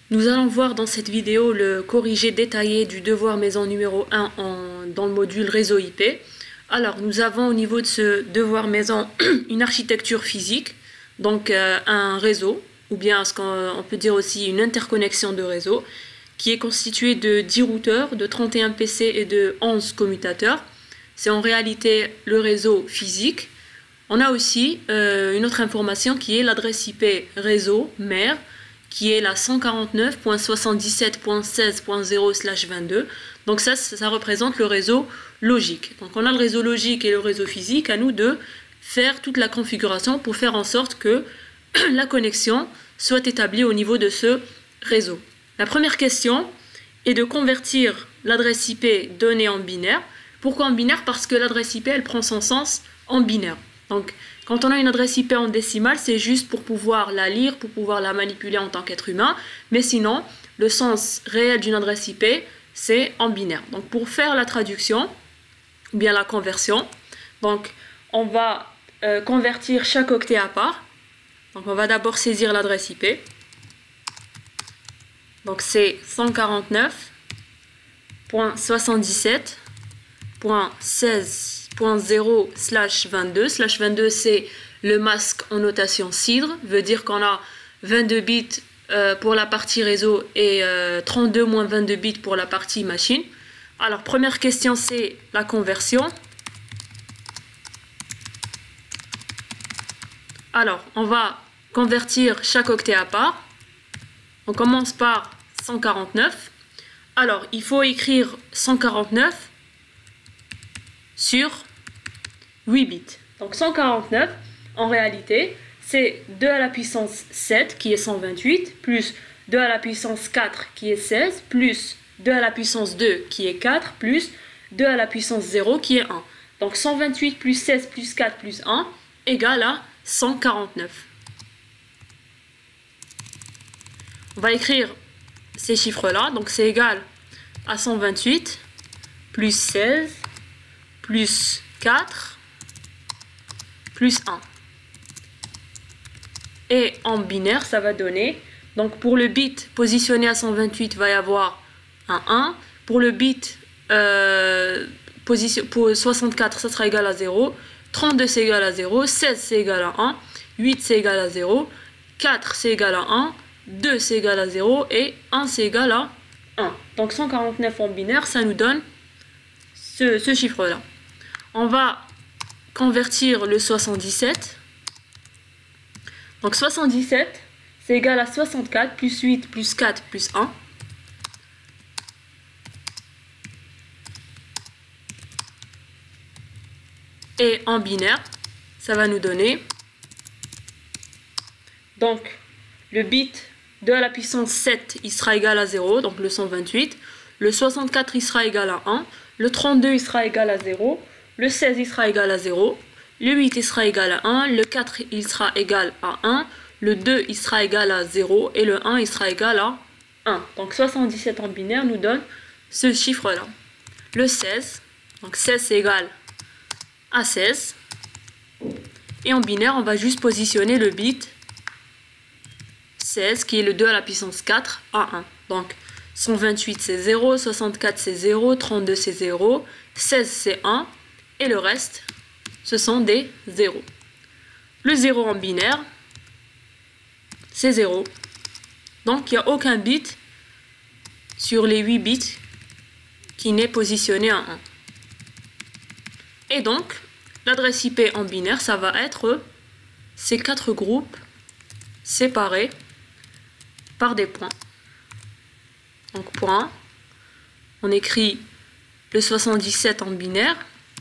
Nous allons voir dans cette vidéo le corrigé détaillé du devoir maison numéro 1 dans le module réseau IP. Alors, nous avons au niveau de ce devoir maison une architecture physique, donc un réseau, ou bien ce qu'on peut dire aussi une interconnexion de réseau, qui est constituée de 10 routeurs, de 31 PC et de 11 commutateurs. C'est en réalité le réseau physique. On a aussi une autre information qui est l'adresse IP réseau mère, qui est la 149.77.16.0/22. Donc ça représente le réseau logique. Donc on a le réseau logique et le réseau physique, à nous de faire toute la configuration pour faire en sorte que la connexion soit établie au niveau de ce réseau. La première question est de convertir l'adresse IP donnée en binaire. Pourquoi en binaire? Parce que l'adresse IP, elle prend son sens en binaire. Donc, quand on a une adresse IP en décimale, c'est juste pour pouvoir la lire, pour pouvoir la manipuler en tant qu'être humain. Mais sinon, le sens réel d'une adresse IP, c'est en binaire. Donc, pour faire la traduction, ou bien la conversion, donc, on va convertir chaque octet à part. Donc, on va d'abord saisir l'adresse IP. Donc, c'est 149.77.16.0/22. /22, c'est le masque en notation cidre, veut dire qu'on a 22 bits pour la partie réseau et 32 moins 22 bits pour la partie machine. Alors, première question, c'est la conversion. Alors, on va convertir chaque octet à part. On commence par 149. Alors, il faut écrire 149 sur 8 bits. Donc 149, en réalité, c'est 2 à la puissance 7 qui est 128, plus 2 à la puissance 4 qui est 16, plus 2 à la puissance 2 qui est 4, plus 2 à la puissance 0 qui est 1. Donc 128 plus 16 plus 4 plus 1 égale à 149. On va écrire ces chiffres-là, donc c'est égal à 128 plus 16 plus 4 plus 1. Et en binaire, ça va donner, donc pour le bit positionné à 128, il va y avoir un 1. Pour le bit pour 64, ça sera égal à 0. 32, c'est égal à 0. 16, c'est égal à 1. 8, c'est égal à 0. 4, c'est égal à 1. 2, c'est égal à 0. Et 1, c'est égal à 1. Donc 149 en binaire, ça nous donne ce chiffre-là. On va convertir le 77. Donc 77, c'est égal à 64 plus 8 plus 4 plus 1. Et en binaire, ça va nous donner, donc le bit 2 à la puissance 7, il sera égal à 0, donc le 128. Le 64, il sera égal à 1. Le 32, il sera égal à 0. Le 16, il sera égal à 0. Le 8, il sera égal à 1. Le 4, il sera égal à 1. Le 2, il sera égal à 0. Et le 1, il sera égal à 1. Donc 77 en binaire nous donne ce chiffre-là. Le 16, donc 16, c'est égal à 16. Et en binaire, on va juste positionner le bit 16 qui est le 2 à la puissance 4 à 1. Donc 128 c'est 0, 64 c'est 0, 32 c'est 0, 16 c'est 1 et le reste ce sont des 0. Le 0 en binaire c'est 0. Donc il n'y a aucun bit sur les 8 bits qui n'est positionné à 1. Et donc l'adresse IP en binaire ça va être ces 4 groupes séparés par des points. Donc point, on écrit le 77 en binaire,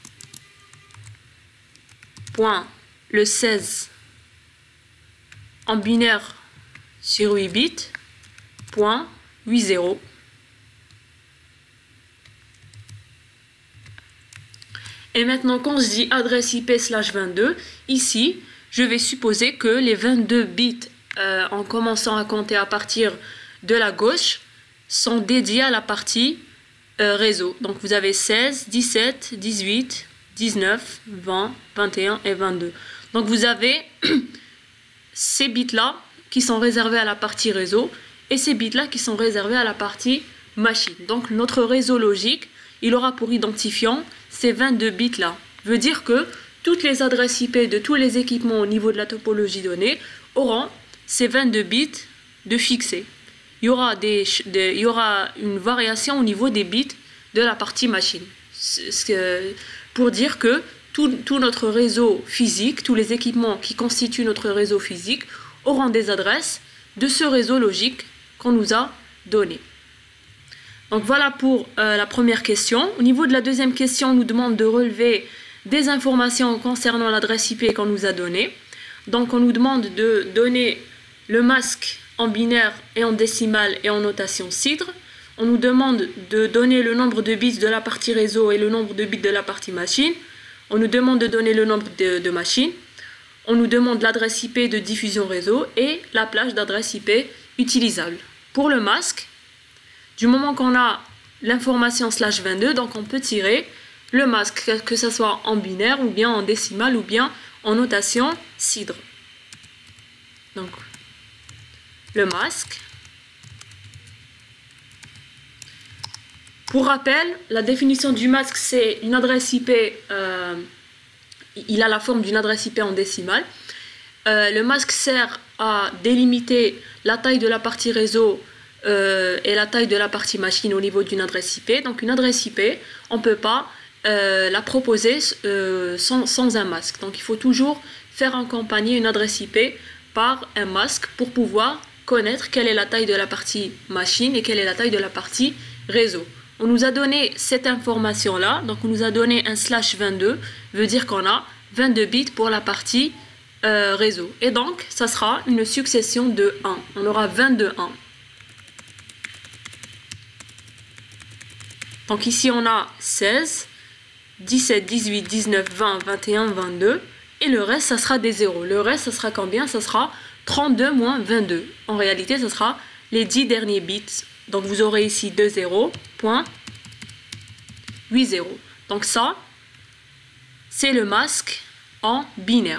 point le 16 en binaire sur 8 bits, point 80. Et maintenant quand je dis adresse IP /22, ici je vais supposer que les 22 bits en commençant à compter à partir de la gauche sont dédiés à la partie réseau. Donc vous avez 16, 17, 18, 19, 20, 21 et 22. Donc vous avez ces bits-là qui sont réservés à la partie réseau et ces bits-là qui sont réservés à la partie machine. Donc notre réseau logique, il aura pour identifiant ces 22 bits-là. Veut dire que toutes les adresses IP de tous les équipements au niveau de la topologie donnée auront ces 22 bits de fixés. Il y aura une variation au niveau des bits de la partie machine. Pour dire que tout notre réseau physique, tous les équipements qui constituent notre réseau physique auront des adresses de ce réseau logique qu'on nous a donné. Donc voilà pour la première question. Au niveau de la deuxième question, on nous demande de relever des informations concernant l'adresse IP qu'on nous a donnée. Donc on nous demande de donner le masque en binaire et en décimale et en notation CIDR. On nous demande de donner le nombre de bits de la partie réseau et le nombre de bits de la partie machine. On nous demande de donner le nombre de machines. On nous demande l'adresse IP de diffusion réseau et la plage d'adresse IP utilisable. Pour le masque, du moment qu'on a l'information /22, donc on peut tirer le masque, que ce soit en binaire ou bien en décimale ou bien en notation CIDR. Donc, le masque. Pour rappel, la définition du masque, c'est une adresse IP, il a la forme d'une adresse IP en décimale. Le masque sert à délimiter la taille de la partie réseau et la taille de la partie machine au niveau d'une adresse IP. Donc une adresse IP, on ne peut pas la proposer sans un masque. Donc il faut toujours faire accompagner une adresse IP par un masque pour pouvoir connaître quelle est la taille de la partie machine et quelle est la taille de la partie réseau. On nous a donné cette information-là, donc on nous a donné un /22, veut dire qu'on a 22 bits pour la partie réseau. Et donc, ça sera une succession de 1. On aura 22 1. Donc ici, on a 16, 17, 18, 19, 20, 21, 22. Et le reste, ça sera des 0. Le reste, ça sera combien? Ça sera 32 moins 22. En réalité, ça sera les 10 derniers bits. Donc vous aurez ici 2 0, point 8 0. Donc ça, c'est le masque en binaire.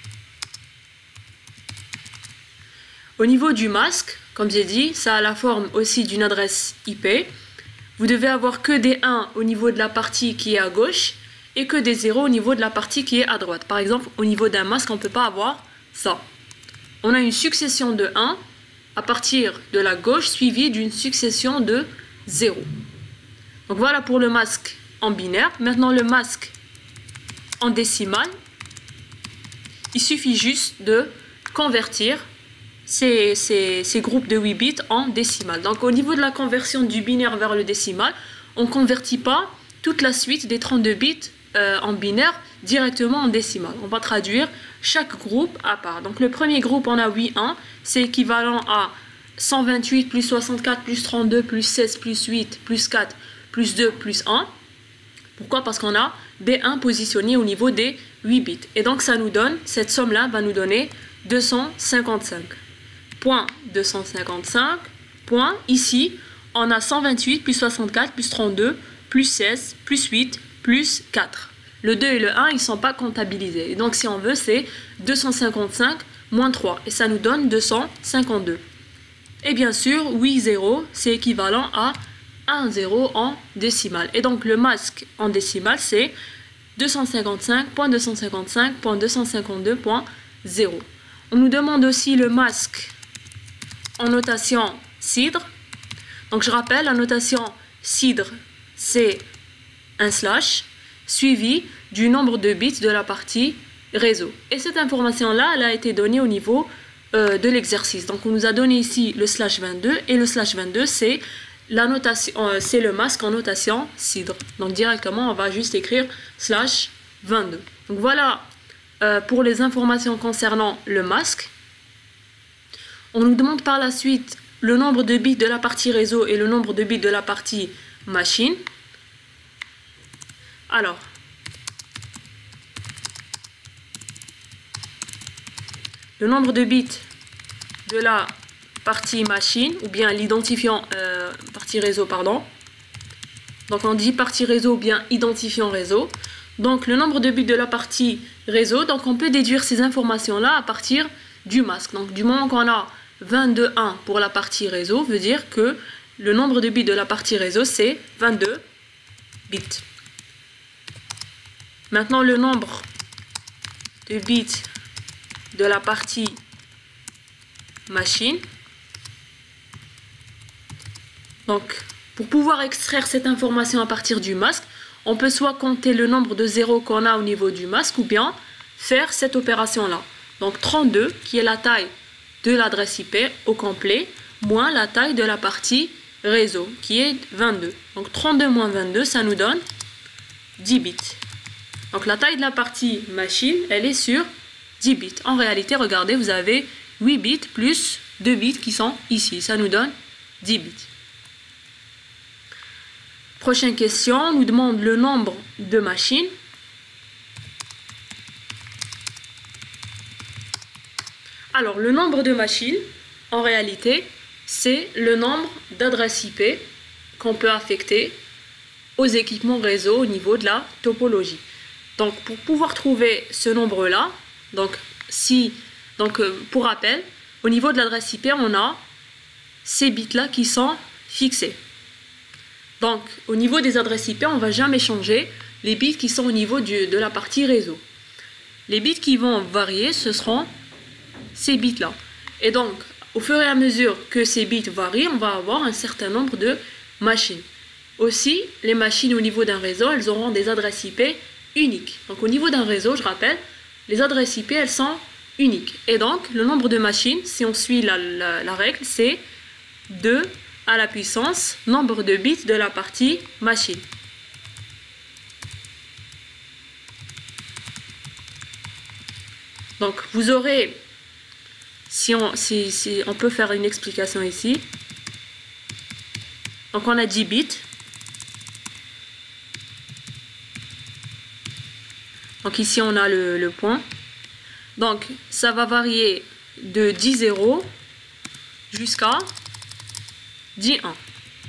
Au niveau du masque, comme j'ai dit, ça a la forme aussi d'une adresse IP. Vous devez avoir que des 1 au niveau de la partie qui est à gauche et que des 0 au niveau de la partie qui est à droite. Par exemple, au niveau d'un masque, on ne peut pas avoir ça. On a une succession de 1 à partir de la gauche suivie d'une succession de 0. Donc voilà pour le masque en binaire. Maintenant le masque en décimale. Il suffit juste de convertir ces groupes de 8 bits en décimale. Donc au niveau de la conversion du binaire vers le décimal, on ne convertit pas toute la suite des 32 bits en binaire directement en décimale. On va traduire chaque groupe à part. Donc le premier groupe, on a 8 1, c'est équivalent à 128 plus 64 plus 32 plus 16 plus 8 plus 4 plus 2 plus 1. Pourquoi? Parce qu'on a des 1 positionnés au niveau des 8 bits. Et donc ça nous donne, cette somme-là va nous donner 255. Point 255. Point, ici, on a 128 plus 64 plus 32 plus 16 plus 8 plus 4. Le 2 et le 1, ils ne sont pas comptabilisés. Et donc, si on veut, c'est 255 moins 3. Et ça nous donne 252. Et bien sûr, 8 0, c'est équivalent à 1 0 en décimale. Et donc, le masque en décimale, c'est 255.255.252.0. On nous demande aussi le masque en notation CIDR. Donc, je rappelle, la notation CIDR, c'est un slash suivi du nombre de bits de la partie réseau. Et cette information-là, elle a été donnée au niveau de l'exercice. Donc on nous a donné ici le /22 et le /22 c'est la notation, c'est le masque en notation CIDR. Donc directement on va juste écrire /22. Donc voilà pour les informations concernant le masque. On nous demande par la suite le nombre de bits de la partie réseau et le nombre de bits de la partie machine. Alors, le nombre de bits de la partie machine, ou bien l'identifiant partie réseau, pardon. Donc on dit partie réseau ou bien identifiant réseau. Donc le nombre de bits de la partie réseau, donc on peut déduire ces informations-là à partir du masque. Donc du moment qu'on a 22 1 pour la partie réseau veut dire que le nombre de bits de la partie réseau, c'est 22 bits. Maintenant, le nombre de bits de la partie machine. Donc, pour pouvoir extraire cette information à partir du masque, on peut soit compter le nombre de zéros qu'on a au niveau du masque ou bien faire cette opération-là. Donc 32, qui est la taille de l'adresse IP au complet, moins la taille de la partie réseau, qui est 22. Donc 32 moins 22, ça nous donne 10 bits. Donc la taille de la partie machine, elle est sur 10 bits. En réalité, regardez, vous avez 8 bits plus 2 bits qui sont ici. Ça nous donne 10 bits. Prochaine question, on nous demande le nombre de machines. Alors, le nombre de machines, en réalité, c'est le nombre d'adresses IP qu'on peut affecter aux équipements réseau au niveau de la topologie. Donc, pour pouvoir trouver ce nombre-là, pour rappel, au niveau de l'adresse IP, on a ces bits-là qui sont fixés. Donc, au niveau des adresses IP, on ne va jamais changer les bits qui sont au niveau de la partie réseau. Les bits qui vont varier, ce seront ces bits-là. Et donc, au fur et à mesure que ces bits varient, on va avoir un certain nombre de machines. Aussi, les machines au niveau d'un réseau, elles auront des adresses IP uniques. Donc, au niveau d'un réseau, je rappelle, les adresses IP, elles sont uniques. Et donc, le nombre de machines, si on suit la règle, c'est 2 à la puissance nombre de bits de la partie machine. Donc vous aurez, si on peut faire une explication ici. Donc on a 10 bits. Donc ici on a le point. Donc ça va varier de 10 0 jusqu'à 10 1.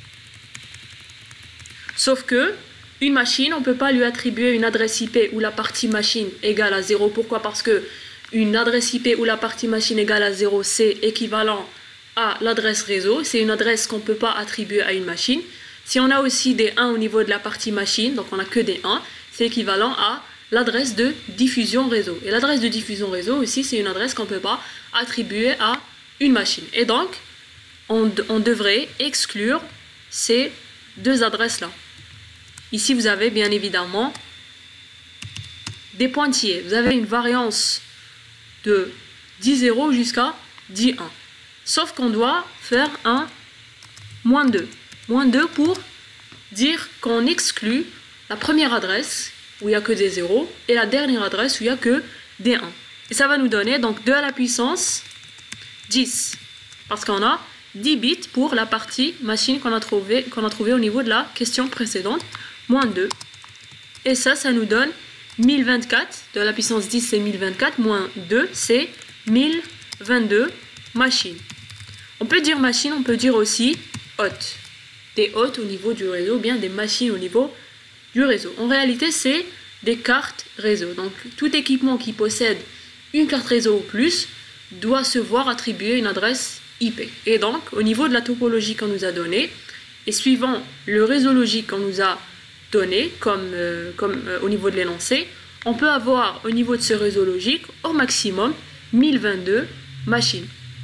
Sauf que une machine, on ne peut pas lui attribuer une adresse IP où la partie machine égale à 0. Pourquoi? Parce que une adresse IP où la partie machine égale à 0, c'est équivalent à l'adresse réseau. C'est une adresse qu'on ne peut pas attribuer à une machine. Si on a aussi des 1 au niveau de la partie machine, donc on n'a que des 1, c'est équivalent à l'adresse de diffusion réseau. Et l'adresse de diffusion réseau aussi, c'est une adresse qu'on ne peut pas attribuer à une machine. Et donc, on devrait exclure ces deux adresses-là. Ici, vous avez bien évidemment des pointillés. Vous avez une variance de 10 0 jusqu'à 10 1. Sauf qu'on doit faire un moins 2. Moins 2 pour dire qu'on exclut la première adresse où il n'y a que des 0 et la dernière adresse où il n'y a que des 1. Et ça va nous donner donc 2 à la puissance 10. Parce qu'on a 10 bits pour la partie machine qu'on a trouvé au niveau de la question précédente, moins 2. Et ça nous donne 1024, de la puissance 10 c'est 1024, moins 2 c'est 1022 machines. On peut dire machine, on peut dire aussi hôte. Des hôtes au niveau du réseau, ou bien des machines au niveau du réseau. En réalité, c'est des cartes réseau. Donc tout équipement qui possède une carte réseau ou plus doit se voir attribuer une adresse IP. Et donc, au niveau de la topologie qu'on nous a donnée, et suivant le réseau logique qu'on nous a donné, comme au niveau de l'énoncé, on peut avoir au niveau de ce réseau logique, au maximum, 1022 machines.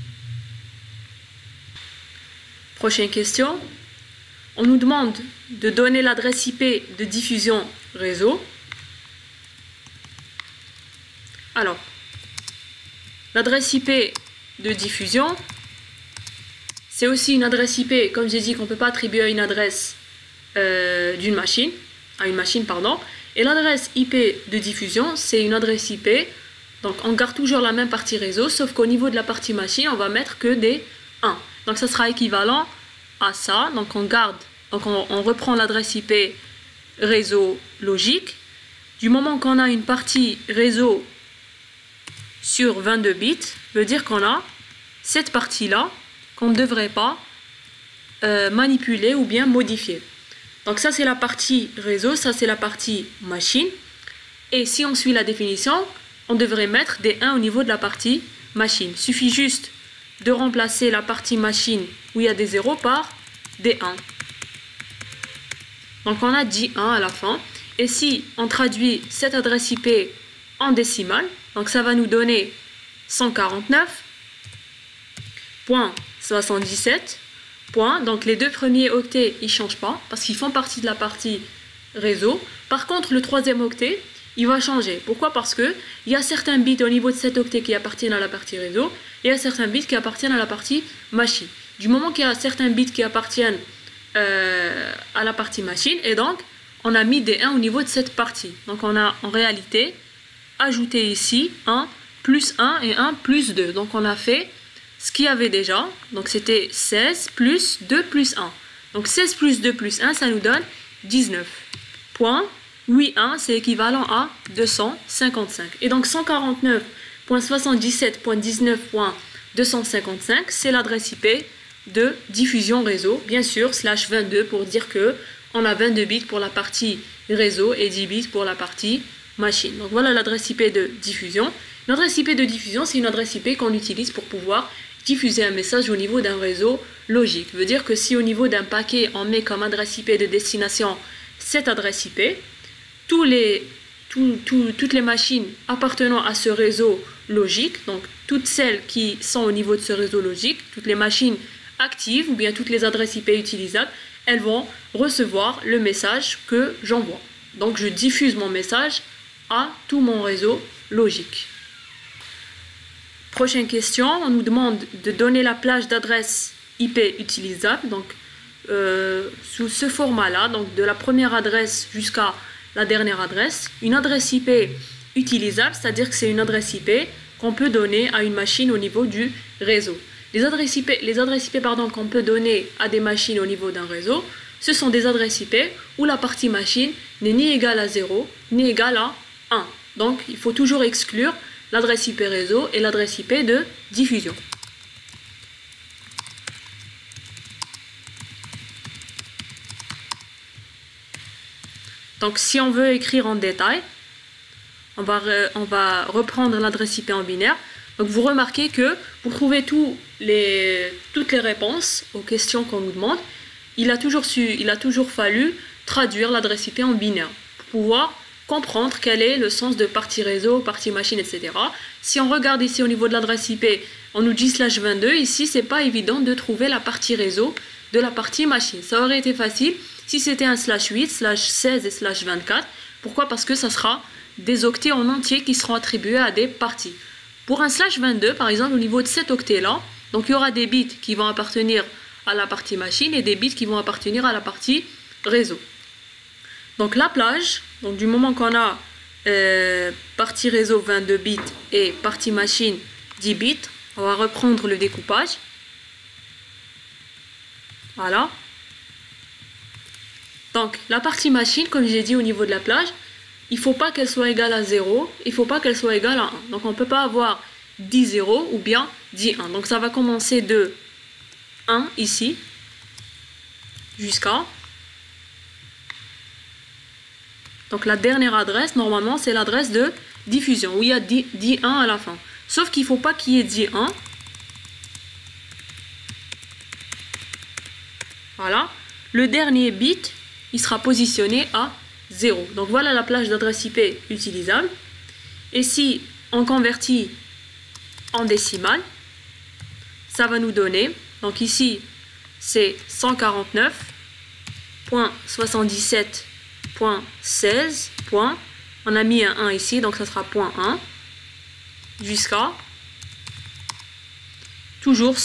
Prochaine question. On nous demande de donner l'adresse IP de diffusion réseau. Alors, l'adresse IP de diffusion, c'est aussi une adresse IP, comme j'ai dit, qu'on ne peut pas attribuer à une adresse d'une machine, Et l'adresse IP de diffusion, c'est une adresse IP, donc on garde toujours la même partie réseau, sauf qu'au niveau de la partie machine, on va mettre que des 1. Donc ça sera équivalent à ça, donc on reprend l'adresse IP réseau logique. Du moment qu'on a une partie réseau sur 22 bits, veut dire qu'on a cette partie-là qu'on ne devrait pas manipuler ou bien modifier. Donc ça c'est la partie réseau, ça c'est la partie machine. Et si on suit la définition, on devrait mettre des 1 au niveau de la partie machine. Il suffit juste de remplacer la partie machine où il y a des 0 par des 1. Donc on a dit 1 à la fin. Et si on traduit cette adresse IP en décimale, donc ça va nous donner 149.77. Donc les deux premiers octets, ils ne changent pas parce qu'ils font partie de la partie réseau. Par contre, le troisième octet, il va changer. Pourquoi? Parce qu'il y a certains bits au niveau de cet octet qui appartiennent à la partie réseau et il y a certains bits qui appartiennent à la partie machine. Du moment qu'il y a certains bits qui appartiennent à la partie machine, et donc on a mis des 1 au niveau de cette partie. Donc on a en réalité ajouté ici 1 plus 1 et 1 plus 2. Donc on a fait ce qu'il y avait déjà. Donc c'était 16 plus 2 plus 1. Donc 16 plus 2 plus 1, ça nous donne 19.81, c'est équivalent à 255. Et donc 149.77.19.255, c'est l'adresse IP de diffusion réseau, bien sûr, /22 pour dire que on a 22 bits pour la partie réseau et 10 bits pour la partie machine. Donc voilà l'adresse IP de diffusion. L'adresse IP de diffusion, c'est une adresse IP qu'on utilise pour pouvoir diffuser un message au niveau d'un réseau logique. Ça veut dire que si au niveau d'un paquet, on met comme adresse IP de destination cette adresse IP, toutes les machines appartenant à ce réseau logique, donc toutes celles qui sont au niveau de ce réseau logique, toutes les machines actives ou bien toutes les adresses IP utilisables, elles vont recevoir le message que j'envoie. Donc je diffuse mon message à tout mon réseau logique. Prochaine question, on nous demande de donner la plage d'adresses IP utilisables, donc sous ce format-là, donc de la première adresse jusqu'à la dernière adresse. Une adresse IP utilisable, c'est-à-dire que c'est une adresse IP qu'on peut donner à une machine au niveau du réseau. Les adresses IP qu'on peut donner à des machines au niveau d'un réseau, ce sont des adresses IP où la partie machine n'est ni égale à 0, ni égale à 1. Donc, il faut toujours exclure l'adresse IP réseau et l'adresse IP de diffusion. Donc, si on veut écrire en détail, on va reprendre l'adresse IP en binaire. Donc, vous remarquez que pour trouver toutes les réponses aux questions qu'on nous demande, il a toujours fallu traduire l'adresse IP en binaire pour pouvoir comprendre quel est le sens de partie réseau, partie machine, etc. Si on regarde ici au niveau de l'adresse IP, on nous dit /22, ici c'est pas évident de trouver la partie réseau de la partie machine. Ça aurait été facile si c'était un /8, /16 et /24. Pourquoi? Parce que ça sera des octets en entier qui seront attribués à des parties. Pour un /22, par exemple, au niveau de cet octet-là, donc il y aura des bits qui vont appartenir à la partie machine et des bits qui vont appartenir à la partie réseau. Donc la plage, donc du moment qu'on a partie réseau 22 bits et partie machine 10 bits, on va reprendre le découpage. Voilà. Donc la partie machine, comme j'ai dit au niveau de la plage, il ne faut pas qu'elle soit égale à 0, il ne faut pas qu'elle soit égale à 1. Donc on ne peut pas avoir 10 0 ou bien 10 1. Donc ça va commencer de 1 ici jusqu'à... Donc la dernière adresse, normalement, c'est l'adresse de diffusion, où il y a 10 1 à la fin. Sauf qu'il ne faut pas qu'il y ait 10 1. Voilà. Le dernier bit, il sera positionné à 0. Donc voilà la plage d'adresse IP utilisable. Et si on convertit en décimale, ça va nous donner, donc ici, c'est 149.77.16. On a mis un 1 ici, donc ça sera .1 jusqu'à toujours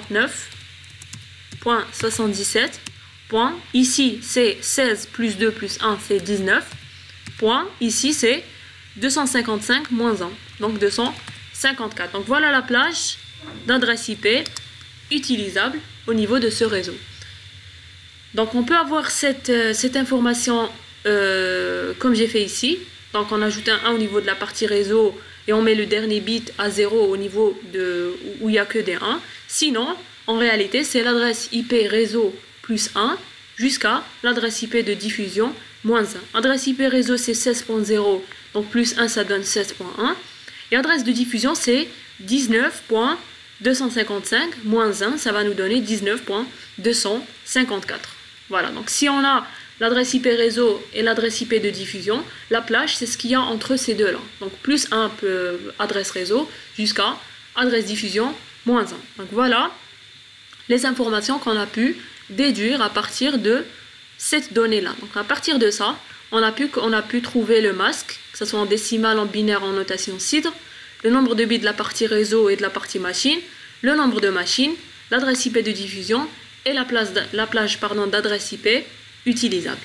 149.77. Ici c'est 16 plus 2 plus 1, c'est 19. Ici c'est 255 moins 1, donc 254. Donc voilà la plage d'adresse IP utilisable au niveau de ce réseau. Donc on peut avoir cette information comme j'ai fait ici. Donc on ajoute un 1 au niveau de la partie réseau et on met le dernier bit à 0 au niveau où il n'y a que des 1. Sinon, en réalité, c'est l'adresse IP réseau plus 1 jusqu'à l'adresse IP de diffusion moins 1. Adresse IP réseau, c'est 16.0, donc plus 1, ça donne 16.1. Et adresse de diffusion, c'est 19.0 255 moins 1, ça va nous donner 19.254. Voilà, donc si on a l'adresse IP réseau et l'adresse IP de diffusion, la plage, c'est ce qu'il y a entre ces deux-là. Donc plus 1 adresse réseau jusqu'à adresse diffusion moins 1. Donc voilà les informations qu'on a pu déduire à partir de cette donnée-là. Donc à partir de ça, on a pu trouver le masque, que ce soit en décimal, en binaire, en notation cidre, le nombre de bits de la partie réseau et de la partie machine, le nombre de machines, l'adresse IP de diffusion et la plage d'adresse IP utilisable.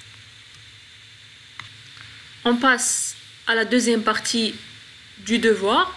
On passe à la deuxième partie du devoir.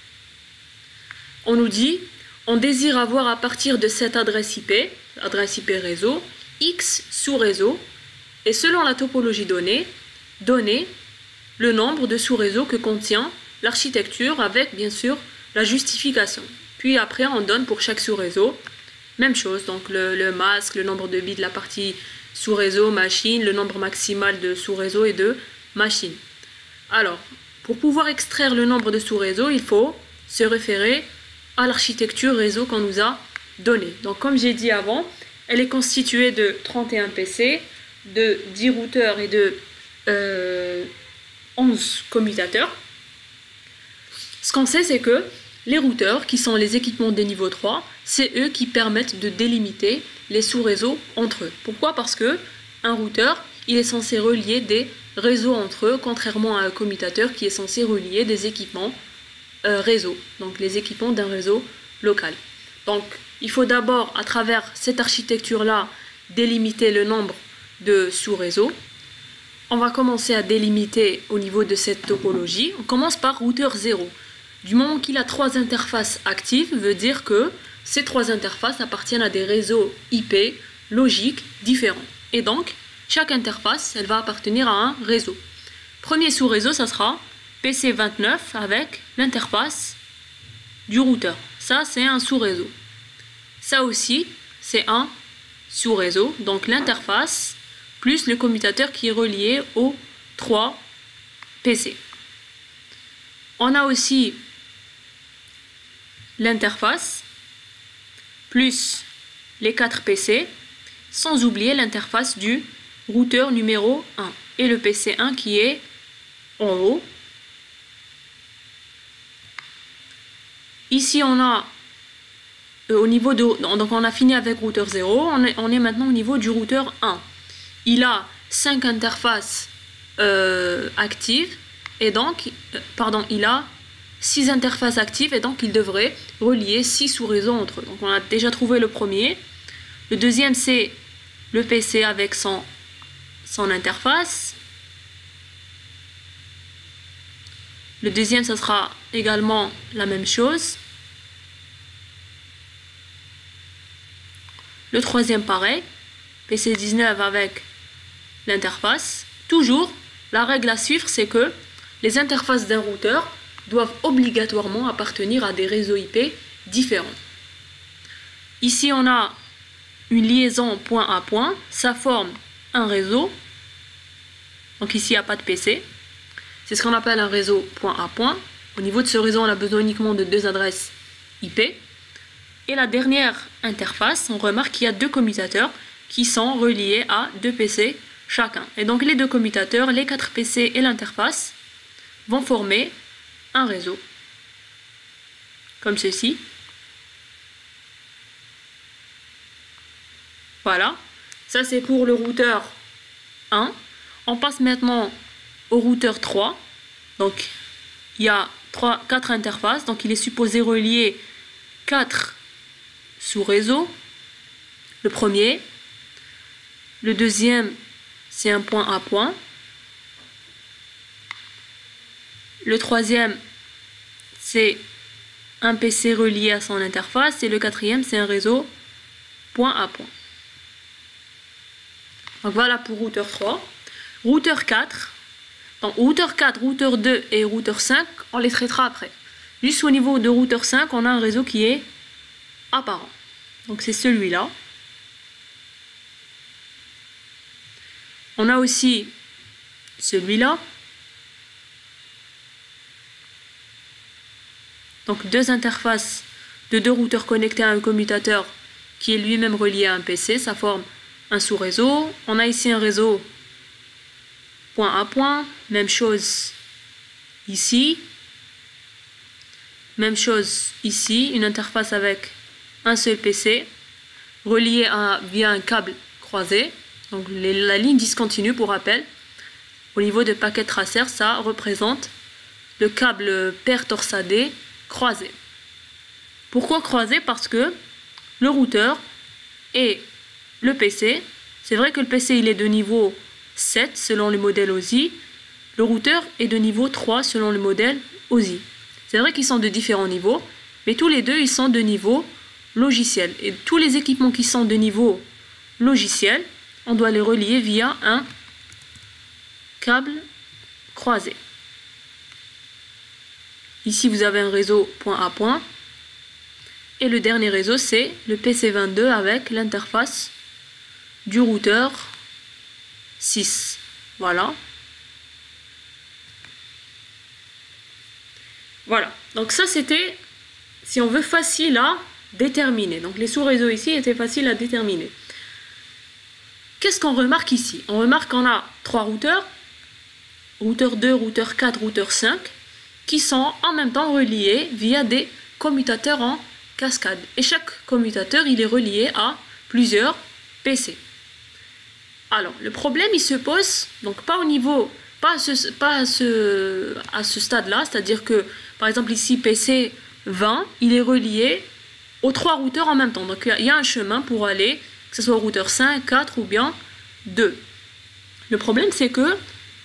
On nous dit, on désire avoir à partir de cette adresse IP réseau, X sous-réseau, et selon la topologie donnée, donner le nombre de sous-réseaux que contient l'architecture avec bien sûr la justification. Puis après on donne pour chaque sous-réseau, même chose, donc le masque, le nombre de bits de la partie sous-réseau, machine, le nombre maximal de sous-réseaux et de machines. Alors, pour pouvoir extraire le nombre de sous-réseaux, il faut se référer à l'architecture réseau qu'on nous a donnée. Donc comme j'ai dit avant, elle est constituée de 31 PC, de 10 routeurs et de 11 commutateurs. Ce qu'on sait, c'est que les routeurs, qui sont les équipements des niveaux 3, c'est eux qui permettent de délimiter les sous-réseaux entre eux. Pourquoi? Parce que un routeur, il est censé relier des réseaux entre eux, contrairement à un commutateur qui est censé relier des équipements réseau, donc les équipements d'un réseau local. Donc, il faut d'abord, à travers cette architecture-là, délimiter le nombre de sous-réseaux. On va commencer à délimiter au niveau de cette topologie. On commence par routeur 0. Du moment qu'il a 3 interfaces actives, veut dire que ces 3 interfaces appartiennent à des réseaux IP logiques différents. Et donc, chaque interface, elle va appartenir à un réseau. Premier sous-réseau, ça sera PC29 avec l'interface du routeur. Ça, c'est un sous-réseau. Ça aussi, c'est un sous-réseau. Donc l'interface plus le commutateur qui est relié aux 3 PC. On a aussi l'interface plus les 4 PC, sans oublier l'interface du routeur numéro 1 et le PC1 qui est en haut. Ici, on a au niveau de, donc on a fini avec routeur 0, on est maintenant au niveau du routeur 1. Il a 5 interfaces actives et donc, il a 6 interfaces actives et donc il devrait relier 6 sous-réseaux entre eux. Donc on a déjà trouvé le premier. Le deuxième, c'est le PC avec son interface. Le deuxième, ça sera également la même chose. Le troisième, pareil. PC19 avec l'interface. Toujours, la règle à suivre, c'est que les interfaces d'un routeur doivent obligatoirement appartenir à des réseaux IP différents. Ici, on a une liaison point à point. Ça forme un réseau. Donc ici, il n'y a pas de PC. C'est ce qu'on appelle un réseau point à point. Au niveau de ce réseau, on a besoin uniquement de 2 adresses IP. Et la dernière interface, on remarque qu'il y a 2 commutateurs qui sont reliés à 2 PC chacun. Et donc les 2 commutateurs, les 4 PC et l'interface vont former un réseau. Comme ceci. Voilà. Ça c'est pour le routeur 1. On passe maintenant au routeur 3. Donc il y a 4 interfaces. Donc il est supposé relier 4 sous-réseaux. Le premier. Le deuxième, c'est un point à point. Le troisième, c'est un PC relié à son interface. Et le quatrième, c'est un réseau point à point. Donc voilà pour routeur 3. Routeur 4. Donc routeur 4, routeur 2 et routeur 5, on les traitera après. Juste au niveau de routeur 5, on a un réseau qui est apparent. Donc c'est celui-là. On a aussi celui-là. Donc 2 interfaces de deux routeurs connectés à un commutateur qui est lui-même relié à un PC, ça forme un sous-réseau. On a ici un réseau point à point, même chose ici, même chose ici, une interface avec un seul PC relié via un câble croisé. Donc la ligne discontinue, pour rappel, au niveau de paquet tracer, ça représente le câble paire torsadé croisé. Pourquoi croisé? Parce que le routeur et le PC, c'est vrai que le PC il est de niveau 7 selon le modèle OSI, le routeur est de niveau 3 selon le modèle OSI. C'est vrai qu'ils sont de différents niveaux, mais tous les deux ils sont de niveau logiciel. Et tous les équipements qui sont de niveau logiciel, on doit les relier via un câble croisé. Ici vous avez un réseau point à point. Et le dernier réseau, c'est le PC22 avec l'interface du routeur 6. Voilà. Voilà. Donc ça, c'était, si on veut, facile à déterminer. Donc les sous-réseaux ici étaient faciles à déterminer. Qu'est-ce qu'on remarque ici? On remarque qu'on a trois routeurs. Routeur 2, routeur 4, routeur 5, qui sont en même temps reliés via des commutateurs en cascade. Et chaque commutateur, il est relié à plusieurs PC. Alors, le problème, il se pose, donc pas au niveau, pas à ce stade-là, c'est-à-dire que, par exemple, ici, PC 20, il est relié aux trois routeurs en même temps. Donc, il y a un chemin pour aller, que ce soit au routeur 5, 4 ou bien 2. Le problème, c'est que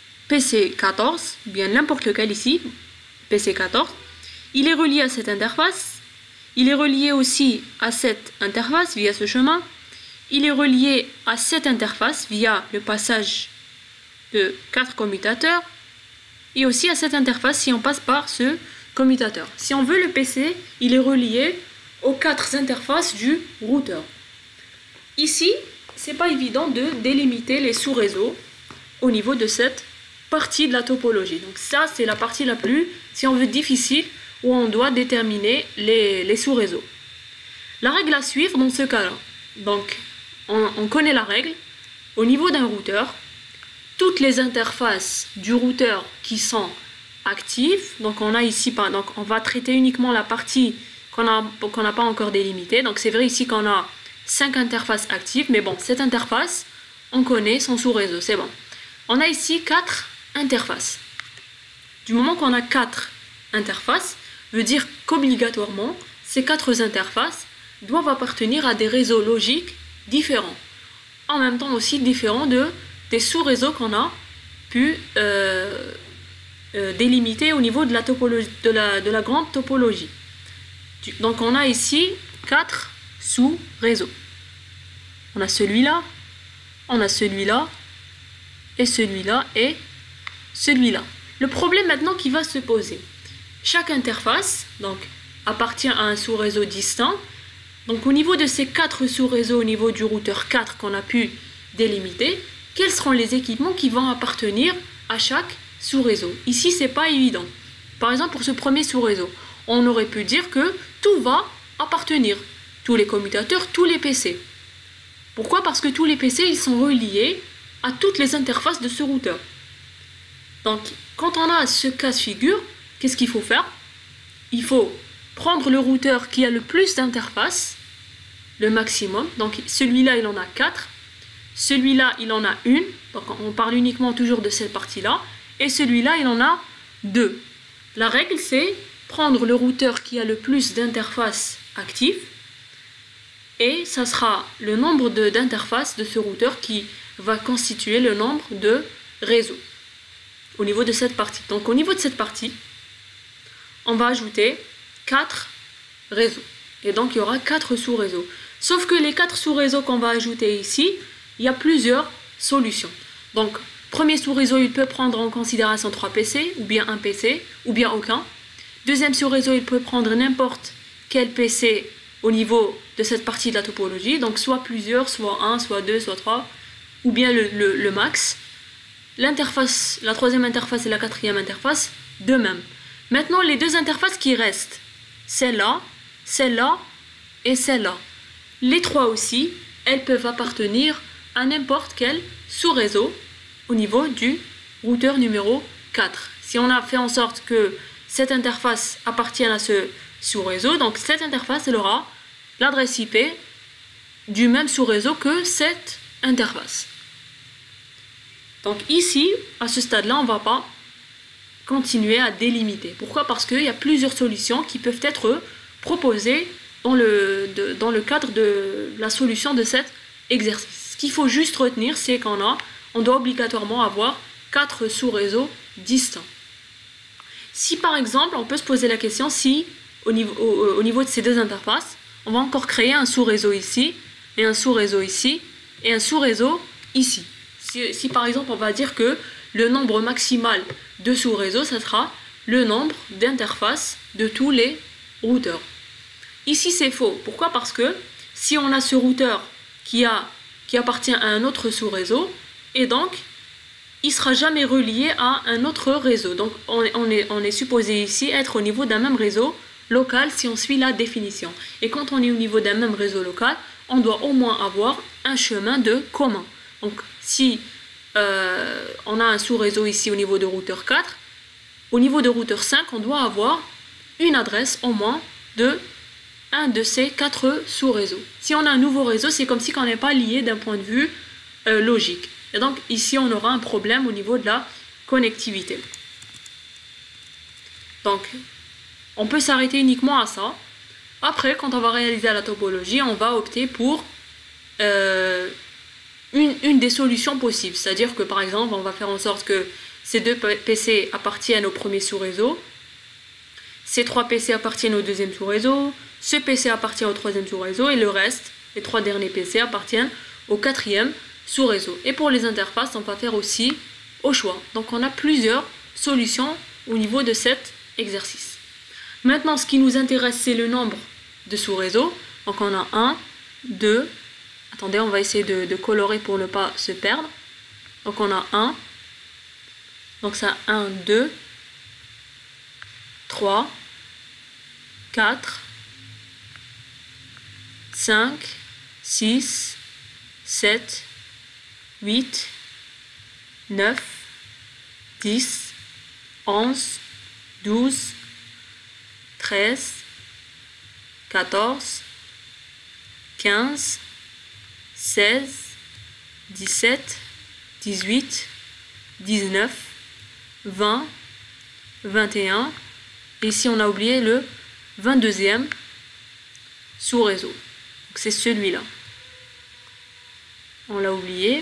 PC 14, bien n'importe lequel ici, PC 14, il est relié à cette interface. Il est relié aussi à cette interface via ce chemin. Il est relié à cette interface via le passage de 4 commutateurs. Et aussi à cette interface si on passe par ce commutateur. Si on veut le PC, il est relié aux 4 interfaces du routeur. Ici, c'est pas évident de délimiter les sous-réseaux au niveau de cette partie de la topologie. Donc ça, c'est la partie la plus, si on veut, difficile, où on doit déterminer les sous-réseaux. La règle à suivre dans ce cas-là. Donc, on connaît la règle. Au niveau d'un routeur, toutes les interfaces du routeur qui sont actives, donc on a ici, donc on va traiter uniquement la partie qu'on n'a pas encore délimitée. Donc c'est vrai ici qu'on a 5 interfaces actives, mais bon, cette interface, on connaît son sous-réseau, c'est bon. On a ici 4 interfaces. Du moment qu'on a 4 interfaces, veut dire qu'obligatoirement, ces 4 interfaces doivent appartenir à des réseaux logiques différents. En même temps aussi différents des sous-réseaux qu'on a pu délimiter au niveau de la topologie, de la grande topologie. Donc on a ici 4 sous-réseaux. On a celui-là, on a celui-là, et celui-là, et celui-là. Le problème maintenant qui va se poser, chaque interface donc, appartient à un sous-réseau distinct. Donc au niveau de ces 4 sous-réseaux, au niveau du routeur 4 qu'on a pu délimiter, quels seront les équipements qui vont appartenir à chaque sous-réseau? Ici, c'est pas évident. Par exemple, pour ce premier sous-réseau, on aurait pu dire que tout va appartenir. Tous les commutateurs, tous les PC. Pourquoi? Parce que tous les PC, ils sont reliés à toutes les interfaces de ce routeur. Donc, quand on a ce cas de figure, qu'est-ce qu'il faut faire? Il faut prendre le routeur qui a le plus d'interfaces, le maximum. Donc, celui-là, il en a 4. Celui-là, il en a une. Donc, on parle uniquement toujours de cette partie-là. Et celui-là, il en a 2. La règle, c'est prendre le routeur qui a le plus d'interfaces actives. Et ça sera le nombre d'interfaces de ce routeur qui va constituer le nombre de réseaux au niveau de cette partie. Donc au niveau de cette partie, on va ajouter 4 réseaux. Et donc il y aura 4 sous-réseaux. Sauf que les 4 sous-réseaux qu'on va ajouter ici, il y a plusieurs solutions. Donc premier sous-réseau, il peut prendre en considération 3 PC, ou bien un PC, ou bien aucun. Deuxième sous-réseau, il peut prendre n'importe quel PC au niveau de cette partie de la topologie, donc soit plusieurs, soit 1, soit 2, soit 3, ou bien le max. L'interface, la troisième interface et la quatrième interface, de même. Maintenant, les deux interfaces qui restent, celle-là, celle-là et celle-là. Les trois aussi, elles peuvent appartenir à n'importe quel sous-réseau au niveau du routeur numéro 4. Si on a fait en sorte que cette interface appartienne à ce sous-réseau, donc cette interface elle aura l'adresse IP du même sous-réseau que cette interface. Donc ici, à ce stade-là, on ne va pas continuer à délimiter. Pourquoi? Parce qu'il y a plusieurs solutions qui peuvent être proposées dans le cadre de la solution de cet exercice. Ce qu'il faut juste retenir, c'est on doit obligatoirement avoir 4 sous-réseaux distincts. Si par exemple, on peut se poser la question si au niveau de ces deux interfaces, on va encore créer un sous-réseau ici, et un sous-réseau ici, et un sous-réseau ici. Si par exemple on va dire que le nombre maximal de sous-réseaux, ça sera le nombre d'interfaces de tous les routeurs. Ici c'est faux. Pourquoi? Parce que si on a ce routeur qui appartient à un autre sous-réseau, et donc il ne sera jamais relié à un autre réseau. Donc on est supposé ici être au niveau d'un même réseau local si on suit la définition. Et quand on est au niveau d'un même réseau local, on doit au moins avoir un chemin de commun. Donc si on a un sous-réseau ici au niveau de routeur 4, au niveau de routeur 5, on doit avoir une adresse au moins de un de ces 4 sous-réseaux. Si on a un nouveau réseau, c'est comme si on n'est pas lié d'un point de vue logique. Et donc ici, on aura un problème au niveau de la connectivité. Donc, on peut s'arrêter uniquement à ça. Après, quand on va réaliser la topologie, on va opter pour une des solutions possibles. C'est-à-dire que par exemple, on va faire en sorte que ces 2 PC appartiennent au premier sous-réseau, ces 3 PC appartiennent au deuxième sous-réseau, ce PC appartient au troisième sous-réseau et le reste, les 3 derniers PC appartiennent au 4e sous-réseau. Et pour les interfaces, on va faire aussi au choix. Donc on a plusieurs solutions au niveau de cet exercice. Maintenant, ce qui nous intéresse, c'est le nombre de sous-réseaux. Donc on a 1, 2, attendez, on va essayer de colorer pour ne pas se perdre. Donc on a 1, donc ça 1, 2, 3, 4, 5, 6, 7, 8, 9, 10, 11, 12, 13, 14, 15, 16, 17, 18, 19, 20, 21, et ici on a oublié le 22e sous-réseau. Donc c'est celui-là. On l'a oublié.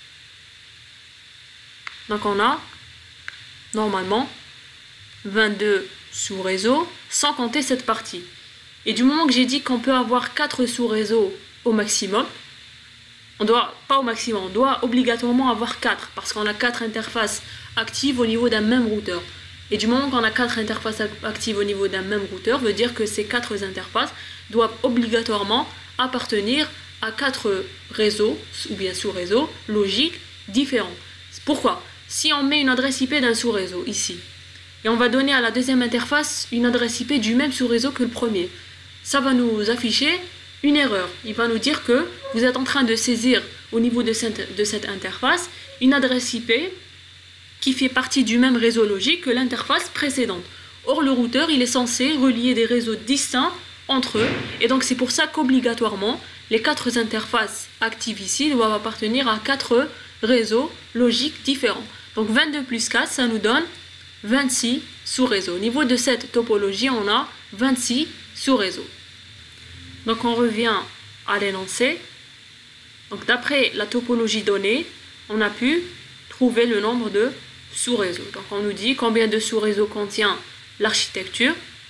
Donc on a normalement 22 sous-réseaux sans compter cette partie. Et du moment que j'ai dit qu'on peut avoir 4 sous-réseaux au maximum, on doit obligatoirement avoir 4 parce qu'on a 4 interfaces actives au niveau d'un même routeur. Et du moment qu'on a 4 interfaces actives au niveau d'un même routeur, veut dire que ces 4 interfaces doivent obligatoirement appartenir à 4 réseaux ou bien sous-réseaux logiques différents. Pourquoi? Si on met une adresse IP d'un sous-réseau ici, et on va donner à la deuxième interface une adresse IP du même sous-réseau que le premier, ça va nous afficher une erreur. Il va nous dire que vous êtes en train de saisir au niveau de cette interface une adresse IP qui fait partie du même réseau logique que l'interface précédente. Or, le routeur, il est censé relier des réseaux distincts entre eux, et donc c'est pour ça qu'obligatoirement, les 4 interfaces actives ici doivent appartenir à 4 réseaux logiques différents. Donc 22 plus 4, ça nous donne 26 sous-réseaux. Au niveau de cette topologie, on a 26 sous-réseaux. Donc on revient à l'énoncé. Donc d'après la topologie donnée, on a pu trouver le nombre de sous-réseaux. Donc on nous dit combien de sous-réseaux contient l'architecture.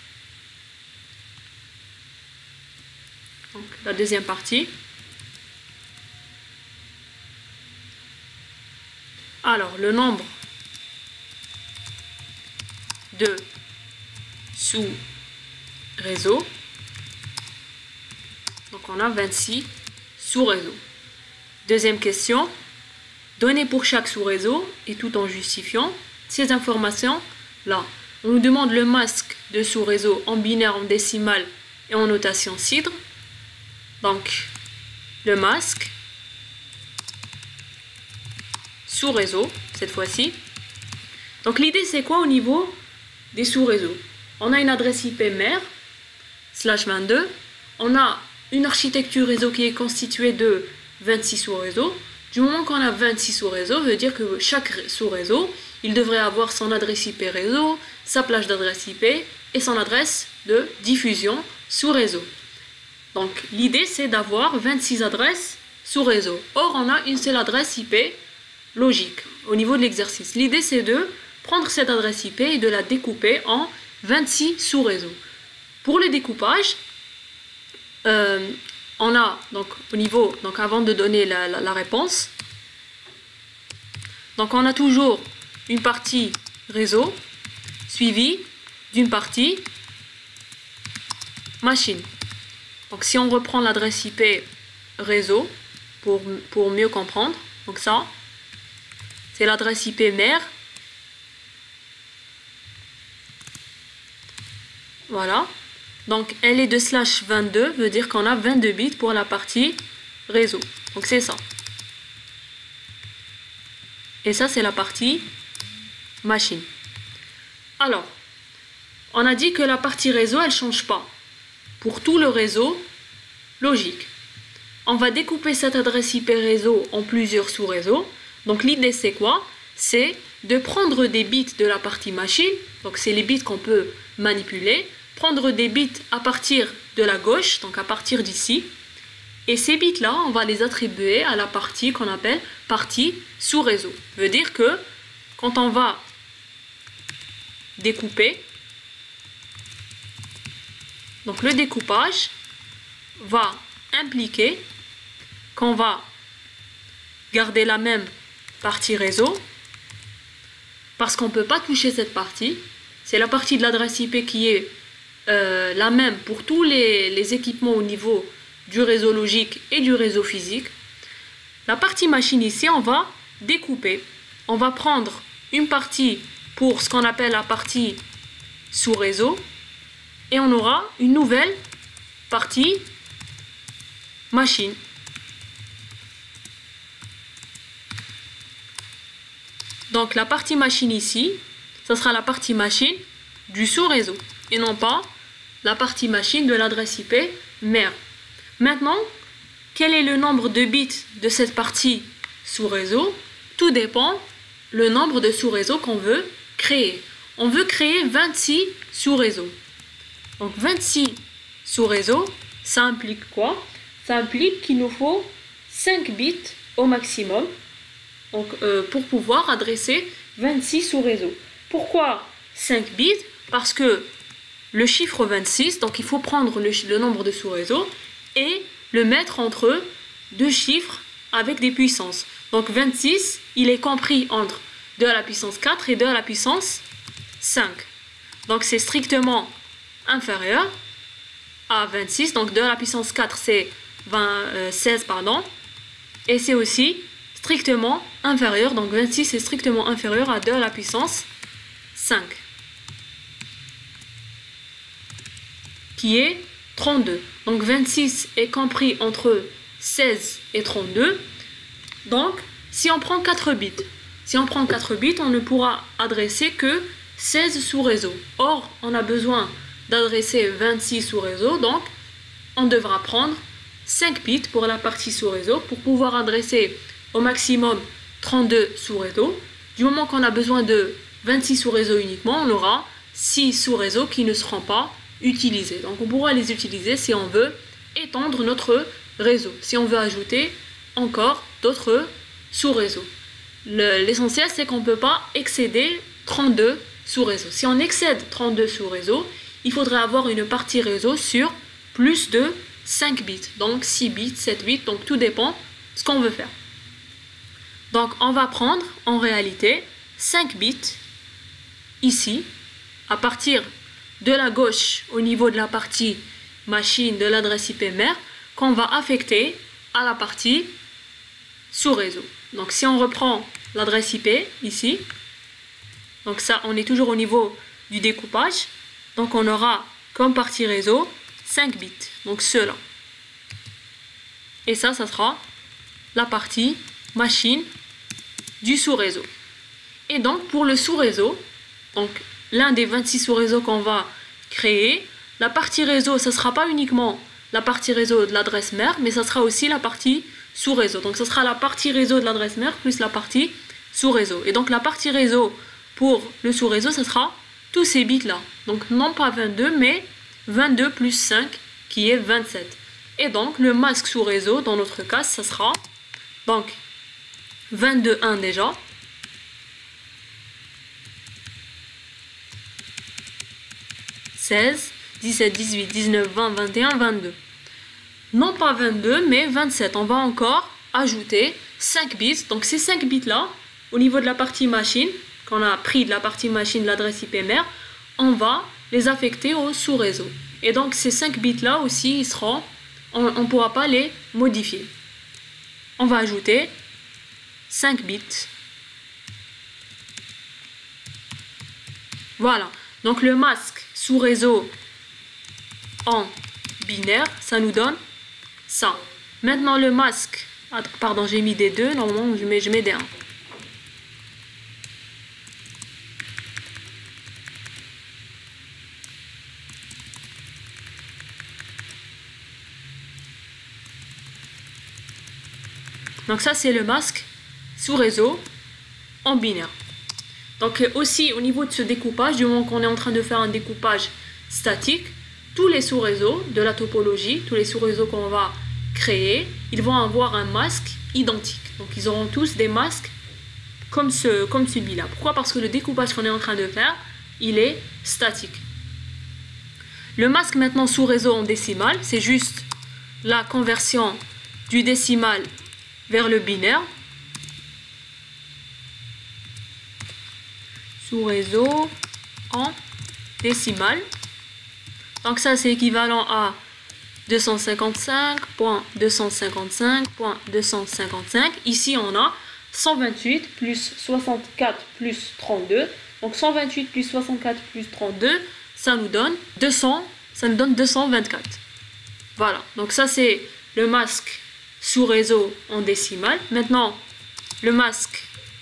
Donc la deuxième partie. Alors le nombre de sous-réseaux. Donc on a 26 sous-réseaux. Deuxième question. Donner pour chaque sous-réseau et tout en justifiant ces informations-là. On nous demande le masque de sous-réseau en binaire, en décimal et en notation cidre. Donc, le masque sous réseau, cette fois-ci. Donc, l'idée, c'est quoi au niveau des sous-réseaux? On a une adresse IP mère, /22. On a une architecture réseau qui est constituée de 26 sous-réseaux. Du moment qu'on a 26 sous-réseaux, veut dire que chaque sous-réseau, il devrait avoir son adresse IP réseau, sa plage d'adresse IP et son adresse de diffusion sous réseau. Donc l'idée c'est d'avoir 26 adresses sous réseau. Or on a une seule adresse IP logique au niveau de l'exercice. L'idée c'est de prendre cette adresse IP et de la découper en 26 sous-réseaux. Pour le découpage, on a donc au niveau, donc avant de donner la réponse, donc on a toujours une partie réseau suivie d'une partie machine. Donc si on reprend l'adresse IP réseau pour mieux comprendre, donc ça c'est l'adresse IP mère. Voilà. Donc elle est de /22, veut dire qu'on a 22 bits pour la partie réseau. Donc c'est ça. Et ça c'est la partie machine. Alors, on a dit que la partie réseau, elle ne change pas. Pour tout le réseau logique. On va découper cette adresse IP réseau en plusieurs sous-réseaux. Donc l'idée c'est quoi? C'est de prendre des bits de la partie machine. Donc c'est les bits qu'on peut manipuler. Prendre des bits à partir de la gauche, donc à partir d'ici. Et ces bits-là, on va les attribuer à la partie qu'on appelle partie sous-réseau. Veut dire que quand on va découper, donc le découpage va impliquer qu'on va garder la même partie réseau parce qu'on ne peut pas toucher cette partie. C'est la partie de l'adresse IP qui est la même pour tous les équipements au niveau du réseau logique et du réseau physique. La partie machine ici, on va découper. On va prendre une partie pour ce qu'on appelle la partie sous-réseau et on aura une nouvelle partie machine. Donc la partie machine ici, ça sera la partie machine du sous-réseau et non pas la partie machine de l'adresse IP mère. Maintenant, quel est le nombre de bits de cette partie sous-réseau? Tout dépend le nombre de sous-réseaux qu'on veut créer. On veut créer 26 sous-réseaux. Donc 26 sous-réseaux, ça implique quoi? Ça implique qu'il nous faut 5 bits au maximum donc, pour pouvoir adresser 26 sous-réseaux. Pourquoi 5 bits? Parce que le chiffre 26, donc il faut prendre le nombre de sous-réseaux et le mettre entre deux chiffres avec des puissances. Donc 26, il est compris entre 2 à la puissance 4 et 2 à la puissance 5. Donc c'est strictement inférieur à 26. Donc 2 à la puissance 4, c'est 16, pardon. Et c'est aussi strictement inférieur. Donc 26 est strictement inférieur à 2 à la puissance 5. Qui est 32. Donc 26 est compris entre 16 et 32. Donc si on prend 4 bits, on ne pourra adresser que 16 sous-réseaux. Or, on a besoin d'adresser 26 sous-réseaux, donc on devra prendre 5 bits pour la partie sous-réseau pour pouvoir adresser au maximum 32 sous-réseaux. Du moment qu'on a besoin de 26 sous-réseaux uniquement, on aura 6 sous-réseaux qui ne seront pas utilisés. Donc on pourra les utiliser si on veut étendre notre réseau, si on veut ajouter encore d'autres sous-réseaux. L'essentiel, c'est qu'on ne peut pas excéder 32 sous-réseaux. Si on excède 32 sous-réseaux, il faudrait avoir une partie réseau sur plus de 5 bits. Donc 6 bits, 7 bits, donc tout dépend de ce qu'on veut faire. Donc on va prendre en réalité 5 bits ici, à partir de la gauche au niveau de la partie machine de l'adresse IP mère, qu'on va affecter à la partie sous-réseau. Donc si on reprend l'adresse IP ici, donc ça on est toujours au niveau du découpage, donc on aura comme partie réseau 5 bits. Donc cela. Et ça sera la partie machine du sous-réseau. Et donc pour le sous-réseau, donc l'un des 26 sous-réseaux qu'on va créer, la partie réseau, ce ne sera pas uniquement la partie réseau de l'adresse mère, mais ça sera aussi la partie sous-réseau. Donc ce sera la partie réseau de l'adresse mère plus la partie sous-réseau. Et donc la partie réseau pour le sous-réseau, ce sera tous ces bits-là. Donc non pas 22, mais 22 plus 5, qui est 27. Et donc le masque sous-réseau, dans notre cas, ça sera donc 22.1 déjà. 16, 17, 18, 19, 20, 21, 22. Non pas 22, mais 27. On va encore ajouter 5 bits. Donc ces 5 bits-là, au niveau de la partie machine, qu'on a pris de la partie machine de l'adresse IP mère, on va les affecter au sous-réseau. Et donc ces 5 bits-là aussi, ils seront, on ne pourra pas les modifier. On va ajouter 5 bits. Voilà. Donc le masque sous-réseau en binaire, ça nous donne ça. Maintenant le masque, pardon, j'ai mis des 2, normalement je mets des 1. Donc ça c'est le masque sous-réseau en binaire. Donc aussi au niveau de ce découpage, du moment qu'on est en train de faire un découpage statique, tous les sous-réseaux de la topologie, tous les sous-réseaux qu'on va créer, ils vont avoir un masque identique. Donc ils auront tous des masques comme celui-là. Pourquoi? Parce que le découpage qu'on est en train de faire, il est statique. Le masque maintenant sous-réseau en décimal, c'est juste la conversion du décimal vers le binaire. Sous-réseau en décimal. Donc ça c'est équivalent à 255.255.255. Ici on a 128 plus 64 plus 32. Donc 128 plus 64 plus 32, ça nous donne 224. Voilà, donc ça c'est le masque sous-réseau en décimal. Maintenant, le masque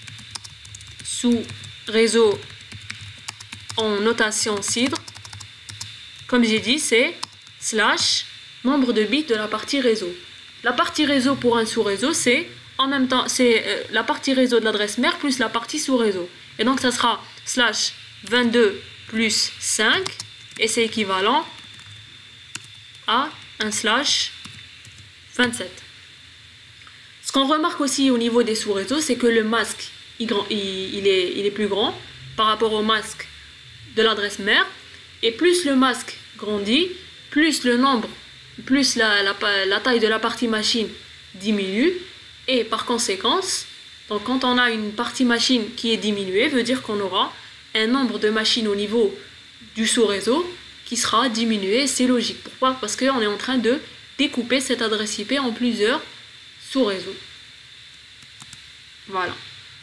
sous-réseau en notation cidre, comme j'ai dit, c'est slash nombre de bits de la partie réseau. La partie réseau pour un sous-réseau, c'est en même temps, c'est la partie réseau de l'adresse mère plus la partie sous-réseau. Et donc ça sera slash 22 plus 5, et c'est équivalent à un slash 27. Ce qu'on remarque aussi au niveau des sous-réseaux, c'est que le masque il est plus grand par rapport au masque de l'adresse mère, et plus le masque grandit, plus le nombre, plus la taille de la partie machine diminue, et par conséquence, donc quand on a une partie machine qui est diminuée, veut dire qu'on aura un nombre de machines au niveau du sous-réseau qui sera diminué. C'est logique. Pourquoi? Parce qu'on est en train de découper cette adresse IP en plusieurs sous-réseaux. Voilà.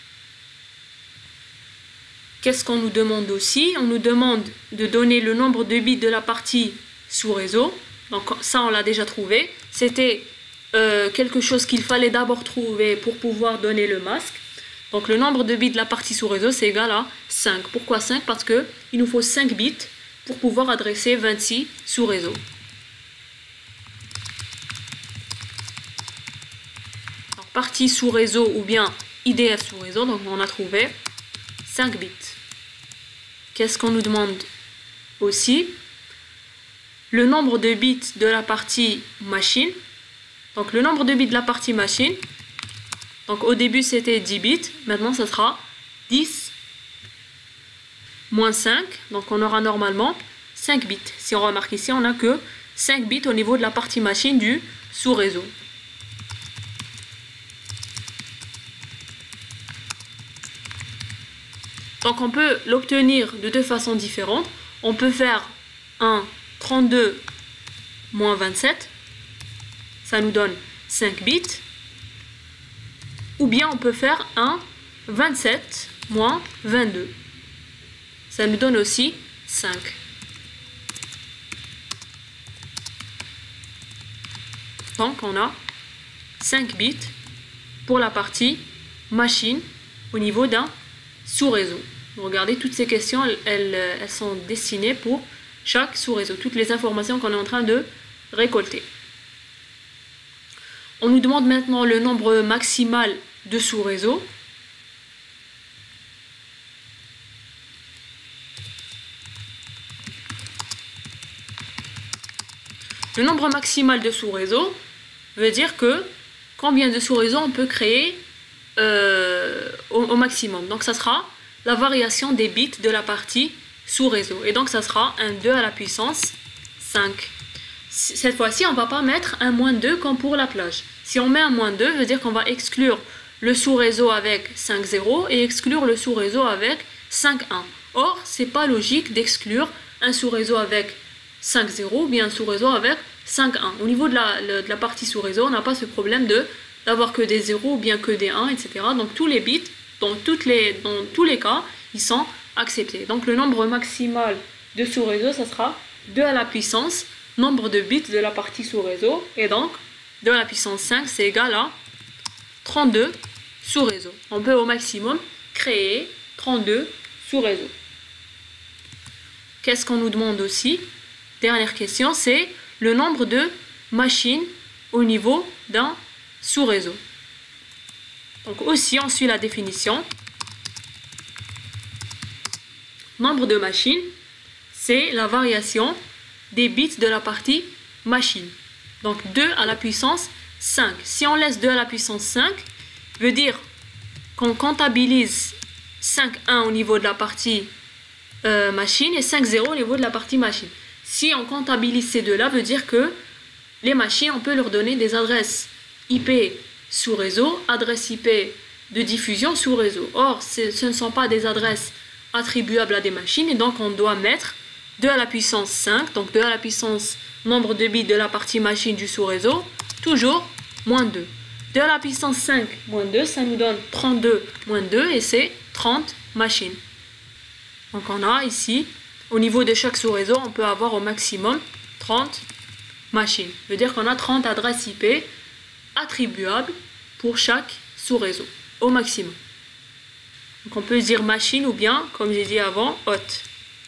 Qu'est-ce qu'on nous demande aussi? On nous demande de donner le nombre de bits de la partie sous-réseau. Donc ça, on l'a déjà trouvé. C'était quelque chose qu'il fallait d'abord trouver pour pouvoir donner le masque. Donc le nombre de bits de la partie sous-réseau, c'est égal à 5. Pourquoi 5? Parce qu'il nous faut 5 bits pour pouvoir adresser 26 sous-réseaux. Partie sous-réseau ou bien IDF sous-réseau, donc on a trouvé 5 bits. Qu'est-ce qu'on nous demande aussi? Le nombre de bits de la partie machine. Donc le nombre de bits de la partie machine, donc au début c'était 10 bits, maintenant ça sera 10 moins 5, donc on aura normalement 5 bits. Si on remarque ici, on n'a que 5 bits au niveau de la partie machine du sous-réseau. Donc on peut l'obtenir de deux façons différentes. On peut faire un 32 moins 27, ça nous donne 5 bits. Ou bien on peut faire un 27 moins 22, ça nous donne aussi 5. Donc on a 5 bits pour la partie machine au niveau d'un sous-réseau. Regardez, toutes ces questions, elles sont destinées pour chaque sous-réseau, toutes les informations qu'on est en train de récolter. On nous demande maintenant le nombre maximal de sous-réseaux. Le nombre maximal de sous-réseaux veut dire que combien de sous-réseaux on peut créer au maximum. Donc ça sera la variation des bits de la partie sous-réseau. Et donc ça sera un 2 à la puissance 5. Cette fois-ci, on ne va pas mettre un moins 2 comme pour la plage. Si on met un moins 2, veut dire qu'on va exclure le sous-réseau avec 5 0 et exclure le sous-réseau avec 5 1. Or, c'est pas logique d'exclure un sous-réseau avec 5 0 ou bien un sous-réseau avec 5 1. Au niveau de la partie sous-réseau, on n'a pas ce problème d'avoir que des 0 ou bien que des 1, etc. Donc tous les bits, dans tous les cas, ils sont acceptés. Donc le nombre maximal de sous-réseau, ça sera 2 à la puissance nombre de bits de la partie sous-réseau. Et donc 2 à la puissance 5, c'est égal à 32 sous-réseaux. On peut au maximum créer 32 sous-réseaux. Qu'est-ce qu'on nous demande aussi? Dernière question, c'est le nombre de machines au niveau d'un sous-réseau. Donc aussi, on suit la définition. Nombre de machines, c'est la variation des bits de la partie machine. Donc 2 à la puissance 5. Si on laisse 2 à la puissance 5, veut dire qu'on comptabilise 5 1 au niveau de la partie machine et 5 0 au niveau de la partie machine. Si on comptabilise ces deux-là, veut dire que les machines, on peut leur donner des adresses IP sous réseau, adresses IP de diffusion sous réseau. Or, ce ne sont pas des adresses attribuables à des machines et donc on doit mettre 2 à la puissance 5, donc 2 à la puissance nombre de bits de la partie machine du sous-réseau, toujours moins 2. 2 à la puissance 5 moins 2, ça nous donne 32 moins 2 et c'est 30 machines. Donc on a ici, au niveau de chaque sous-réseau, on peut avoir au maximum 30 machines. Ça veut dire qu'on a 30 adresses IP attribuables pour chaque sous-réseau, au maximum. Donc on peut dire machine ou bien, comme j'ai dit avant, hôte.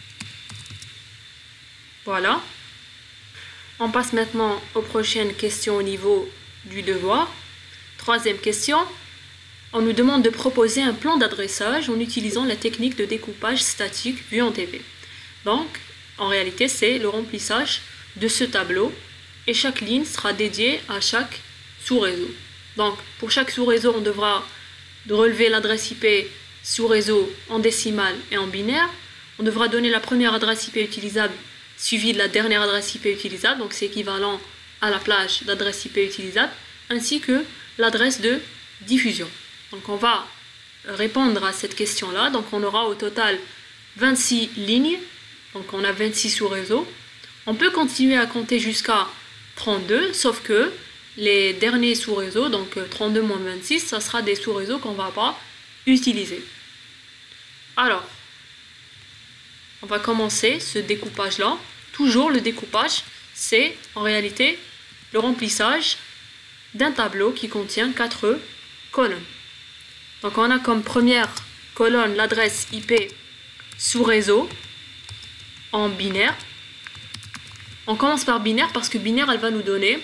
Voilà. On passe maintenant aux prochaines questions au niveau du devoir. Troisième question. On nous demande de proposer un plan d'adressage en utilisant la technique de découpage statique vue en TV. Donc, en réalité, c'est le remplissage de ce tableau et chaque ligne sera dédiée à chaque sous-réseau. Donc, pour chaque sous-réseau, on devra relever l'adresse IP sous-réseau en décimale et en binaire. On devra donner la première adresse IP utilisable suivie de la dernière adresse IP utilisable, donc c'est équivalent à la plage d'adresse IP utilisable, ainsi que l'adresse de diffusion. Donc on va répondre à cette question-là. Donc on aura au total 26 lignes, donc on a 26 sous-réseaux. On peut continuer à compter jusqu'à 32, sauf que les derniers sous-réseaux, donc 32 moins 26, ça sera des sous-réseaux qu'on ne va pas utiliser. Alors, on va commencer ce découpage-là. Toujours le découpage, c'est en réalité le remplissage d'un tableau qui contient 4 colonnes. Donc on a comme première colonne l'adresse IP sous-réseau en binaire. On commence par binaire parce que binaire, elle va nous donner,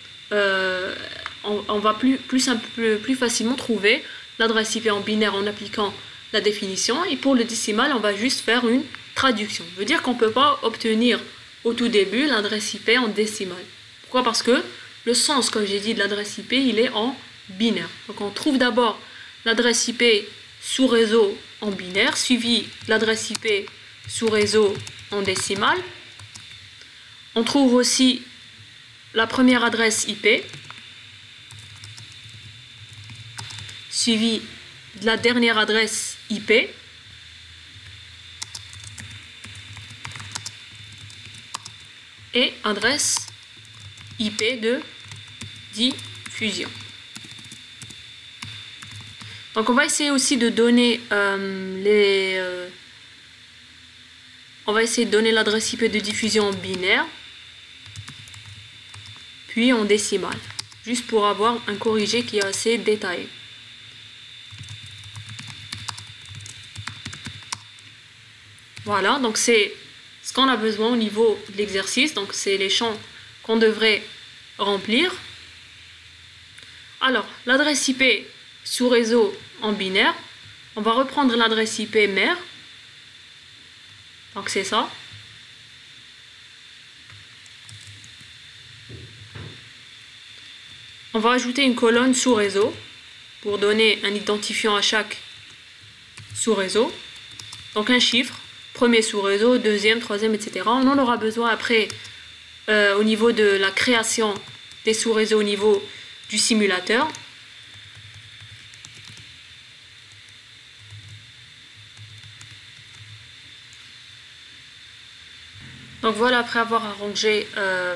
on va plus facilement trouver l'adresse IP en binaire en appliquant la définition. Et pour le décimal, on va juste faire une traduction. Ça veut dire qu'on ne peut pas obtenir au tout début l'adresse IP en décimale. Pourquoi? Parce que le sens, comme j'ai dit, de l'adresse IP, il est en binaire. Donc on trouve d'abord l'adresse IP sous réseau en binaire, suivi de l'adresse IP sous réseau en décimale. On trouve aussi la première adresse IP, suivi de la dernière adresse IP. Et adresse IP de diffusion. Donc on va essayer aussi de donner on va essayer de donner l'adresse IP de diffusion en binaire, puis en décimale. juste pour avoir un corrigé qui est assez détaillé. Voilà, donc c'est ce qu'on a besoin au niveau de l'exercice. Donc c'est les champs qu'on devrait remplir. Alors, l'adresse IP sous réseau en binaire, on va reprendre l'adresse IP mère. Donc c'est ça. On va ajouter une colonne sous réseau pour donner un identifiant à chaque sous réseau. Donc un chiffre, premier sous réseau, deuxième, troisième, etc. On en aura besoin après au niveau de la création des sous réseaux au niveau du simulateur. Donc voilà, après avoir arrangé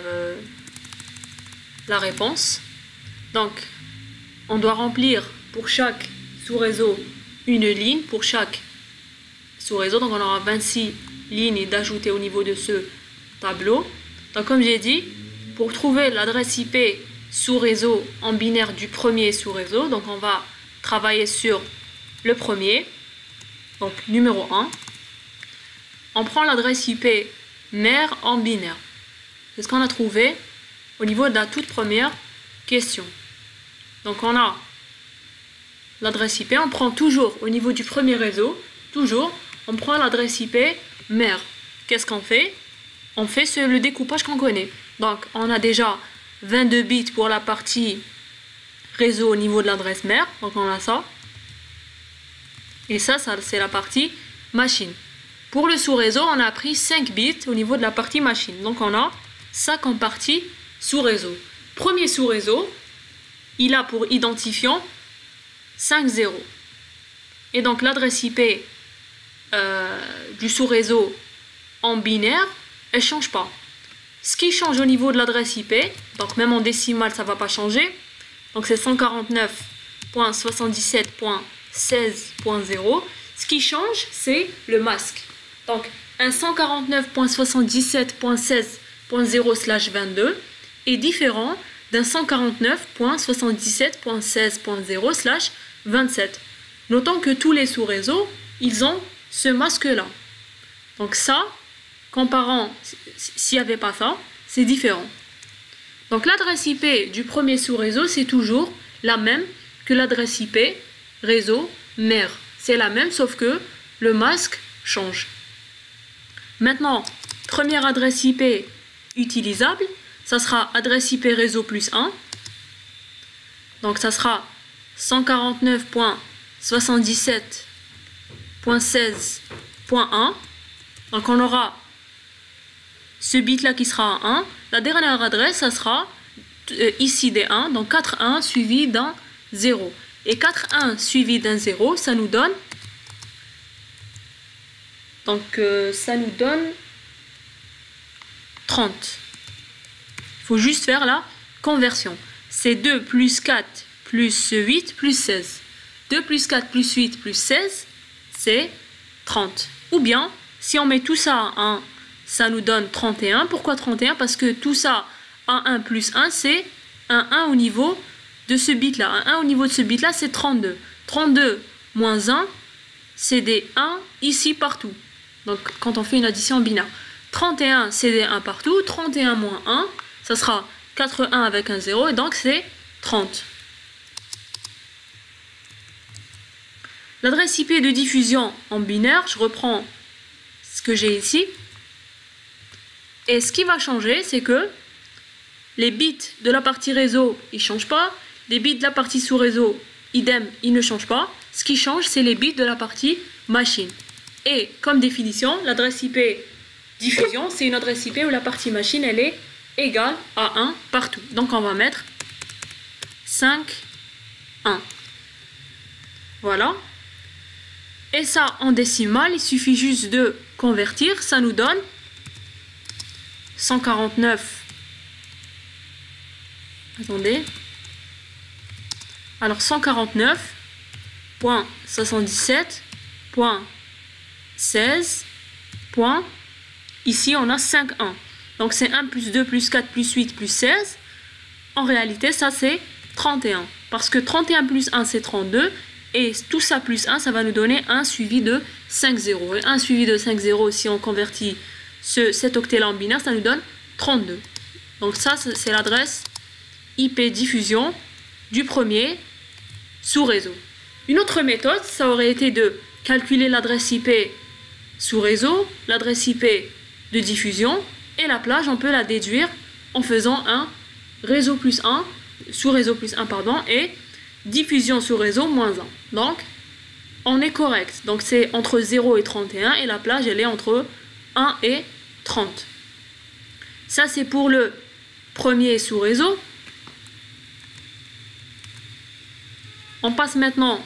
la réponse. Donc, on doit remplir pour chaque sous-réseau une ligne, pour chaque sous-réseau. Donc, on aura 26 lignes d'ajouter au niveau de ce tableau. Donc, comme j'ai dit, pour trouver l'adresse IP sous-réseau en binaire du premier sous-réseau, donc on va travailler sur le premier, donc numéro 1. On prend l'adresse IP mère en binaire. C'est ce qu'on a trouvé au niveau de la toute première question. Donc on a l'adresse IP, on prend toujours au niveau du premier réseau, on prend l'adresse IP mère. Qu'est-ce qu'on fait? On fait le découpage qu'on connaît. Donc on a déjà 22 bits pour la partie réseau au niveau de l'adresse mère, donc on a ça. Et ça c'est la partie machine. Pour le sous-réseau, on a pris 5 bits au niveau de la partie machine. Donc on a ça comme partie sous-réseau. Premier sous-réseau, il a pour identifiant 5 0. Et donc l'adresse IP du sous-réseau en binaire, elle ne change pas. Ce qui change au niveau de l'adresse IP, donc même en décimale, ça ne va pas changer. Donc c'est 149.77.16.0. Ce qui change, c'est le masque. Donc un 149.77.16.0/22 est différent d'un 149.77.16.0/27. Notons que tous les sous-réseaux, ils ont ce masque-là. Donc ça, comparant, s'il n'y avait pas ça, c'est différent. Donc l'adresse IP du premier sous-réseau, c'est toujours la même que l'adresse IP réseau mère. C'est la même, sauf que le masque change. Maintenant, première adresse IP utilisable, ça sera adresse IP réseau plus 1. Donc ça sera 149.77.16.1. Donc on aura ce bit là qui sera un 1. La dernière adresse, ça sera ici des 1, donc 4 1 suivi d'un 0. Et 4 1 suivi d'un 0, ça nous donne... Donc ça nous donne 30. Il faut juste faire la conversion. C'est 2 plus 4 plus 8 plus 16. 2 plus 4 plus 8 plus 16, c'est 30. Ou bien, si on met tout ça à 1, ça nous donne 31. Pourquoi 31? Parce que tout ça à 1 plus 1, c'est un 1 au niveau de ce bit-là. Un 1 au niveau de ce bit-là, c'est 32. 32 moins 1, c'est des 1 ici partout. Donc, quand on fait une addition en binaire. 31, c'est des 1 partout. 31 moins 1, ça sera 4 1 avec un 0. Et donc, c'est 30. L'adresse IP de diffusion en binaire, je reprends ce que j'ai ici. Et ce qui va changer, c'est que les bits de la partie réseau, ils ne changent pas. Les bits de la partie sous-réseau, idem, ils ne changent pas. Ce qui change, c'est les bits de la partie machine. Et comme définition, l'adresse IP diffusion, c'est une adresse IP où la partie machine, elle est égale à 1 partout. Donc on va mettre 5, 1. Voilà. Et ça, en décimale, il suffit juste de convertir. Ça nous donne 149. Attendez. Alors 149.77.16. Ici, on a 5, 1. Donc c'est 1 plus 2 plus 4 plus 8 plus 16. en réalité, ça c'est 31. Parce que 31 plus 1, c'est 32. Et tout ça plus 1, ça va nous donner 1 suivi de 5 zéros. Et 1 suivi de 5 zéros, si on convertit cet octet-là en binaire, ça nous donne 32. Donc ça, c'est l'adresse IP diffusion du premier sous-réseau. Une autre méthode, ça aurait été de calculer l'adresse IP sous-réseau, l'adresse IP de diffusion, et la plage, on peut la déduire en faisant un réseau plus 1, sous-réseau plus 1, pardon, et diffusion sous-réseau moins 1. Donc, on est correct. Donc, c'est entre 0 et 31, et la plage, elle est entre 1 et 30. Ça, c'est pour le premier sous-réseau. On passe maintenant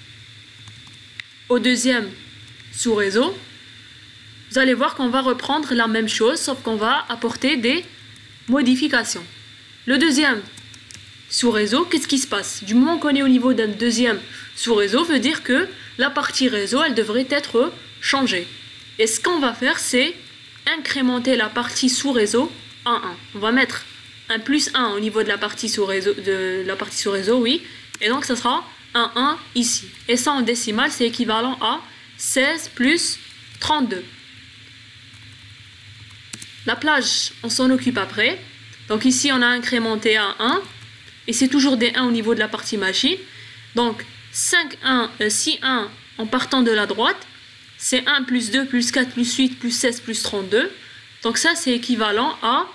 au deuxième sous-réseau. Vous allez voir qu'on va reprendre la même chose, sauf qu'on va apporter des modifications. Le deuxième sous-réseau, qu'est-ce qui se passe? Du moment qu'on est au niveau d'un deuxième sous-réseau, veut dire que la partie réseau, elle devrait être changée. Et ce qu'on va faire, c'est incrémenter la partie sous-réseau en 1. On va mettre un plus 1 au niveau de la partie sous-réseau, oui. Et donc, ça sera un 1 ici. Et ça, en décimale, c'est équivalent à 16 plus 32. La plage, on s'en occupe après. Donc ici, on a incrémenté à 1. Et c'est toujours des 1 au niveau de la partie machine. Donc, 6 1 en partant de la droite. C'est 1 plus 2 plus 4 plus 8 plus 16 plus 32. Donc ça, c'est équivalent à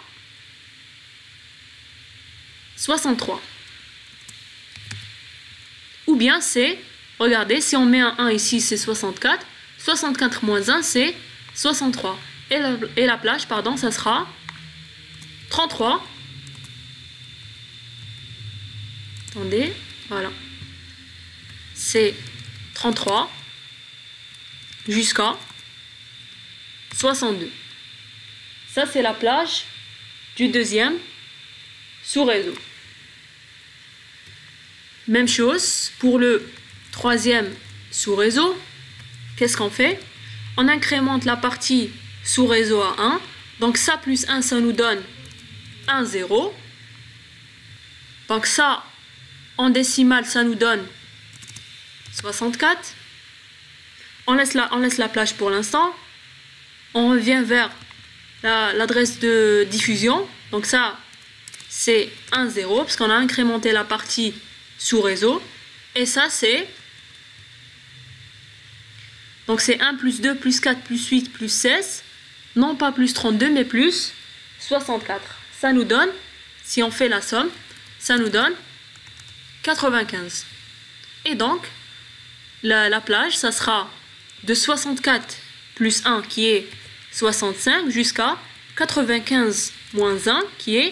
63. Ou bien c'est, regardez, si on met un 1 ici, c'est 64. 64 moins 1, c'est 63. Et la plage, pardon, ça sera 33. Attendez, voilà. C'est 33 jusqu'à 62. Ça, c'est la plage du deuxième sous-réseau. Même chose pour le troisième sous-réseau. Qu'est-ce qu'on fait? On incrémente la partie sous-réseau à 1. Donc ça plus 1, ça nous donne 1, 0. Donc ça, en décimale, ça nous donne 64. On laisse la plage pour l'instant. On revient vers l'adresse de diffusion. Donc ça, c'est 1, 0, parce qu'on a incrémenté la partie sous-réseau. Et ça, c'est... Donc c'est 1 plus 2 plus 4 plus 8 plus 16. Non pas plus 32, mais plus 64. Ça nous donne, si on fait la somme, ça nous donne 95. Et donc, la plage, ça sera de 64 plus 1 qui est 65 jusqu'à 95 moins 1 qui est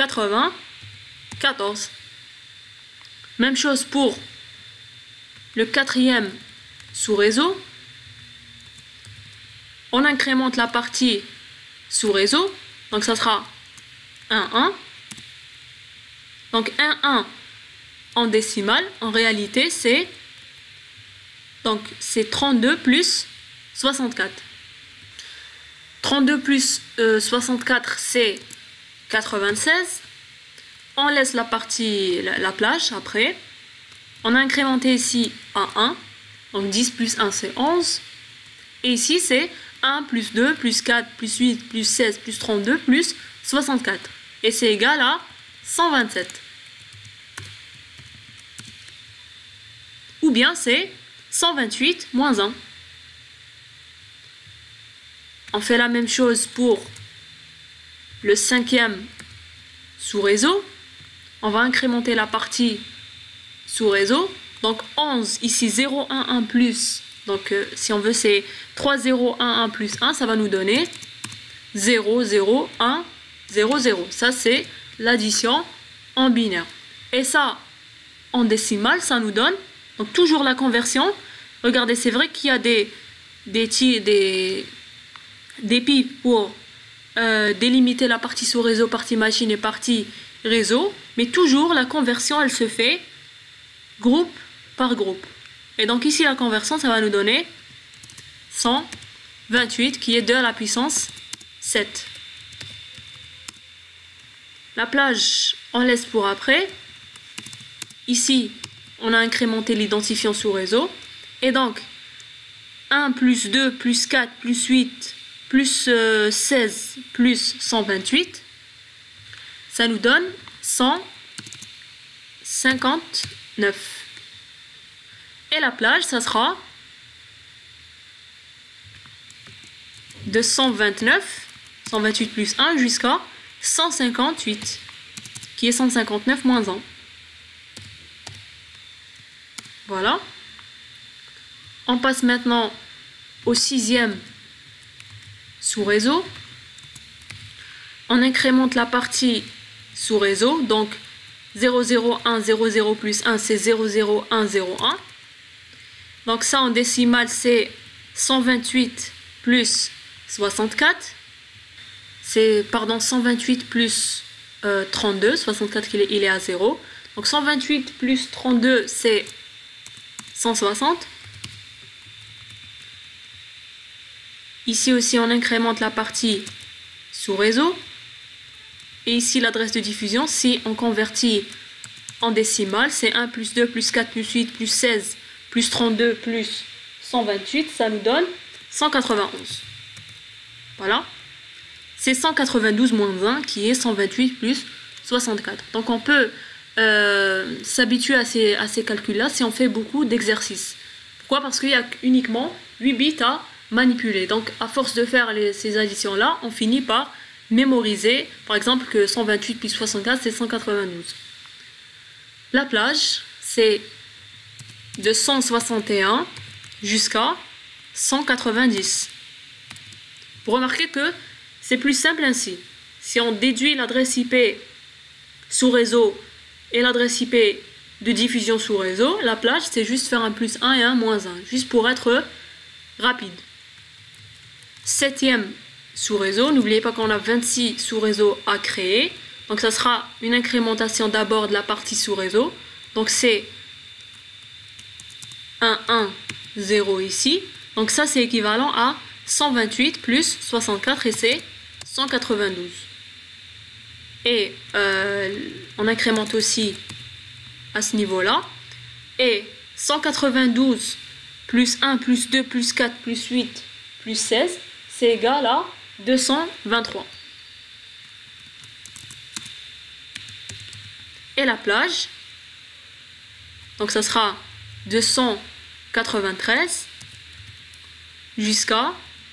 94. Même chose pour le quatrième sous-réseau. On incrémente la partie sous-réseau. Donc ça sera 1, 1. Donc 1, 1 en décimale. En réalité, c'est 32 plus 64. 32 plus 64, c'est 96. On laisse la plage après. On a incrémenté ici à 1. Donc 10 plus 1, c'est 11. Et ici, c'est 1 plus 2 plus 4 plus 8 plus 16 plus 32 plus 64. Et c'est égal à 127. Ou bien c'est 128 moins 1. On fait la même chose pour le cinquième sous-réseau. On va incrémenter la partie sous-réseau. Donc 11, ici 0, 1, 1 plus. Donc si on veut, c'est 3, 0, 1, 1 plus 1. Ça va nous donner 0, 0, 1, 0, 0. Ça, c'est l'addition en binaire. Et ça, en décimale, ça nous donne, donc toujours la conversion. Regardez, c'est vrai qu'il y a des pipes pour délimiter la partie sous-réseau, partie machine et partie réseau. Mais toujours, la conversion, elle se fait groupe par groupe. Et donc ici, la conversion, ça va nous donner 128 qui est 2 à la puissance 7. La plage on laisse pour après. Ici, on a incrémenté l'identifiant sous réseau. Et donc, 1 plus 2 plus 4 plus 8 plus 16 plus 128, ça nous donne 159. Et la plage, ça sera de 129, 128 plus 1 jusqu'à 158, qui est 159 moins 1. Voilà. On passe maintenant au 6e sous-réseau. On incrémente la partie sous-réseau. Donc 001, 00 plus 1, c'est 00101. Donc ça en décimale, c'est 128 plus 64. C'est, pardon, 128 plus 32. 64, il est à 0. Donc 128 plus 32, c'est 160. Ici aussi, on incrémente la partie sous réseau. Et ici, l'adresse de diffusion, si on convertit en décimale, c'est 1 plus 2 plus 4 plus 8 plus 16 plus 32 plus 128. Ça nous donne 191. Voilà. C'est 192 moins 1 qui est 128 plus 64. Donc on peut s'habituer à ces calculs-là si on fait beaucoup d'exercices. Pourquoi? Parce qu'il y a uniquement 8 bits à manipuler. Donc à force de faire ces additions-là, on finit par mémoriser, par exemple, que 128 plus 64, c'est 192. La plage, c'est de 161 jusqu'à 190. Vous remarquez que c'est plus simple ainsi. Si on déduit l'adresse IP sous réseau et l'adresse IP de diffusion sous réseau, la plage, c'est juste faire un plus 1 et un moins 1, juste pour être rapide. 7e sous-réseau, n'oubliez pas qu'on a 26 sous-réseaux à créer. Donc ça sera une incrémentation d'abord de la partie sous-réseau. Donc c'est 1, 1, 0 ici. Donc ça c'est équivalent à 128 plus 64 et c'est 192. Et on incrémente aussi à ce niveau-là. Et 192 plus 1 plus 2 plus 4 plus 8 plus 16, c'est égal à 223. Et la plage, donc ça sera 293 jusqu'à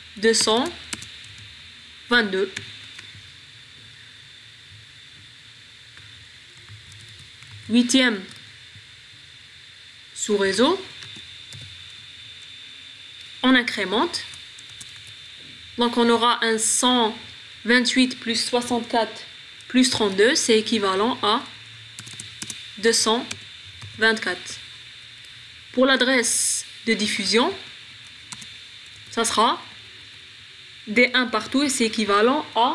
222. Huitième sous réseau, on incrémente. Donc on aura un 128 plus 64 plus 32, c'est équivalent à 224. Pour l'adresse de diffusion, ça sera des 1 partout et c'est équivalent à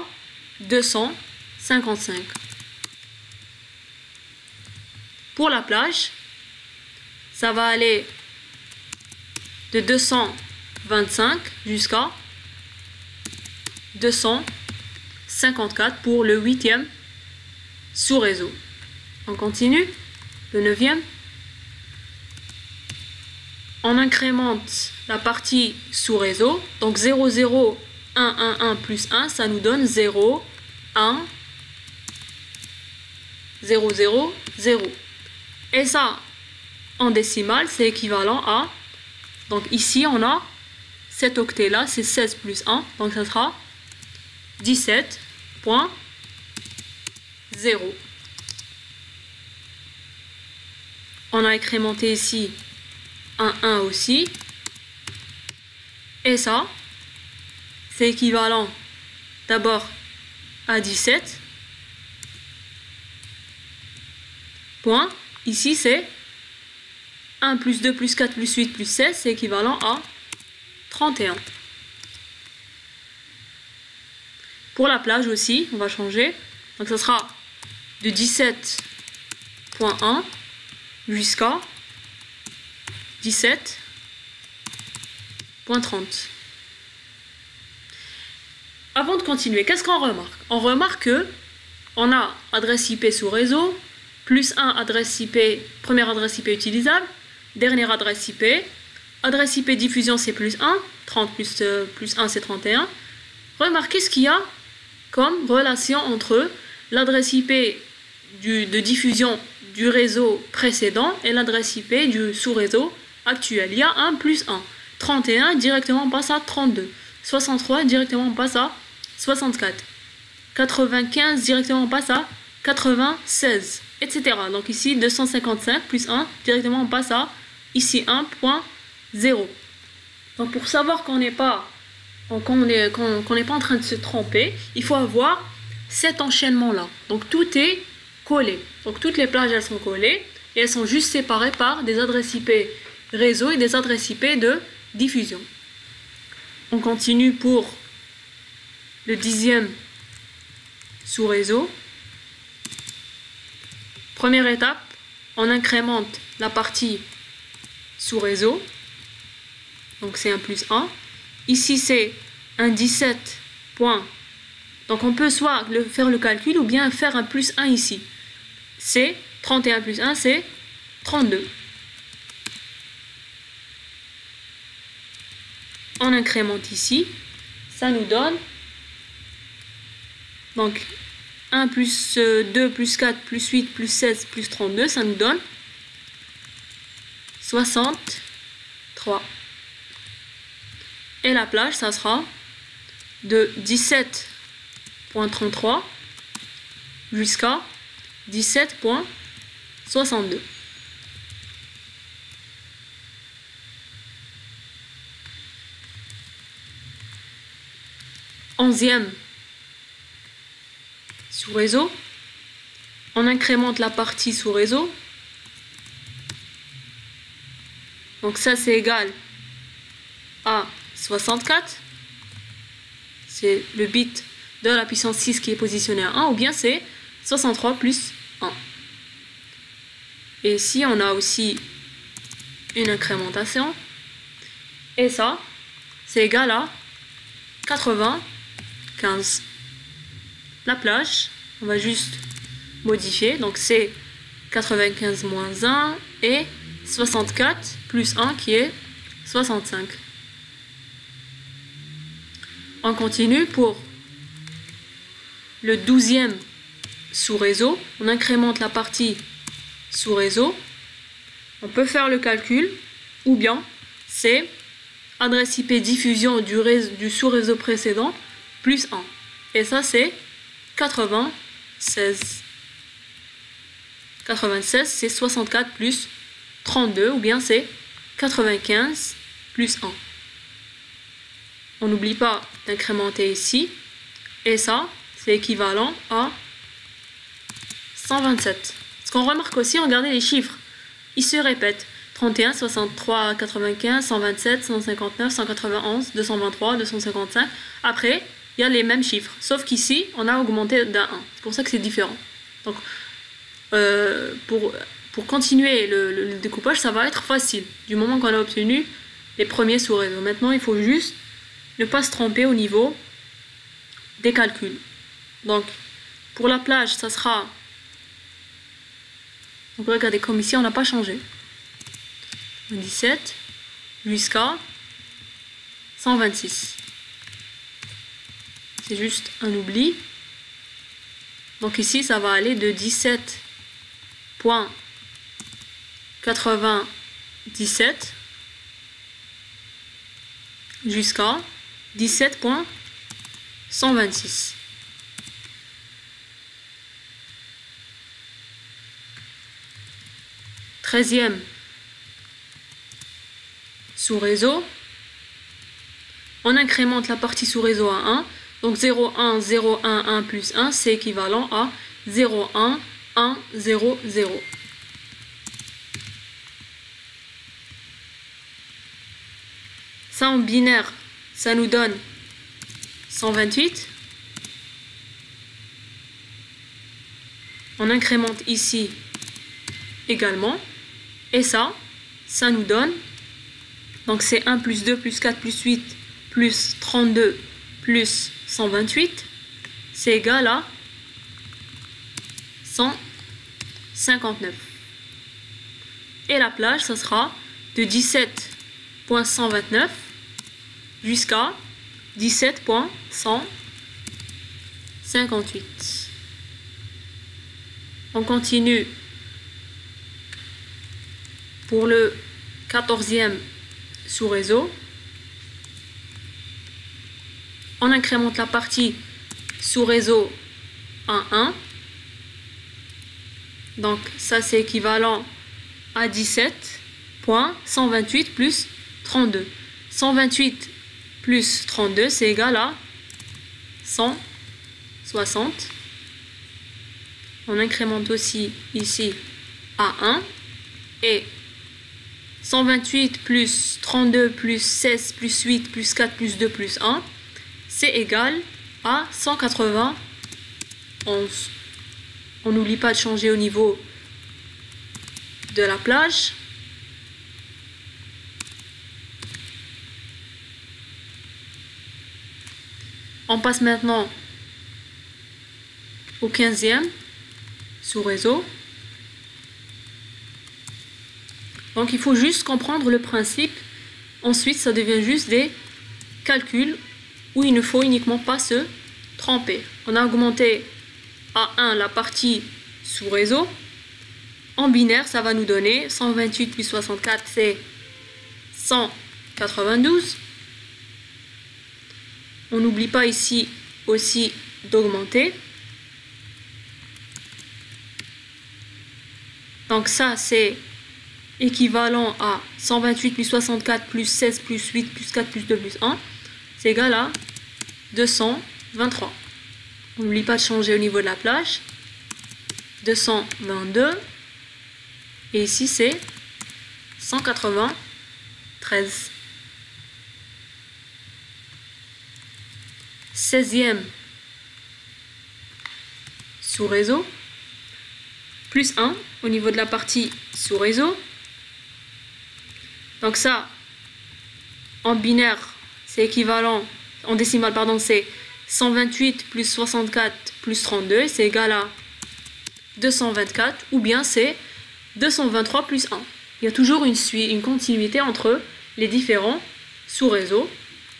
255. Pour la plage, ça va aller de 225 jusqu'à 254 pour le 8e sous-réseau. On continue. Le 9e. On incrémente la partie sous-réseau. Donc 0, 0, 1, 1, 1 plus 1, ça nous donne 0, 1, 0, 0, 0. Et ça, en décimale, c'est équivalent à... Donc ici, on a cet octet-là, c'est 16 plus 1. Donc ça sera 17.0. On a incrémenté ici un 1 aussi. Et ça, c'est équivalent d'abord à 17. Point. Ici, c'est 1 plus 2 plus 4 plus 8 plus 16, c'est équivalent à 31. Pour la plage aussi, on va changer. Donc ça sera de 17.1 jusqu'à 17.30. Avant de continuer, qu'est-ce qu'on remarque? On remarque que on a adresse IP sous réseau, plus 1 adresse IP, première adresse IP utilisable, dernière adresse IP, adresse IP diffusion c'est plus 1, 30 plus 1 c'est 31. Remarquez ce qu'il y a comme relation entre l'adresse IP de diffusion du réseau précédent et l'adresse IP du sous-réseau actuel. Il y a 1 plus 1. 31 directement passe à 32. 63 directement passe à 64. 95 directement passe à 96, etc. Donc ici 255 plus 1 directement on passe à ici 1.0. Donc pour savoir qu'on n'est pas en train de se tromper, il faut avoir cet enchaînement là. Donc tout est collé. Donc toutes les plages elles sont collées et elles sont juste séparées par des adresses IP réseau et des adresses IP de diffusion. On continue pour le 10e sous-réseau. Première étape, on incrémente la partie sous-réseau. Donc c'est 1 plus 1. Ici c'est un 17 point. Donc on peut soit faire le calcul ou bien faire un plus 1 ici. C'est 31 plus 1, c'est 32. On incrémente ici. Ça nous donne donc 1 plus 2 plus 4 plus 8 plus 16 plus 32. Ça nous donne 63. Et la plage, ça sera de 17.33 jusqu'à 17.62. Onzième sous-réseau. On incrémente la partie sous-réseau. Donc ça, c'est égal à 64. C'est le bit de la puissance 6 qui est positionné à 1. Ou bien c'est 63 plus 1. Et ici, on a aussi une incrémentation. Et ça, c'est égal à 95. La plage, on va juste modifier. Donc c'est 95 moins 1 et 64 plus 1 qui est 65. On continue pour le 12e sous-réseau. On incrémente la partie sous-réseau. On peut faire le calcul ou bien c'est adresse IP diffusion du sous-réseau précédent plus 1. Et ça c'est 96. 96 c'est 64 plus 32 ou bien c'est 95 plus 1. On n'oublie pas d'incrémenter ici. Et ça, c'est équivalent à 127. Ce qu'on remarque aussi, regardez les chiffres. Ils se répètent. 31, 63, 95, 127, 159, 191, 223, 255. Après, il y a les mêmes chiffres. Sauf qu'ici, on a augmenté d'un 1. C'est pour ça que c'est différent. Donc, pour continuer le découpage, ça va être facile. Du moment qu'on a obtenu les premiers sous-réseaux. Maintenant, il faut juste ne pas se tromper au niveau des calculs. Donc, pour la plage, ça sera... Donc, regardez, comme ici, on n'a pas changé. 17 jusqu'à 126. C'est juste un oubli. Donc ici, ça va aller de 17.97 jusqu'à 17.126. Treizième sous-réseau. On incrémente la partie sous-réseau à 1. Donc 0, 1, 0, 1, 1 plus 1, c'est équivalent à 0, 1, 1, 0, 0. Ça en binaire, ça nous donne 128. On incrémente ici également. Et ça nous donne, donc c'est 1 plus 2 plus 4 plus 8 plus 32 plus 128, c'est égal à 159. Et la plage, ça sera de 17.129 jusqu'à 17.158. On continue pour le 14e sous-réseau. On incrémente la partie sous-réseau en 1. Donc ça c'est équivalent à 17.128 plus 32. 128 plus 32 c'est égal à 160. On incrémente aussi ici à 1. Et 128 plus 32 plus 16 plus 8 plus 4 plus 2 plus 1, c'est égal à 191. On n'oublie pas de changer au niveau de la plage. On passe maintenant au 15e sous-réseau. Donc il faut juste comprendre le principe. Ensuite, ça devient juste des calculs où il ne faut uniquement pas se tromper. On a augmenté à 1 la partie sous-réseau. En binaire, ça va nous donner 128 plus 64, c'est 192. On n'oublie pas ici aussi d'augmenter. Donc ça, c'est équivalent à 128 plus 64 plus 16 plus 8 plus 4 plus 2 plus 1. C'est égal à 223. On n'oublie pas de changer au niveau de la plage. 222. Et ici, c'est 193. 16e sous-réseau. Plus 1 au niveau de la partie sous-réseau. Donc ça, en binaire, c'est équivalent, en décimale, pardon, c'est 128 plus 64 plus 32, c'est égal à 224, ou bien c'est 223 plus 1. Il y a toujours une continuité entre les différents sous-réseaux.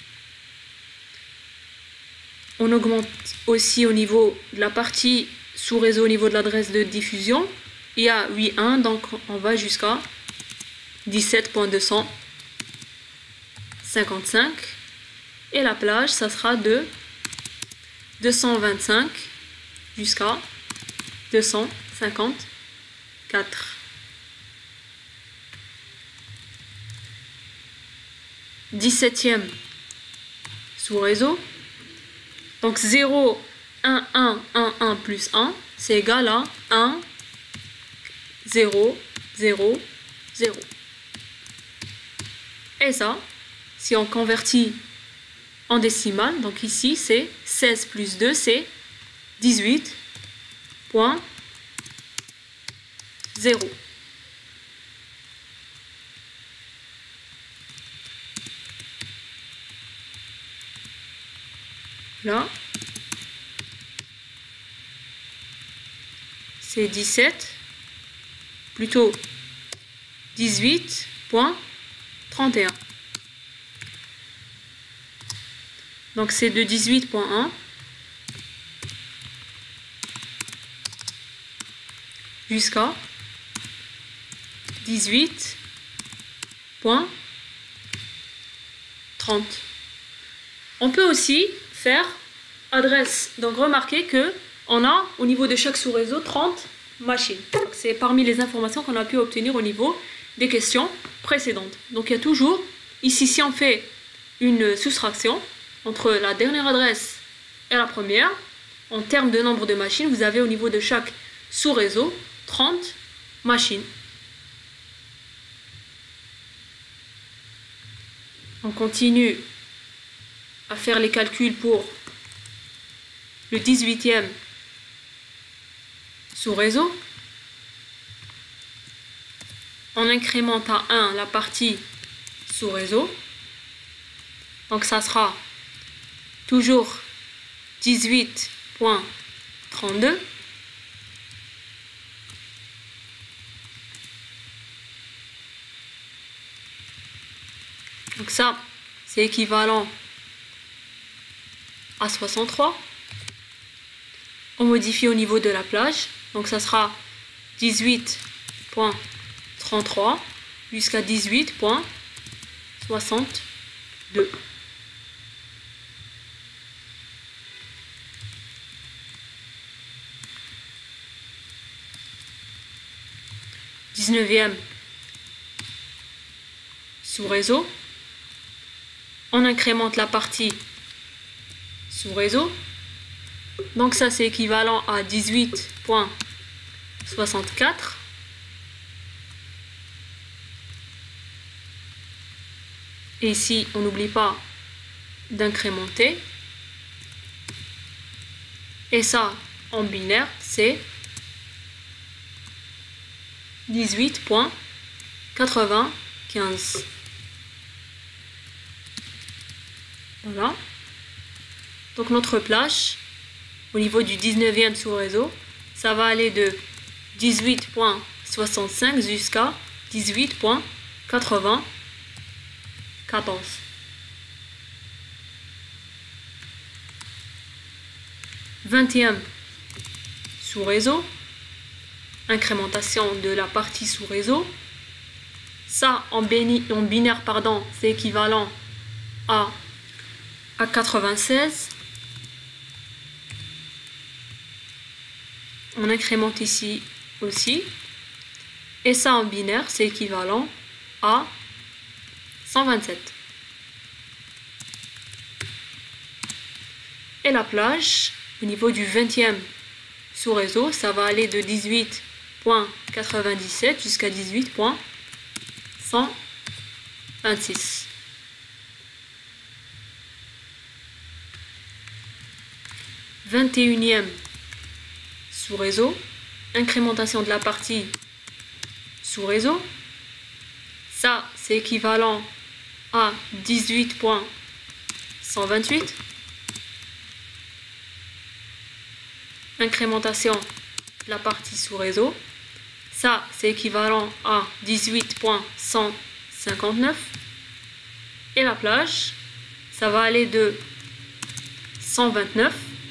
On augmente aussi au niveau de la partie sous-réseau, au niveau de l'adresse de diffusion. Il y a 8.1, donc on va jusqu'à 17.255. Et la plage, ça sera de 225 jusqu'à 254. 17e sous-réseau. Donc 0, 1, 1, 1, 1 plus 1, c'est égal à 1, 0, 0, 0. Et ça, si on convertit en décimale, donc ici c'est 16 plus 2, c'est 18.0. Là, c'est 17, plutôt 18.31. Donc c'est de 18.1 jusqu'à 18.30. On peut aussi faire adresse. Donc remarquez que on a au niveau de chaque sous-réseau 30 machines. C'est parmi les informations qu'on a pu obtenir au niveau des questions précédentes. Donc il y a toujours, ici si on fait une soustraction entre la dernière adresse et la première, en termes de nombre de machines, vous avez au niveau de chaque sous-réseau 30 machines. On continue à faire les calculs pour le 18e sous-réseau. On incrémente à 1 la partie sous-réseau. Donc ça sera toujours 18.32. Donc ça, c'est équivalent à 63. On modifie au niveau de la plage. Donc ça sera 18.33 jusqu'à 18.62. Dix-neuvième sous-réseau. On incrémente la partie sous-réseau. Donc ça c'est équivalent à 18.64. Et ici, on n'oublie pas d'incrémenter. Et ça, en binaire, c'est 18.95. Voilà. Donc notre plage, au niveau du 19e sous-réseau, ça va aller de 18.65 jusqu'à 18.94. 20e sous-réseau, incrémentation de la partie sous-réseau. Ça, en binaire, pardon, c'est équivalent à 96. On incrémente ici aussi. Et ça, en binaire, c'est équivalent à 127. Et la plage, au niveau du 20e sous-réseau, ça va aller de 18.97 jusqu'à 18.126. 21e sous-réseau, incrémentation de la partie sous-réseau. Ça, c'est équivalent à 18.128. Incrémentation de la partie sous-réseau. Ça, c'est équivalent à 18.159. Et la plage, ça va aller de 129.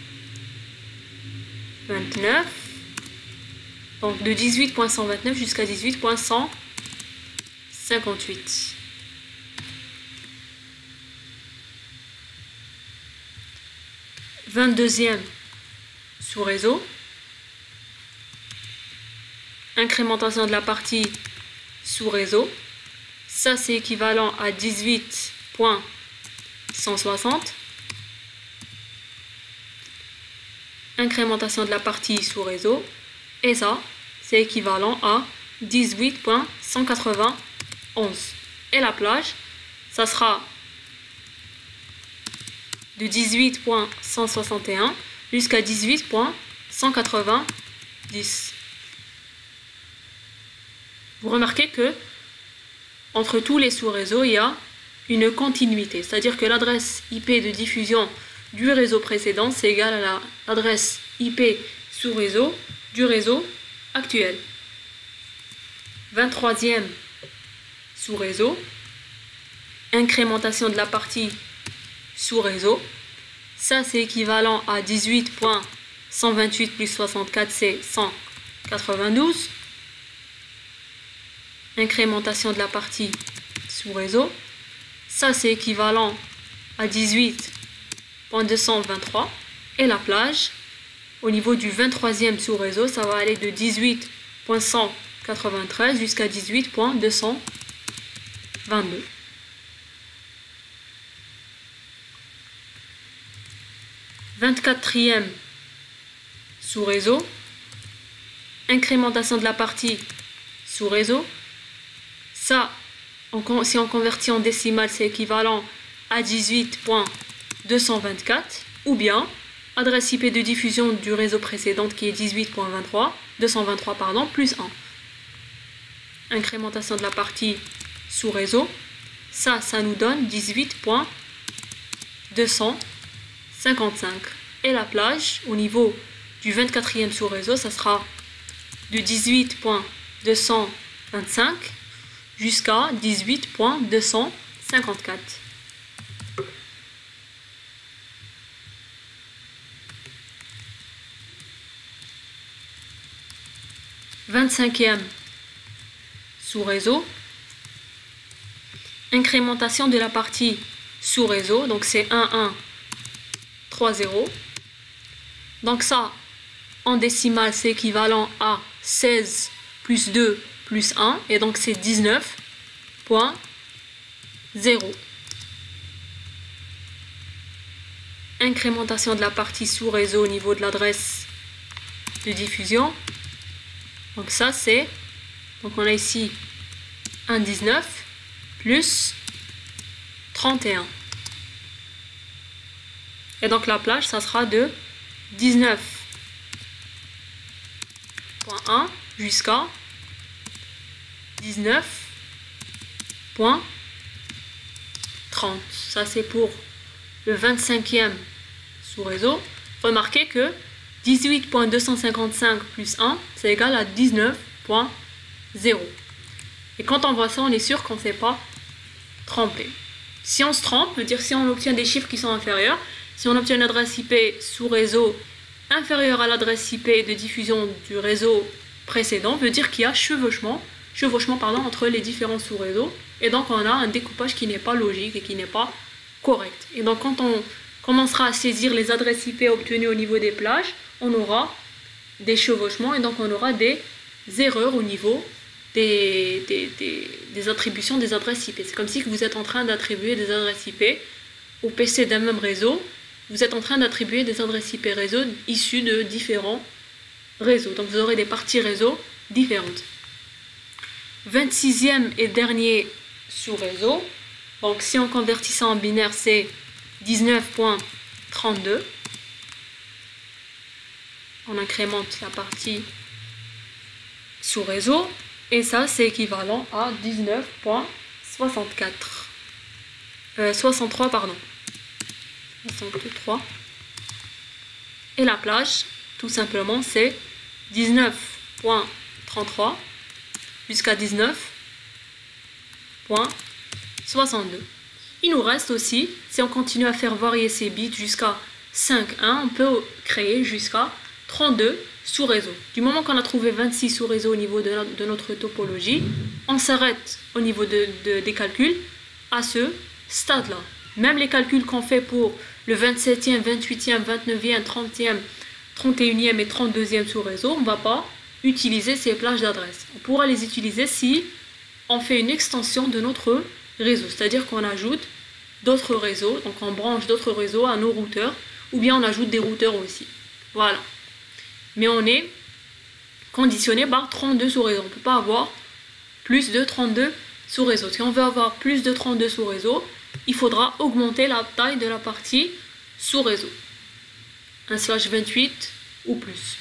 29. Donc de 18.129 jusqu'à 18.158. 22e sous-réseau. Incrémentation de la partie sous-réseau. Ça, c'est équivalent à 18.160. Incrémentation de la partie sous-réseau. Et ça, c'est équivalent à 18.191. Et la plage, ça sera de 18.161 jusqu'à 18.190. Vous remarquez que entre tous les sous-réseaux, il y a une continuité. C'est-à-dire que l'adresse IP de diffusion du réseau précédent, c'est égal à l'adresse IP sous-réseau du réseau actuel. 23e sous-réseau. Incrémentation de la partie sous-réseau. Ça, c'est équivalent à 18.128 plus 64, c'est 192. Incrémentation de la partie sous-réseau. Ça, c'est équivalent à 18.223. Et la plage, au niveau du 23e sous-réseau, ça va aller de 18.193 jusqu'à 18.222. 24e sous-réseau. Incrémentation de la partie sous-réseau. Ça, si on convertit en décimale, c'est équivalent à 18.224. Ou bien, adresse IP de diffusion du réseau précédent qui est 223 plus 1. Incrémentation de la partie sous-réseau. Ça nous donne 18.255. Et la plage, au niveau du 24e sous-réseau, ça sera de 18.225 jusqu'à 18.255. 54. 25e sous-réseau. Incrémentation de la partie sous-réseau, donc c'est 1, 1, 3, 0. Donc ça, en décimale, c'est équivalent à 16 plus 2 plus 1, et donc c'est 19.0. Incrémentation de la partie sous-réseau au niveau de l'adresse de diffusion. Donc ça c'est, donc on a ici un 19 plus 31. Et donc la plage, ça sera de 19.1 jusqu'à 19.30. Ça c'est pour le 25e sous-réseau. Remarquez que 18.255 plus 1, c'est égal à 19.0. Et quand on voit ça, on est sûr qu'on ne s'est pas trompé. Si on se trompe, veut dire si on obtient des chiffres qui sont inférieurs, si on obtient une adresse IP sous réseau inférieure à l'adresse IP de diffusion du réseau précédent, veut dire qu'il y a chevauchement entre les différents sous-réseaux. Et donc on a un découpage qui n'est pas logique et qui n'est pas correct. Et donc quand on commencera à saisir les adresses IP obtenues au niveau des plages, on aura des chevauchements et donc on aura des erreurs au niveau des attributions des adresses IP. C'est comme si vous êtes en train d'attribuer des adresses IP au PC d'un même réseau. Vous êtes en train d'attribuer des adresses IP réseau issues de différents réseaux. Donc vous aurez des parties réseau différentes. 26e et dernier sous-réseau. Donc si on convertit ça en binaire, c'est 19.32. On incrémente la partie sous-réseau. Et ça, c'est équivalent à 19.64. 63, pardon. 63. Et la plage, tout simplement, c'est 19.33 jusqu'à 19.62. Il nous reste aussi, si on continue à faire varier ces bits jusqu'à 5.1, on peut créer jusqu'à 32 sous-réseaux. Du moment qu'on a trouvé 26 sous-réseaux au niveau de notre topologie, on s'arrête au niveau des calculs à ce stade-là. Même les calculs qu'on fait pour le 27e, 28e, 29e, 30e, 31e et 32e sous-réseau, on ne va pas utiliser ces plages d'adresse. On pourra les utiliser si on fait une extension de notre réseau, c'est-à-dire qu'on ajoute d'autres réseaux, donc on branche d'autres réseaux à nos routeurs, ou bien on ajoute des routeurs aussi. Voilà. Mais on est conditionné par 32 sous-réseaux. On ne peut pas avoir plus de 32 sous-réseaux. Si on veut avoir plus de 32 sous-réseaux, il faudra augmenter la taille de la partie sous-réseau. 1/28 ou plus.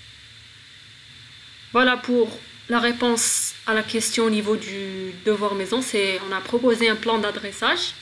Voilà pour la réponse à la question au niveau du devoir maison. On a proposé un plan d'adressage.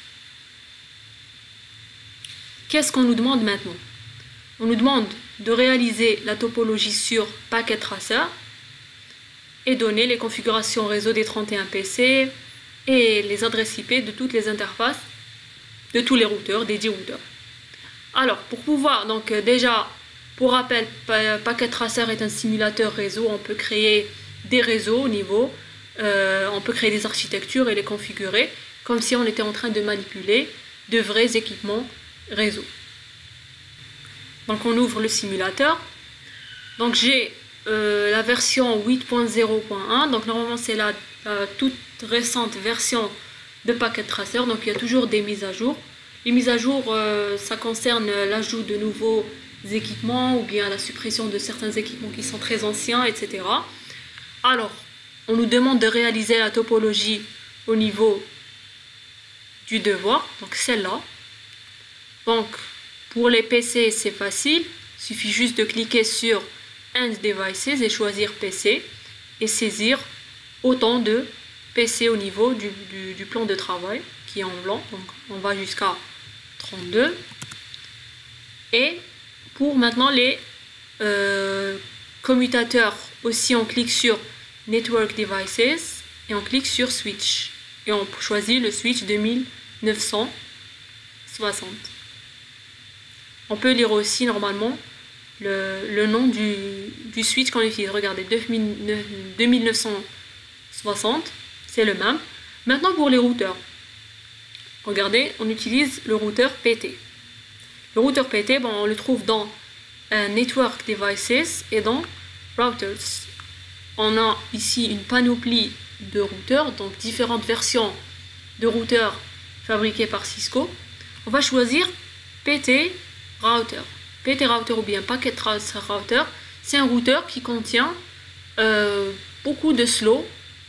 Qu'est-ce qu'on nous demande maintenant? On nous demande de réaliser la topologie sur Packet Tracer et donner les configurations réseau des 31 PC et les adresses IP de toutes les interfaces, de tous les routeurs, des 10 routeurs. Alors, pour pouvoir, donc déjà, pour rappel, Packet Tracer est un simulateur réseau. On peut créer des réseaux au niveau, on peut créer des architectures et les configurer comme si on était en train de manipuler de vrais équipements réseau. Donc on ouvre le simulateur. Donc j'ai la version 8.0.1. Donc normalement c'est la toute récente version de Packet Tracer. Donc il y a toujours des mises à jour. Les mises à jour, ça concerne l'ajout de nouveaux équipements ou bien la suppression de certains équipements qui sont très anciens, etc. Alors, on nous demande de réaliser la topologie au niveau du devoir, donc celle-là. Donc, pour les PC, c'est facile. Il suffit juste de cliquer sur End Devices et choisir PC et saisir autant de PC au niveau du plan de travail qui est en blanc. Donc, on va jusqu'à 32. Et pour maintenant les commutateurs aussi, on clique sur Network Devices et on clique sur Switch. et on choisit le switch 2960. On peut lire aussi normalement le nom du switch qu'on utilise. Regardez, 2960, c'est le même. Maintenant pour les routeurs. Regardez, on utilise le routeur PT. Le routeur PT, bon, on le trouve dans Network Devices et dans Routers. On a ici une panoplie de routeurs, donc différentes versions de routeurs fabriqués par Cisco. On va choisir PT Router. PT Router ou bien Packet Router, c'est un routeur qui contient beaucoup de slots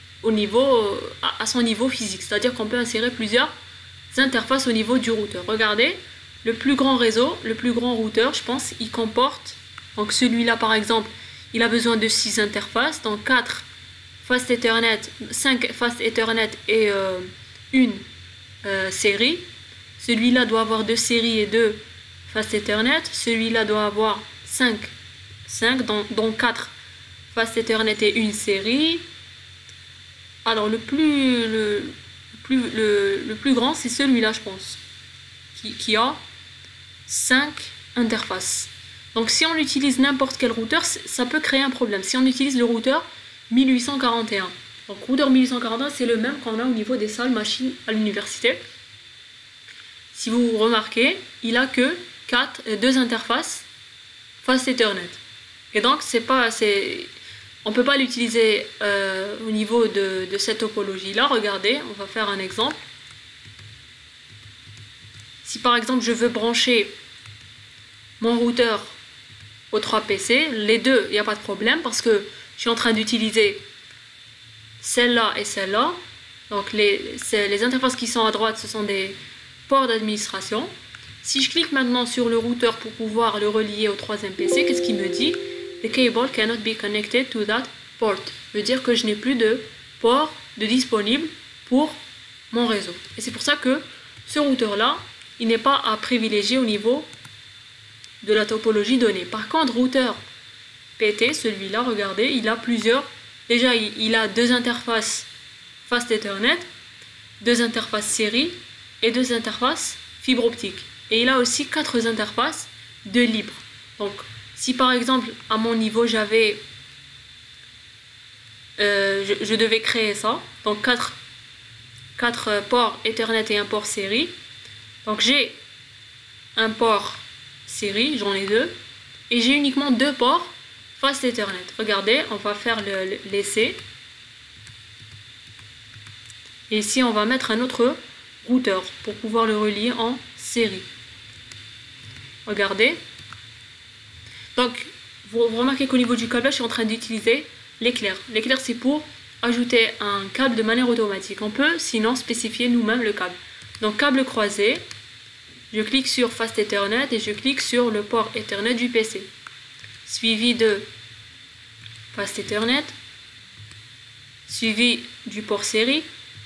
à son niveau physique. C'est-à-dire qu'on peut insérer plusieurs interfaces au niveau du routeur. Regardez, le plus grand réseau, le plus grand routeur, je pense, il comporte, donc celui-là par exemple, il a besoin de 6 interfaces, donc 4 Fast Ethernet, 5 Fast Ethernet et une série. Celui-là doit avoir 2 séries et 2 Fast Ethernet. Celui-là doit avoir 5 dont 4 Fast Ethernet et une série. Alors le plus grand, c'est celui-là, je pense, qui a 5 interfaces. Donc si on utilise n'importe quel routeur, ça peut créer un problème. Si on utilise le routeur 1841, donc routeur 1841, c'est le même qu'on a au niveau des salles machines à l'université. Si vous remarquez, il a que 2 interfaces Fast Ethernet. Et donc on ne peut pas l'utiliser au niveau de cette topologie-là. Regardez, on va faire un exemple. Si par exemple je veux brancher mon routeur aux 3 PC, les deux, il n'y a pas de problème parce que je suis en train d'utiliser celle-là et celle-là. Donc les interfaces qui sont à droite, ce sont des ports d'administration. Si je clique maintenant sur le routeur pour pouvoir le relier au 3e PC, qu'est-ce qu'il me dit? The cable cannot be connected to that port. Ça veut dire que je n'ai plus de port disponible pour mon réseau. Et c'est pour ça que ce routeur-là, il n'est pas à privilégier au niveau de la topologie donnée. Par contre, routeur PT, celui-là, regardez, il a plusieurs. Déjà, il a 2 interfaces Fast Ethernet, 2 interfaces série et 2 interfaces fibre optique. Et il a aussi 4 interfaces de libre. Donc, si par exemple, à mon niveau, je devais créer ça, donc 4 ports Ethernet et un port série. Donc j'ai un port série, j'en ai 2, et j'ai uniquement 2 ports Fast Ethernet. Regardez, on va faire l'essai. Et ici, on va mettre un autre routeur pour pouvoir le relier en série. Regardez. Donc, vous remarquez qu'au niveau du câblage, je suis en train d'utiliser l'éclair. L'éclair, c'est pour ajouter un câble de manière automatique. On peut sinon spécifier nous-mêmes le câble. Donc, câble croisé, je clique sur Fast Ethernet et je clique sur le port Ethernet du PC. Suivi de Fast Ethernet, suivi du port série.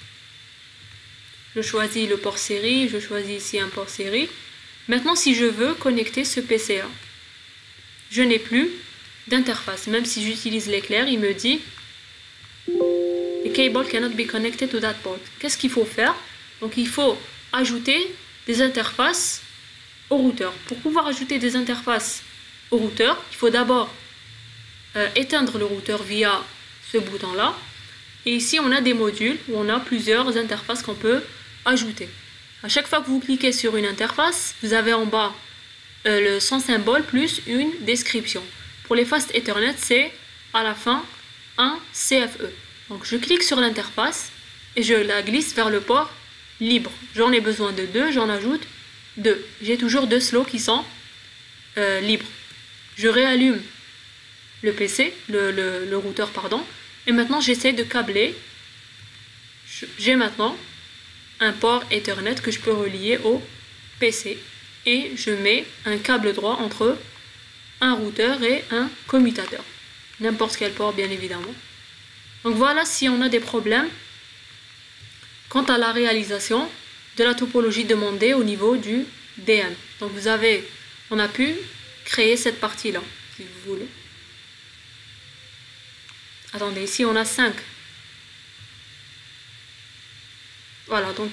Je choisis le port série, je choisis ici un port série. Maintenant, si je veux connecter ce PC-là, je n'ai plus d'interface. Même si j'utilise l'éclair, il me dit The cable cannot be connected to that port. Qu'est-ce qu'il faut faire? Donc il faut ajouter des interfaces au routeur. Pour pouvoir ajouter des interfaces au routeur, il faut d'abord éteindre le routeur via ce bouton-là. Et ici, on a des modules où on a plusieurs interfaces qu'on peut ajouter. À chaque fois que vous cliquez sur une interface, vous avez en bas son symbole plus une description. Pour les Fast Ethernet, c'est à la fin un CFE. Donc je clique sur l'interface et je la glisse vers le port libre. J'en ai besoin de 2, j'en ajoute 2. J'ai toujours 2 slots qui sont libres. Je réallume le PC, le routeur, pardon, et maintenant j'essaie de câbler. J'ai maintenant un port Ethernet que je peux relier au PC et je mets un câble droit entre un routeur et un commutateur. N'importe quel port, bien évidemment. Donc voilà si on a des problèmes quant à la réalisation de la topologie demandée au niveau du DM. Donc on a pu créer cette partie-là, si vous voulez. Attendez, ici on a 5 Voilà, donc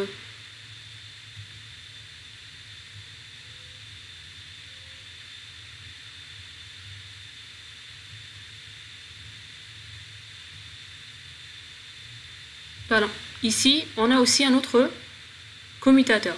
voilà. Ici, on a aussi un autre commutateur.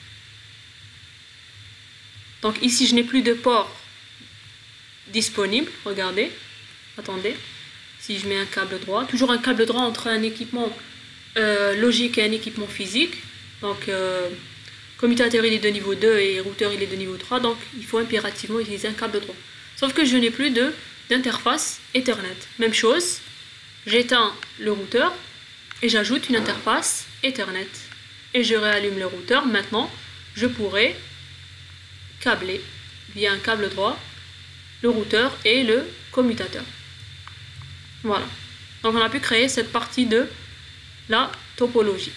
Donc ici, je n'ai plus de port disponible. Regardez. Attendez. Si je mets un câble droit. Toujours un câble droit entre un équipement logique et un équipement physique. Donc, commutateur, il est de niveau 2 et routeur, il est de niveau 3. Donc, il faut impérativement utiliser un câble droit. Sauf que je n'ai plus d'interface Ethernet. Même chose. J'éteins le routeur et j'ajoute une interface Ethernet. Et je réallume le routeur. Maintenant, je pourrai câbler via un câble droit le routeur et le commutateur. Voilà. Donc on a pu créer cette partie de la topologie.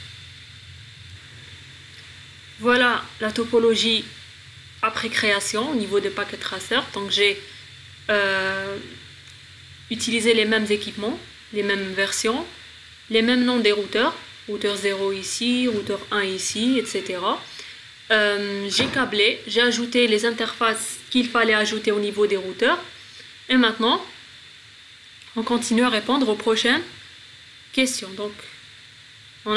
Voilà la topologie après création au niveau des paquets traceurs. Donc j'ai utilisé les mêmes équipements, les mêmes versions, les mêmes noms des routeurs. Routeur 0 ici, routeur 1 ici, etc. J'ai câblé, j'ai ajouté les interfaces qu'il fallait ajouter au niveau des routeurs. Et maintenant, on continue à répondre aux prochaines questions. Donc, on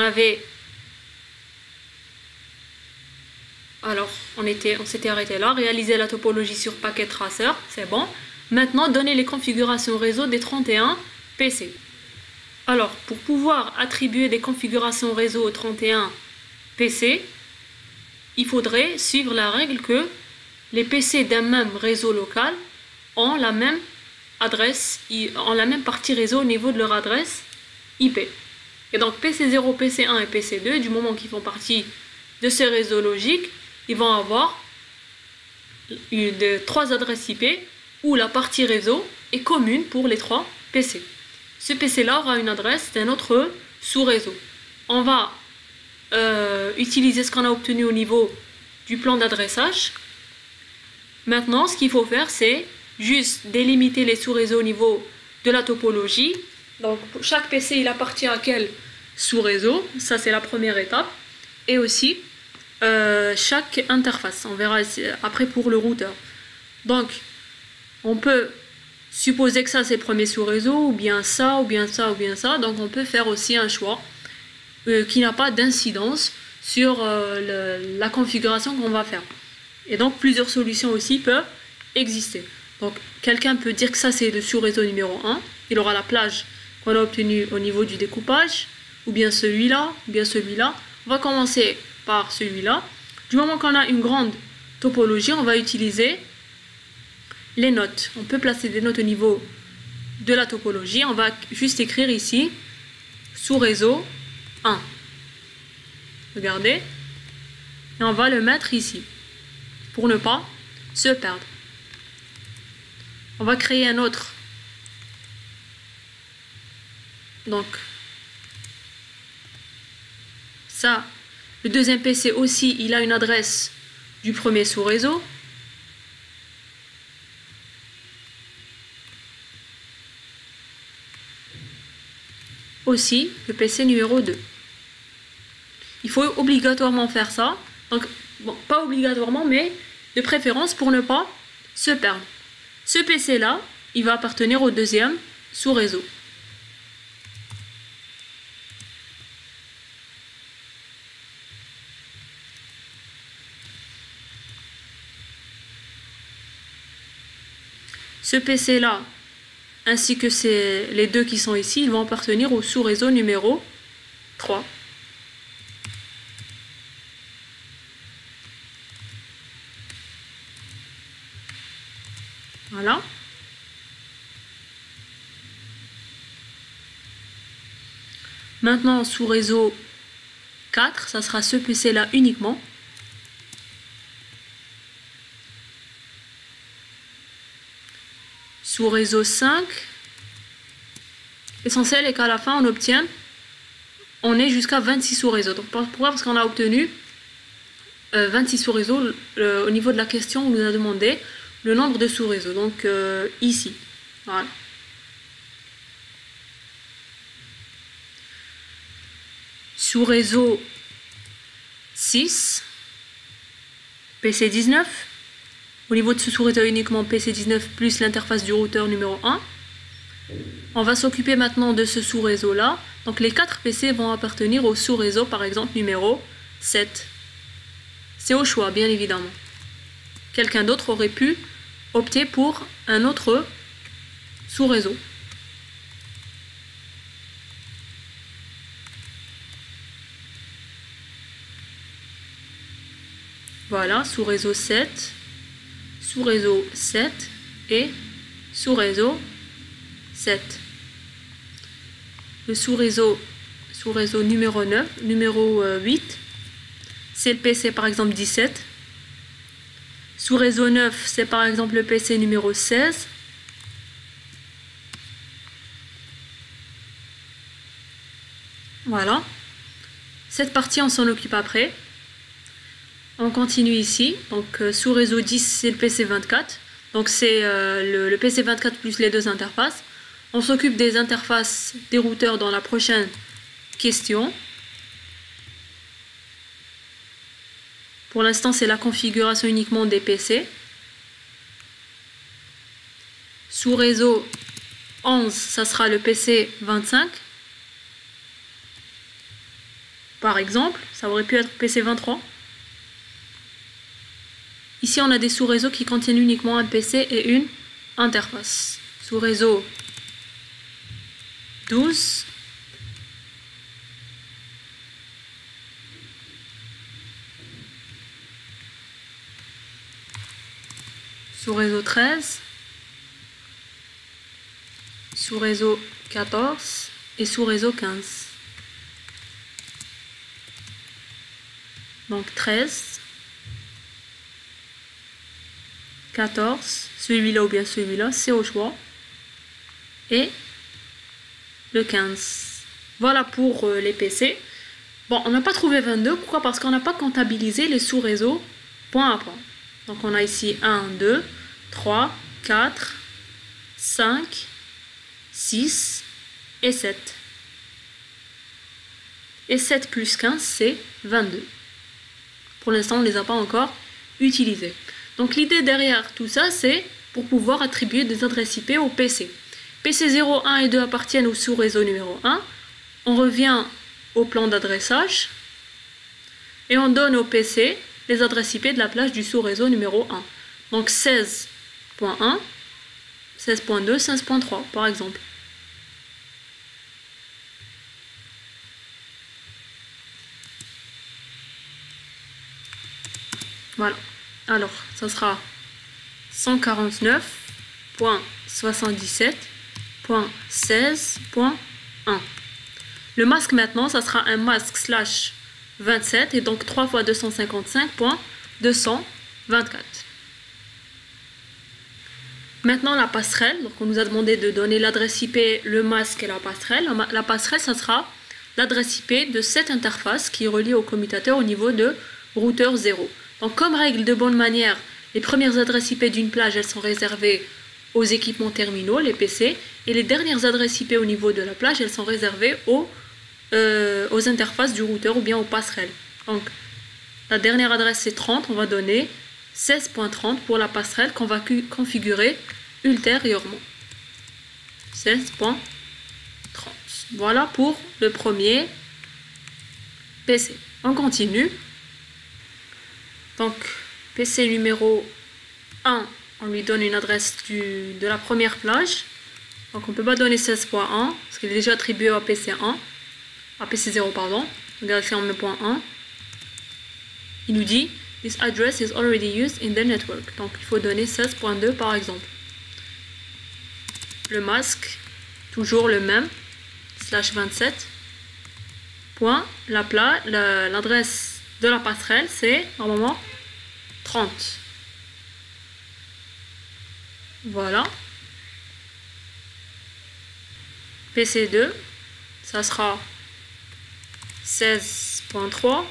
s'était arrêté là. Réaliser la topologie sur paquet traceur, c'est bon. Maintenant, donner les configurations réseau des 31 PC. Alors, pour pouvoir attribuer des configurations réseau aux 31 PC, il faudrait suivre la règle que les PC d'un même réseau local ont la même adresse, ont la même partie réseau au niveau de leur adresse IP. Et donc PC0, PC1 et PC2, du moment qu'ils font partie de ce réseau logique, ils vont avoir trois adresses IP où la partie réseau est commune pour les trois PC. Ce PC-là aura une adresse d'un autre sous-réseau. On va utiliser ce qu'on a obtenu au niveau du plan d'adressage. Maintenant, ce qu'il faut faire, c'est juste délimiter les sous-réseaux au niveau de la topologie. Donc, pour chaque PC, il appartient à quel sous-réseau. Ça, c'est la première étape. Et aussi, chaque interface. On verra après pour le routeur. Donc, on peut supposer que ça, c'est le premier sous-réseau, ou bien ça, ou bien ça, ou bien ça. Donc, on peut faire aussi un choix qui n'a pas d'incidence sur la configuration qu'on va faire. Et donc, plusieurs solutions aussi peuvent exister. Donc, quelqu'un peut dire que ça, c'est le sous-réseau numéro 1. Il aura la plage qu'on a obtenue au niveau du découpage, ou bien celui-là, ou bien celui-là. On va commencer par celui-là. Du moment qu'on a une grande topologie, on va utiliser les notes. On peut placer des notes au niveau de la topologie. On va juste écrire ici sous-réseau 1. Regardez. Et on va le mettre ici pour ne pas se perdre. On va créer un autre. Donc, ça, le deuxième PC aussi, il a une adresse du premier sous-réseau. Aussi, le PC numéro 2. Il faut obligatoirement faire ça. Donc, bon, pas obligatoirement, mais de préférence pour ne pas se perdre. Ce PC-là, il va appartenir au deuxième sous-réseau. Ce PC-là, ainsi que les deux qui sont ici, ils vont appartenir au sous-réseau numéro 3. Voilà. Maintenant, sous réseau 4, ça sera ce PC-là uniquement. Sous réseau 5, l'essentiel est qu'à la fin, on est jusqu'à 26 sous-réseaux. Donc, pourquoi? Parce qu'on a obtenu 26 sous-réseaux au niveau de la question, on nous a demandé le nombre de sous-réseaux. Donc, ici. Voilà. sous réseau 6, PC19. Au niveau de ce sous-réseau uniquement PC19 plus l'interface du routeur numéro 1. On va s'occuper maintenant de ce sous-réseau là. Donc les 4 PC vont appartenir au sous-réseau par exemple numéro 7. C'est au choix bien évidemment. Quelqu'un d'autre aurait pu opter pour un autre sous-réseau. Voilà, sous-réseau 7, sous-réseau 7 et sous-réseau 7. Le sous-réseau numéro 9, numéro 8, c'est le PC par exemple 17. Sous-réseau 9, c'est par exemple le PC numéro 16. Voilà. Cette partie, on s'en occupe après. On continue ici. Donc, sous réseau 10, c'est le PC 24. Donc, c'est le PC 24 plus les deux interfaces. On s'occupe des interfaces des routeurs dans la prochaine question. Pour l'instant, c'est la configuration uniquement des PC. Sous réseau 11, ça sera le PC 25. Par exemple, ça aurait pu être PC 23. Ici, on a des sous-réseaux qui contiennent uniquement un PC et une interface. Sous-réseau 12. Sous-réseau 13. Sous-réseau 14 et sous-réseau 15. Donc 13, 14, celui-là ou bien celui-là, c'est au choix. Et le 15. Voilà pour les PC. Bon, on n'a pas trouvé 22. Pourquoi? Parce qu'on n'a pas comptabilisé les sous-réseaux point à point. Donc on a ici 1, 2, 3, 4, 5, 6 et 7. Et 7 plus 15, c'est 22. Pour l'instant, on ne les a pas encore utilisés. Donc l'idée derrière tout ça, c'est pour pouvoir attribuer des adresses IP au PC. PC 0, 1 et 2 appartiennent au sous-réseau numéro 1. On revient au plan d'adressage et on donne au PC les adresses IP de la plage du sous-réseau numéro 1. Donc 16.1, 16.2, 16.3 par exemple. Voilà. Alors, ça sera 149.77.16.1. Le masque maintenant, ça sera un masque slash 27 et donc 3 fois 255.224. Maintenant la passerelle, donc on nous a demandé de donner l'adresse IP, le masque et la passerelle. La passerelle, ça sera l'adresse IP de cette interface qui est reliée au commutateur au niveau de routeur 0. Donc comme règle de bonne manière, les premières adresses IP d'une plage, elles sont réservées aux équipements terminaux, les PC, et les dernières adresses IP au niveau de la plage, elles sont réservées aux interfaces du routeur ou bien aux passerelles. Donc la dernière adresse c'est 30, on va donner 16.30 pour la passerelle qu'on va configurer ultérieurement. 16.30. Voilà pour le premier PC. On continue. Donc PC numéro 1, on lui donne une adresse de la première plage. Donc on ne peut pas donner 16.1 parce qu'il est déjà attribué à PC1. À PC0 pardon. Regardez si on met .1. Il nous dit This address is already used in the network. Donc il faut donner 16.2 par exemple. Le masque, toujours le même, slash 27. Point, l'adresse de la passerelle, c'est normalement 30. Voilà. PC2, ça sera 16.3.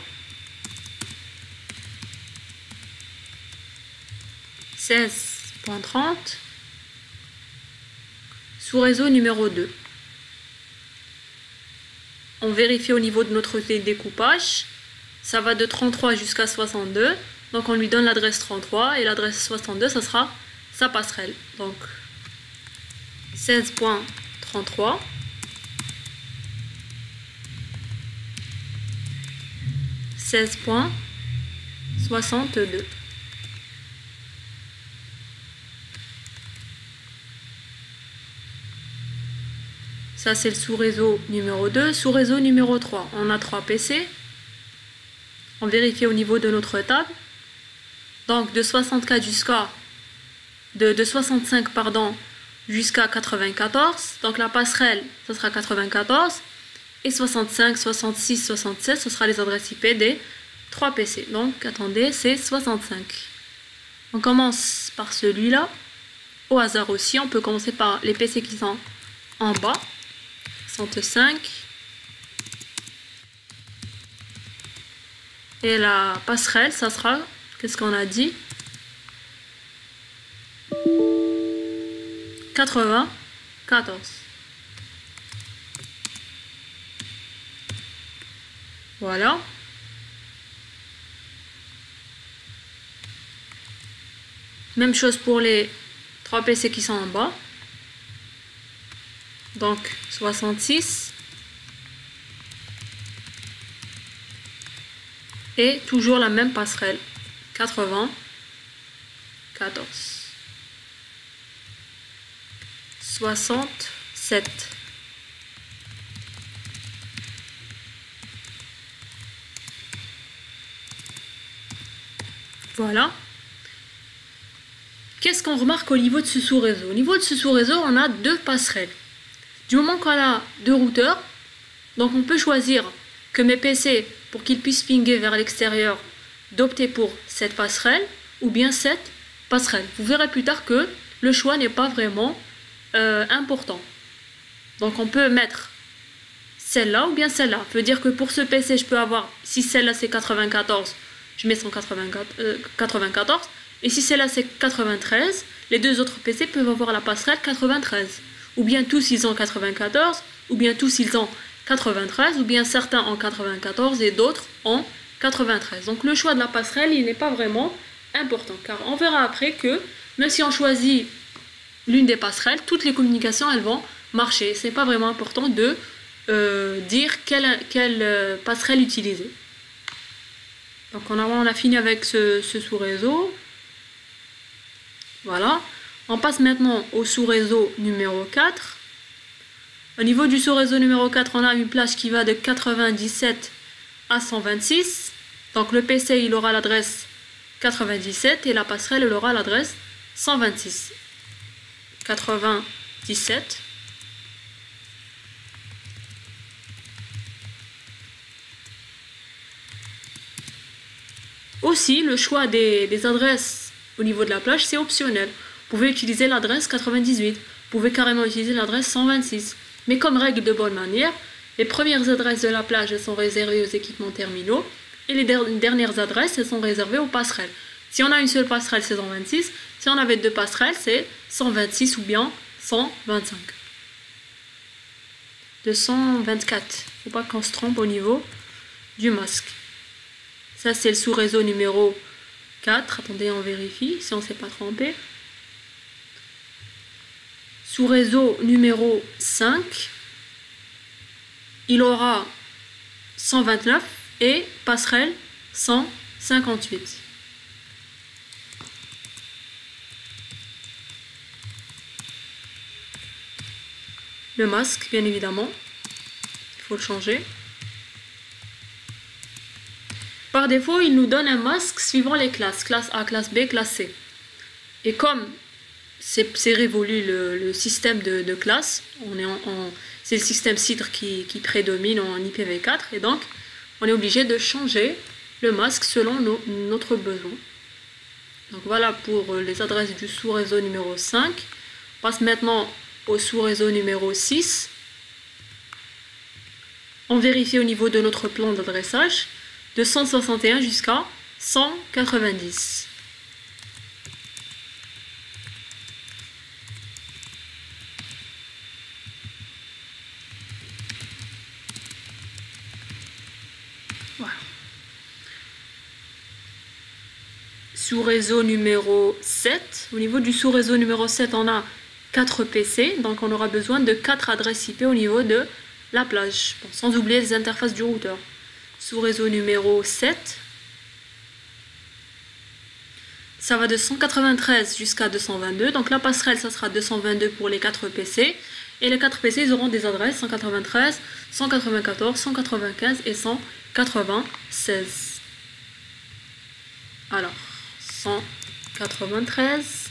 16.30 sous réseau numéro 2. on vérifie au niveau de notre découpage. Ça va de 33 jusqu'à 62. Donc on lui donne l'adresse 33 et l'adresse 62, ça sera sa passerelle. Donc 16.33. 16.62. Ça, c'est le sous-réseau numéro 2. Sous-réseau numéro 3, on a 3 PC. On vérifie au niveau de notre table. Donc, de 64 jusqu'à... De 65, pardon, jusqu'à 94. Donc, la passerelle, ça sera 94. Et 65, 66, 67, ce sera les adresses IP des 3 PC. Donc, attendez, c'est 65. On commence par celui-là. Au hasard aussi, on peut commencer par les PC qui sont en bas. 65. Et la passerelle, ça sera, qu'est-ce qu'on a dit? 94. Voilà. Même chose pour les 3 PC qui sont en bas. Donc 66. Et toujours la même passerelle. 94. 67. Voilà. Qu'est-ce qu'on remarque au niveau de ce sous-réseau? Au niveau de ce sous-réseau, on a 2 passerelles. Du moment qu'on a 2 routeurs, donc on peut choisir que mes PC, pour qu'ils puissent pinguer vers l'extérieur, d'opter pour cette passerelle ou bien cette passerelle. Vous verrez plus tard que le choix n'est pas vraiment important. Donc on peut mettre celle-là ou bien celle-là. Ça veut dire que pour ce PC, je peux avoir, si celle-là c'est 94, je mets 194. Et si celle-là c'est 93, les 2 autres PC peuvent avoir la passerelle 93. Ou bien tous ils ont 94, ou bien tous ils ont 93, ou bien certains en 94 et d'autres en 93. Donc le choix de la passerelle, il n'est pas vraiment important. Car on verra après que même si on choisit l'une des passerelles, toutes les communications elles vont marcher. Ce n'est pas vraiment important de dire quelle passerelle utiliser. Donc on a fini avec ce sous-réseau. Voilà. On passe maintenant au sous-réseau numéro 4. Au niveau du sous-réseau numéro 4, on a une plage qui va de 97 à 126. Donc le PC, il aura l'adresse 97 et la passerelle, elle aura l'adresse 126. 97. Aussi, le choix des adresses au niveau de la plage, c'est optionnel. Vous pouvez utiliser l'adresse 98. Vous pouvez carrément utiliser l'adresse 126. Mais comme règle de bonne manière, les premières adresses de la plage elles sont réservées aux équipements terminaux et les dernières adresses elles sont réservées aux passerelles. Si on a une seule passerelle, c'est 126. Si on avait 2 passerelles, c'est 126 ou bien 125. 224. Faut pas qu'on se trompe au niveau du masque. Ça, c'est le sous-réseau numéro 4. Attendez, on vérifie si on ne s'est pas trompé. Sous-réseau numéro 5, il aura 129 et passerelle 158. Le masque, bien évidemment, il faut le changer. Par défaut, il nous donne un masque suivant les classes, classe A, classe B, classe C. Et comme c'est révolu le système de classe, c'est le système CIDR qui prédomine en IPv4, et donc on est obligé de changer le masque selon notre besoin. Donc voilà pour les adresses du sous-réseau numéro 5. On passe maintenant au sous-réseau numéro 6. On vérifie au niveau de notre plan d'adressage de 161 jusqu'à 190. sous-réseau numéro 7. Au niveau du sous-réseau numéro 7, on a 4 PC, donc on aura besoin de 4 adresses IP au niveau de la plage, bon, sans oublier les interfaces du routeur. Sous-réseau numéro 7, ça va de 193 jusqu'à 222, donc la passerelle, ça sera 222 pour les 4 PC, et les 4 PC, ils auront des adresses 193, 194, 195 et 196. Alors, 193.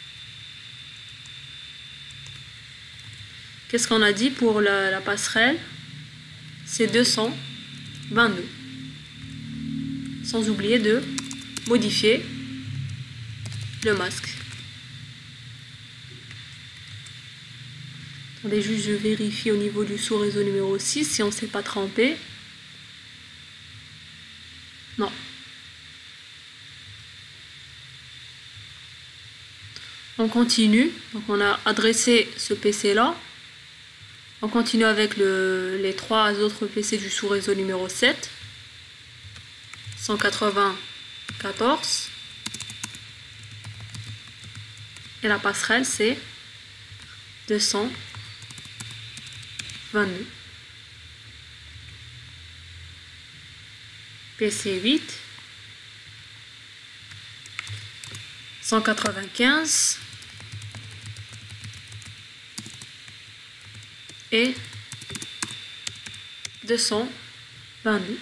Qu'est-ce qu'on a dit pour la passerelle? C'est 222. Sans oublier de modifier le masque. Attendez, juste je vérifie au niveau du sous-réseau numéro 6 si on ne s'est pas trompé. Non. On continue. Donc on a adressé ce PC là. On continue avec les 3 autres PC du sous-réseau numéro 7. 194. Et la passerelle, c'est 222. PC 8. 195. Et 222.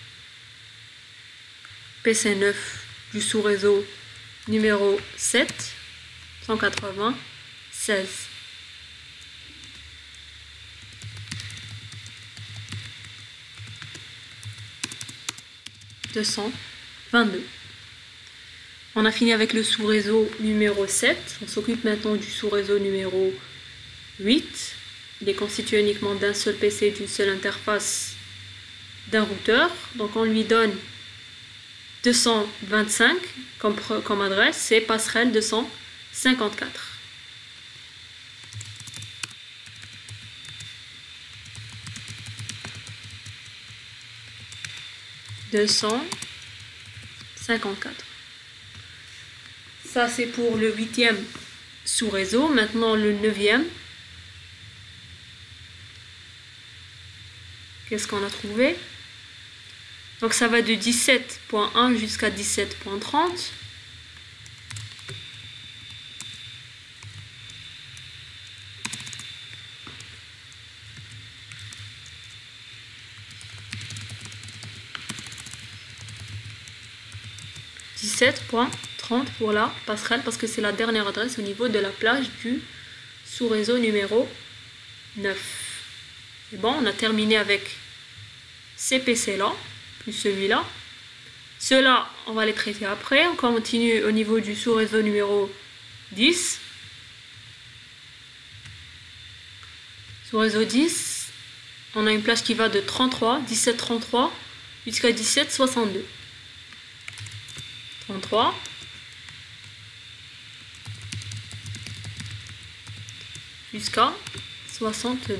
PC9 du sous-réseau numéro 7, 196. « 222. On a fini avec le sous-réseau numéro 7. On s'occupe maintenant du sous-réseau numéro 8. Il est constitué uniquement d'un seul PC et d'une seule interface d'un routeur. Donc on lui donne 225 comme adresse, c'est passerelle 254. Ça c'est pour le 8e sous-réseau. Maintenant le 9e. Qu'est-ce qu'on a trouvé? Donc ça va de 17.1 jusqu'à 17.30. « 17.30 pour la passerelle parce que c'est la dernière adresse au niveau de la plage du sous-réseau numéro 9. Et bon, on a terminé avec ces PC là, plus celui-là. Ceux-là, on va les traiter après. On continue au niveau du sous-réseau numéro 10. Sous-réseau 10, on a une plage qui va de 17.33 jusqu'à 17.62. 33. Jusqu'à 62.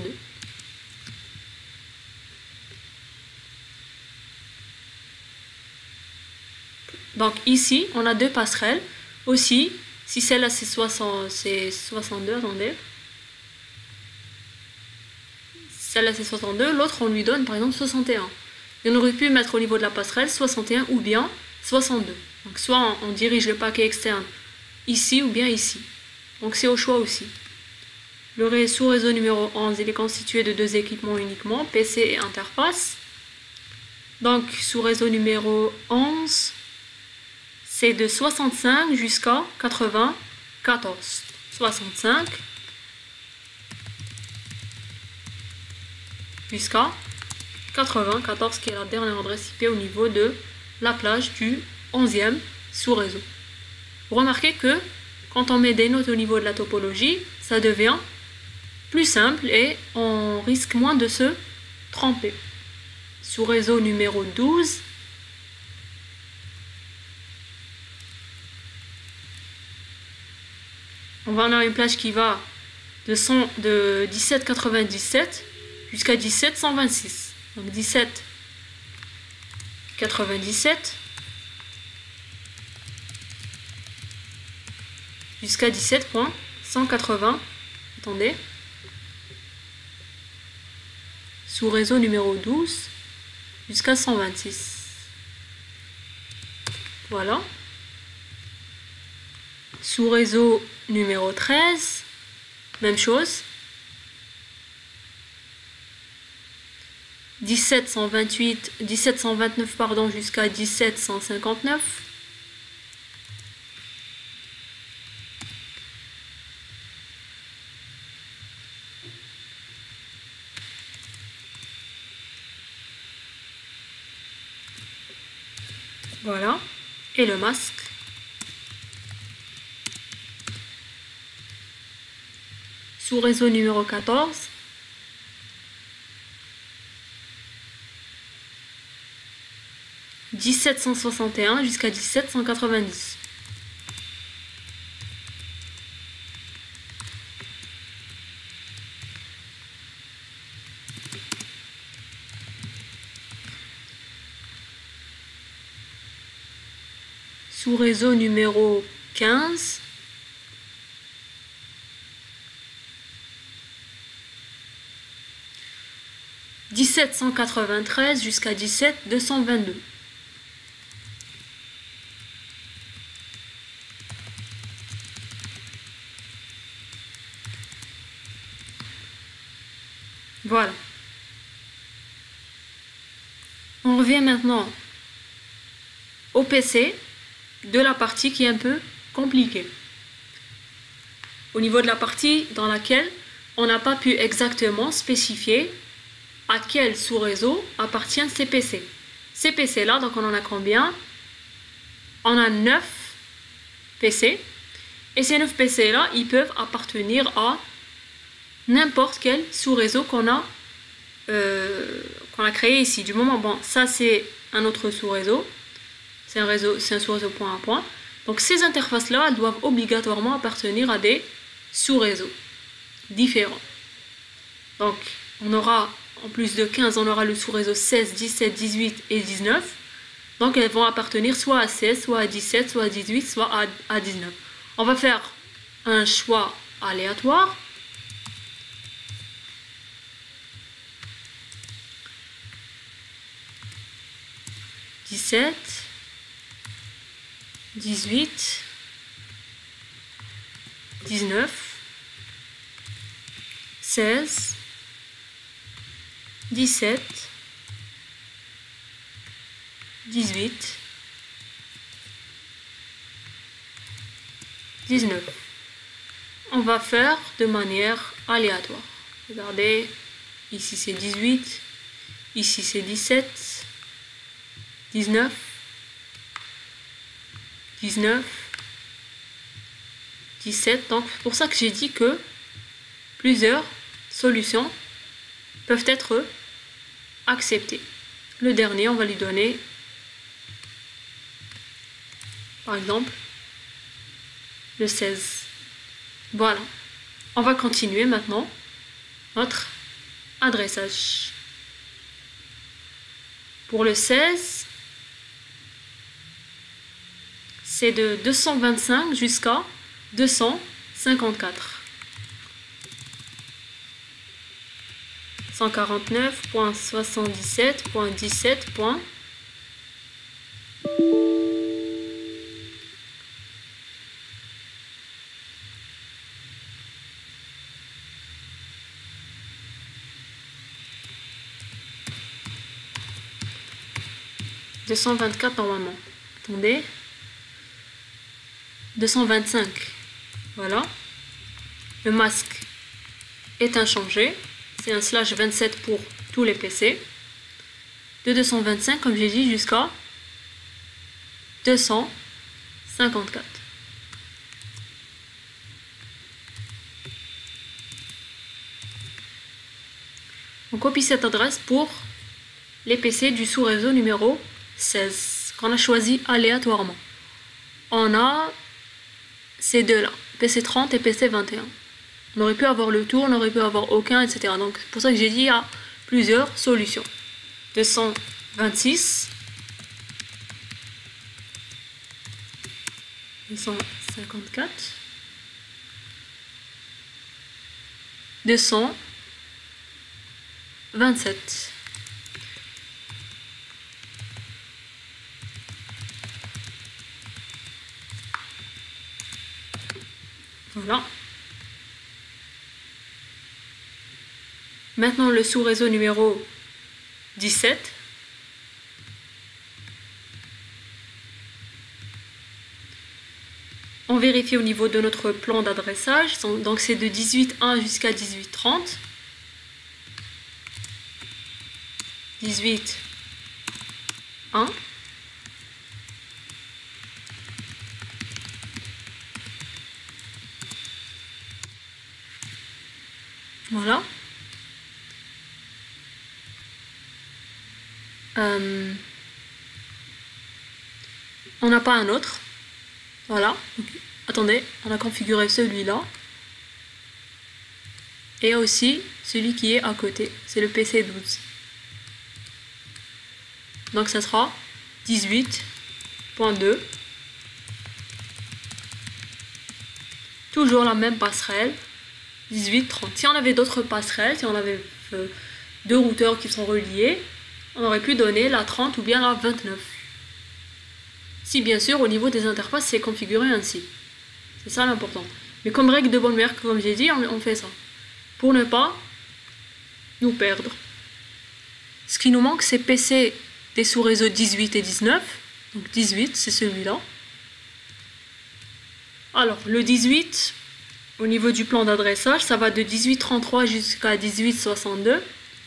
Donc ici, on a deux passerelles. Aussi, si celle-là c'est 62, attendez. Celle-là c'est 62, l'autre on lui donne par exemple 61. Et on aurait pu mettre au niveau de la passerelle 61 ou bien 62. Donc soit on dirige le paquet externe ici ou bien ici. Donc c'est au choix aussi. Le sous-réseau numéro 11, il est constitué de deux équipements uniquement, PC et interface. Donc sous-réseau numéro 11, c'est de 65 jusqu'à 94. 65 jusqu'à 94, qui est la dernière adresse IP au niveau de la plage du 11e sous-réseau. Vous remarquez que quand on met des notes au niveau de la topologie, ça devient plus simple et on risque moins de se tromper. Sous-réseau numéro 12, on va avoir une plage qui va de 17,97 jusqu'à 17,126. Donc 17,97 jusqu'à 17.180. Attendez. Sous réseau numéro 12 jusqu'à 126. Voilà. Sous réseau numéro 13, même chose. 1729 pardon, jusqu'à 1759. Voilà. Et le masque. Sous réseau numéro 14. 1761 jusqu'à 1790. Sous réseau numéro 15. 1793 jusqu'à 17222. Voilà. On revient maintenant au PC de la partie qui est un peu compliquée. Au niveau de la partie dans laquelle on n'a pas pu exactement spécifier à quel sous-réseau appartiennent ces PC. Ces PC là, donc on en a combien? On a 9 PC. Et ces 9 PC là, ils peuvent appartenir à n'importe quel sous-réseau qu'on a créé ici. Du moment, bon, ça c'est un autre sous-réseau. C'est un sous-réseau point à point. Donc ces interfaces-là, elles doivent obligatoirement appartenir à des sous-réseaux différents. Donc on aura, en plus de 15, on aura le sous-réseau 16, 17, 18 et 19. Donc elles vont appartenir soit à 16, soit à 17, soit à 18, soit à 19. On va faire un choix aléatoire. « 17, 18, 19, 16, 17, 18, 19. On va faire de manière aléatoire. Regardez, ici c'est 18, ici c'est 17, 19, 19, 17. Donc, c'est pour ça que j'ai dit que plusieurs solutions peuvent être acceptées. Le dernier, on va lui donner, par exemple, le 16. Voilà. On va continuer maintenant notre adressage. Pour le 16, c'est de 225 jusqu'à 254. 149.77.17. « 224 normalement. Attendez. 225. Voilà. Le masque est inchangé. C'est un /27 pour tous les PC. De 225, comme j'ai dit, jusqu'à 254. On copie cette adresse pour les PC du sous-réseau numéro 16, qu'on a choisi aléatoirement. On a ces deux-là, PC30 et PC21. On aurait pu avoir le tout, on aurait pu avoir aucun, etc. Donc c'est pour ça que j'ai dit il y a plusieurs solutions. 226, 254, 227. Voilà. Maintenant le sous-réseau numéro 17. On vérifie au niveau de notre plan d'adressage. Donc c'est de 18.1 jusqu'à 18.30. 18.1. Voilà. On n'a pas un autre. Voilà. Attendez, on a configuré celui-là. Et aussi celui qui est à côté. C'est le PC12. Donc ça sera 18.2. Toujours la même passerelle. 18.30. Si on avait d'autres passerelles, si on avait deux routeurs qui sont reliés, on aurait pu donner la 30 ou bien la 29. Si bien sûr au niveau des interfaces c'est configuré ainsi. C'est ça l'important. Mais comme règle de bonne mère, comme j'ai dit, on fait ça. Pour ne pas nous perdre. Ce qui nous manque c'est PC des sous-réseaux 18 et 19. Donc 18 c'est celui-là. Alors le 18, au niveau du plan d'adressage, ça va de 18.33 jusqu'à 18.62.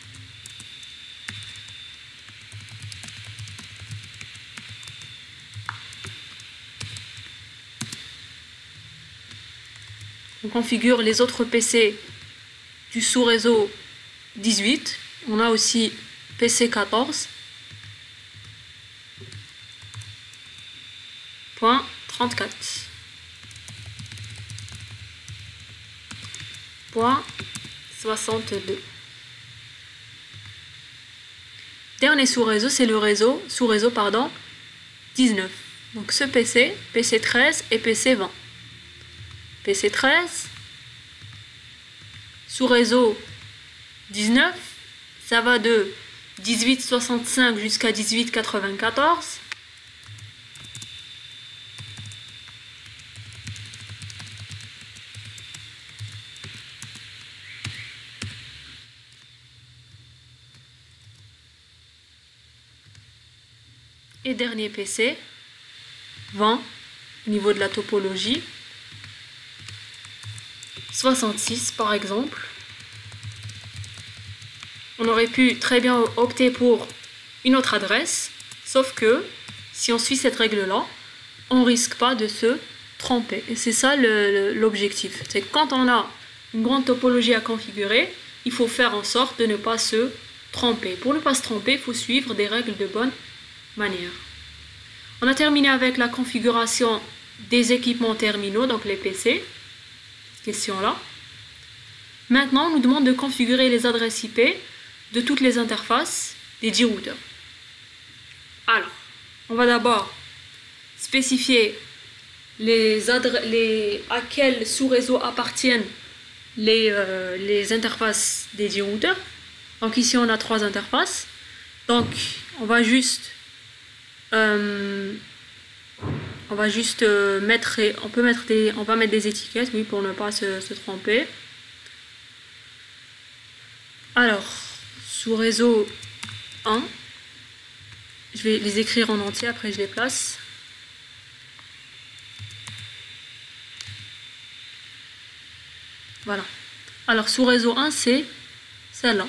On configure les autres PC du sous-réseau 18. On a aussi PC 14. Point 34. Point 62. Dernier sous-réseau, c'est le sous-réseau 19. Donc ce PC, PC 13 et PC 20. PC 13, sous-réseau 19, ça va de 18.65 jusqu'à 18.94. Et dernier PC, 20, au niveau de la topologie. 66 par exemple. On aurait pu très bien opter pour une autre adresse, sauf que si on suit cette règle-là, on risque pas de se tromper. Et c'est ça l'objectif. C'est que quand on a une grande topologie à configurer, il faut faire en sorte de ne pas se tromper. Pour ne pas se tromper, il faut suivre des règles de bonne manière. On a terminé avec la configuration des équipements terminaux, donc les PC. Question là. Maintenant, on nous demande de configurer les adresses IP de toutes les interfaces des 10 routeurs. Alors, on va d'abord spécifier à quel sous-réseau appartiennent les interfaces des 10 routeurs. Donc ici, on a 3 interfaces. Donc, on va juste mettre des étiquettes, oui, pour ne pas se tromper. Alors, sous réseau 1, je vais les écrire en entier, après je les place. Voilà. Alors, sous réseau 1, c'est celle-là.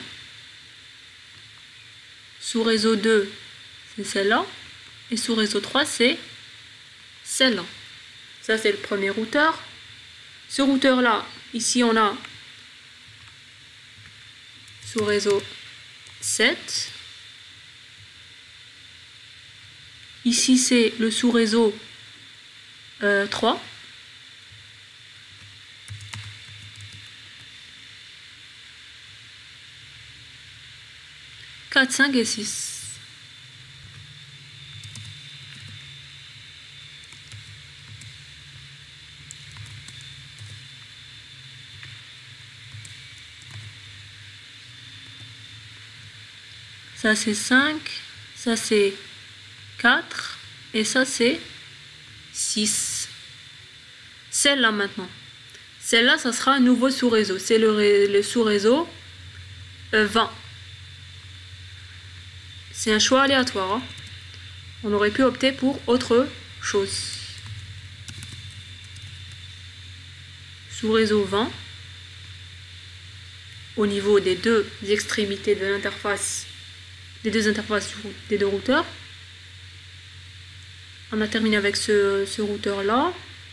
Sous réseau 2, c'est celle-là. Et sous réseau 3, c'est celle-là. Ça, c'est le premier routeur. Ce routeur-là, ici, on a sous réseau 7. Ici, c'est le sous réseau 3. « 4, 5 et 6. ça c'est 5, ça c'est 4, et ça c'est 6. Celle-là maintenant. Celle-là, ça sera un nouveau sous-réseau. C'est le sous-réseau 20. C'est un choix aléatoire. Hein. On aurait pu opter pour autre chose. Sous-réseau 20. Au niveau des deux extrémités de l'interface, des deux interfaces des deux routeurs. On a terminé avec ce routeur-là.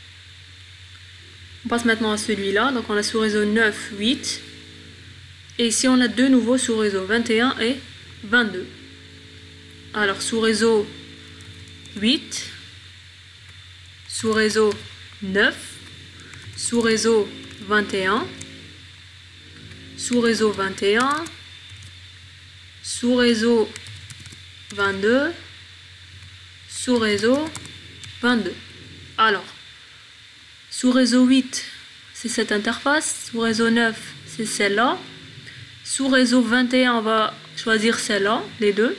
On passe maintenant à celui-là. Donc on a sous-réseau 9, 8. Et ici on a deux nouveaux sous-réseaux, 21 et 22. Alors sous-réseau 8, sous-réseau 9, sous-réseau 21, sous-réseau 21, sous-réseau 22, sous-réseau 22. Alors, sous-réseau 8, c'est cette interface. Sous-réseau 9, c'est celle-là. Sous-réseau 21, on va choisir celle-là, les deux.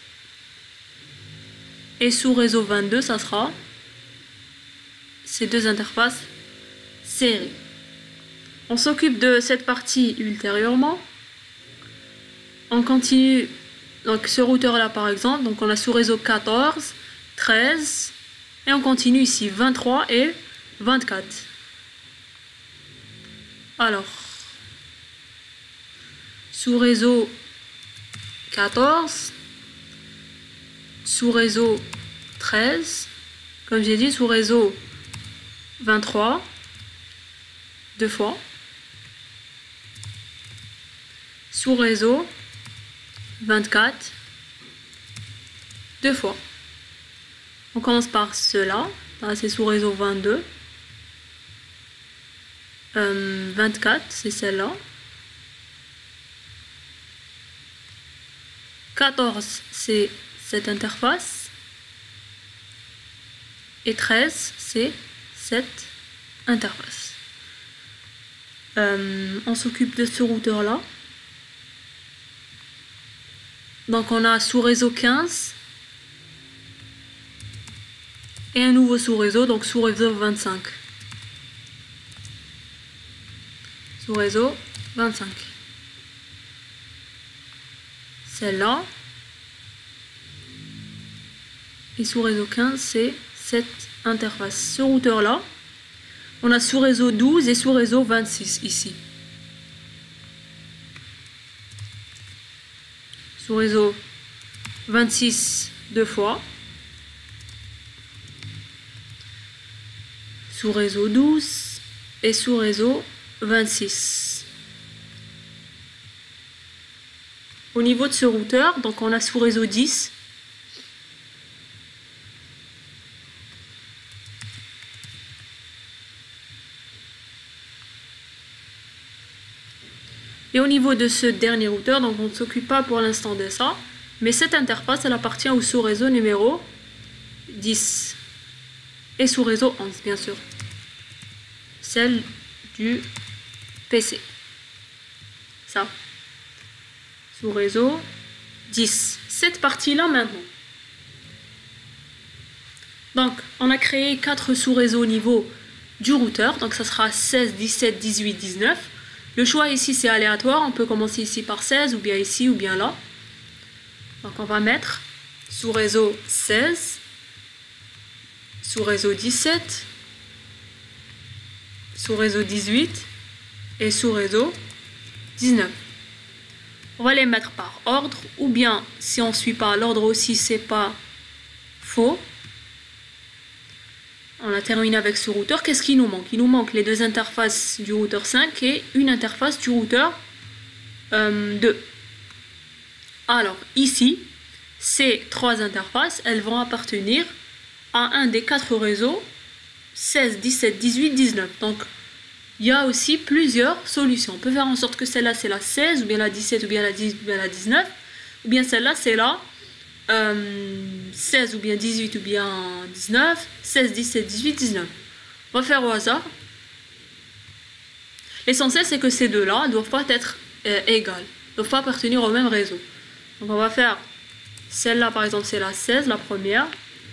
Et sous-réseau 22, ça sera ces deux interfaces série. On s'occupe de cette partie ultérieurement. On continue, donc ce routeur-là par exemple, donc on a sous-réseau 14, 13, et on continue ici 23 et 24. Alors, sous-réseau 14, sous-réseau 13, comme j'ai dit, sous-réseau 23, deux fois, sous-réseau 24, deux fois. On commence par cela, c'est sous-réseau 22, 24, c'est celle-là, 14, c'est cette interface, et 13, c'est cette interface. On s'occupe de ce routeur-là. Donc on a sous-réseau 15 et un nouveau sous-réseau, donc sous-réseau 25. Sous-réseau 25. Celle-là. Et sous-réseau 15, c'est cette interface. Ce routeur-là, on a sous-réseau 12 et sous-réseau 26 ici. Sous-réseau 26 deux fois. Sous-réseau 12 et sous-réseau 26. Au niveau de ce routeur, donc on a sous-réseau 10. Et au niveau de ce dernier routeur, donc on ne s'occupe pas pour l'instant de ça, mais cette interface, elle appartient au sous-réseau numéro 10. Et sous-réseau 11, bien sûr. Celle du PC. Ça. Sous-réseau 10. Cette partie-là maintenant. Donc, on a créé 4 sous-réseaux au niveau du routeur. Donc, ça sera 16, 17, 18, 19. Le choix ici, c'est aléatoire. On peut commencer ici par 16, ou bien ici, ou bien là. Donc, on va mettre sous-réseau 16, sous-réseau 17, sous-réseau 18 et sous-réseau 19. On va les mettre par ordre, ou bien, si on ne suit pas l'ordre aussi, c'est pas faux. On a terminé avec ce routeur. Qu'est-ce qui nous manque? Il nous manque les deux interfaces du routeur 5 et une interface du routeur 2. Alors, ici, ces 3 interfaces, elles vont appartenir à un des 4 réseaux 16, 17, 18, 19. Donc, il y a aussi plusieurs solutions. On peut faire en sorte que celle-là, c'est la 16, ou bien la 17, ou bien la 18, ou bien la 19. Ou bien celle-là, c'est la 16 ou bien 18 ou bien 19, 16, 17, 18, 19. On va faire au hasard. L'essentiel, c'est que ces deux-là ne doivent pas être égales, ne doivent pas appartenir au même réseau. Donc on va faire celle-là par exemple, c'est la 16, la première.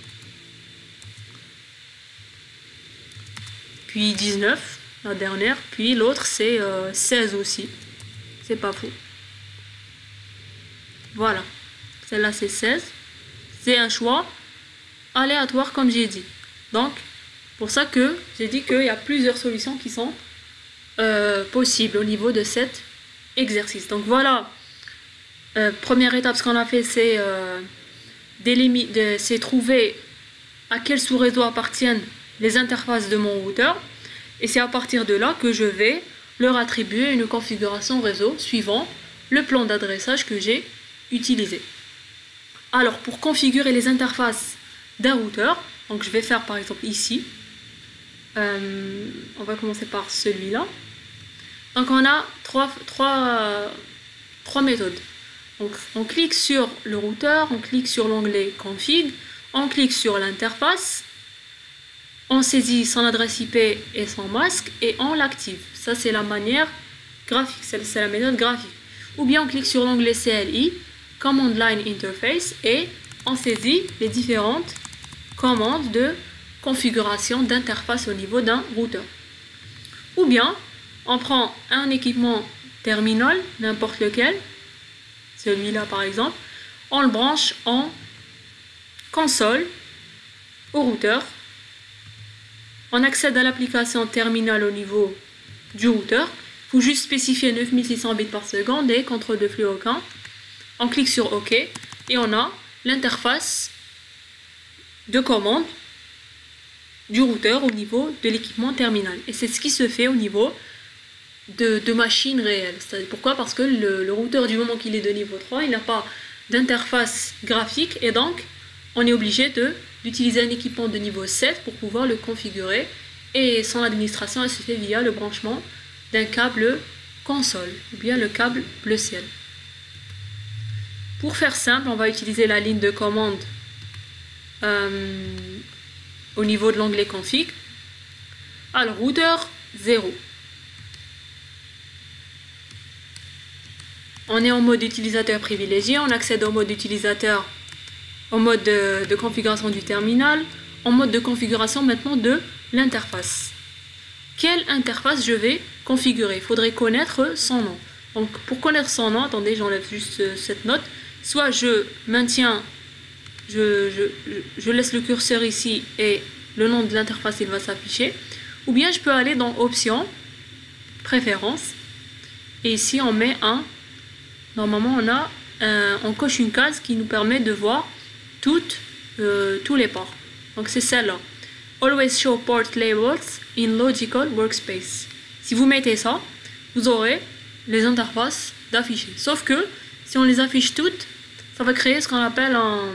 Puis 19, la dernière. Puis l'autre c'est 16 aussi. C'est pas fou. Voilà. Celle-là c'est 16. C'est un choix aléatoire comme j'ai dit. Donc, pour ça que j'ai dit qu'il y a plusieurs solutions qui sont possibles au niveau de cet exercice. Donc voilà, première étape, ce qu'on a fait, c'est trouver à quel sous-réseau appartiennent les interfaces de mon routeur. Et c'est à partir de là que je vais leur attribuer une configuration réseau suivant le plan d'adressage que j'ai utilisé. Alors, pour configurer les interfaces d'un routeur, donc je vais faire par exemple ici, on va commencer par celui-là. Donc on a trois méthodes. Donc on clique sur le routeur, on clique sur l'onglet config, on clique sur l'interface, on saisit son adresse IP et son masque et on l'active. Ça c'est la manière graphique, c'est la méthode graphique. Ou bien on clique sur l'onglet CLI, Command Line Interface, et on saisit les différentes commandes de configuration d'interface au niveau d'un routeur. Ou bien on prend un équipement terminal, n'importe lequel, celui-là par exemple, on le branche en console au routeur. On accède à l'application terminal au niveau du routeur. Il faut juste spécifier 9600 bits par seconde et contrôle de flux aucun. On clique sur OK et on a l'interface de commande du routeur au niveau de l'équipement terminal. Et c'est ce qui se fait au niveau de machines réelles. Pourquoi? Parce que le routeur, du moment qu'il est de niveau 3, il n'a pas d'interface graphique et donc on est obligé d'utiliser un équipement de niveau 7 pour pouvoir le configurer, et son administration elle se fait via le branchement d'un câble console ou bien le câble bleu ciel. Pour faire simple, on va utiliser la ligne de commande au niveau de l'onglet config. Alors routeur 0. On est en mode utilisateur privilégié, on accède au mode utilisateur, au mode de configuration du terminal, en mode de configuration maintenant de l'interface. Quelle interface je vais configurer? Il faudrait connaître son nom. Donc pour connaître son nom, attendez, j'enlève juste cette note. Soit je maintiens, je laisse le curseur ici et le nom de l'interface il va s'afficher. Ou bien je peux aller dans Options, Préférences. Et ici on met un. Normalement on coche une case qui nous permet de voir tous les ports. Donc c'est celle-là. Always show port labels in logical workspace. Si vous mettez ça, vous aurez les interfaces d'afficher. Sauf que si on les affiche toutes, ça va créer ce qu'on appelle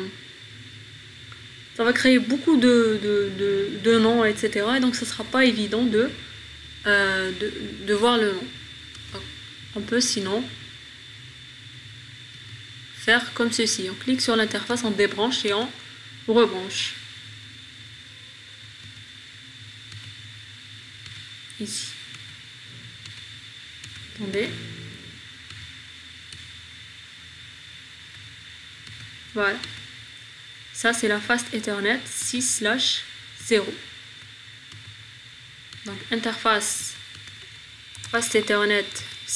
ça va créer beaucoup de noms, etc. Et donc ce ne sera pas évident de voir le nom. On peut sinon faire comme ceci. On clique sur l'interface, on débranche et on rebranche. Ici. Attendez. Voilà. Ça, c'est la Fast Ethernet 6/0. Donc, interface Fast Ethernet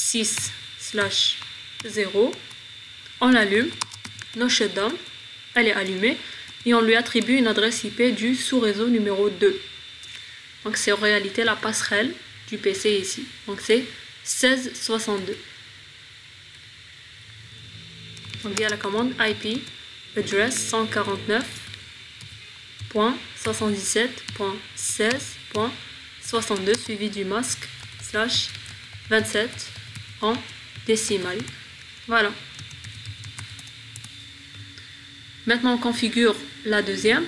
6/0. On l'allume. No shutdown. Elle est allumée. Et on lui attribue une adresse IP du sous-réseau numéro 2. Donc, c'est en réalité la passerelle du PC ici. Donc, c'est 1662. Donc, via la commande IP address 149.77.16.62 suivi du masque /27 en décimal. Voilà. Maintenant on configure la deuxième.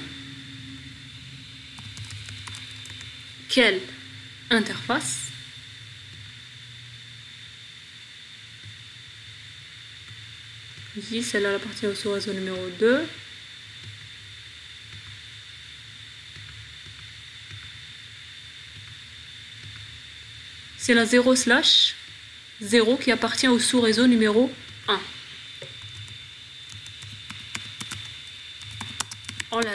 Quelle interface? Ici, celle-là appartient au sous-réseau numéro 2. C'est la 0/0 qui appartient au sous-réseau numéro 1.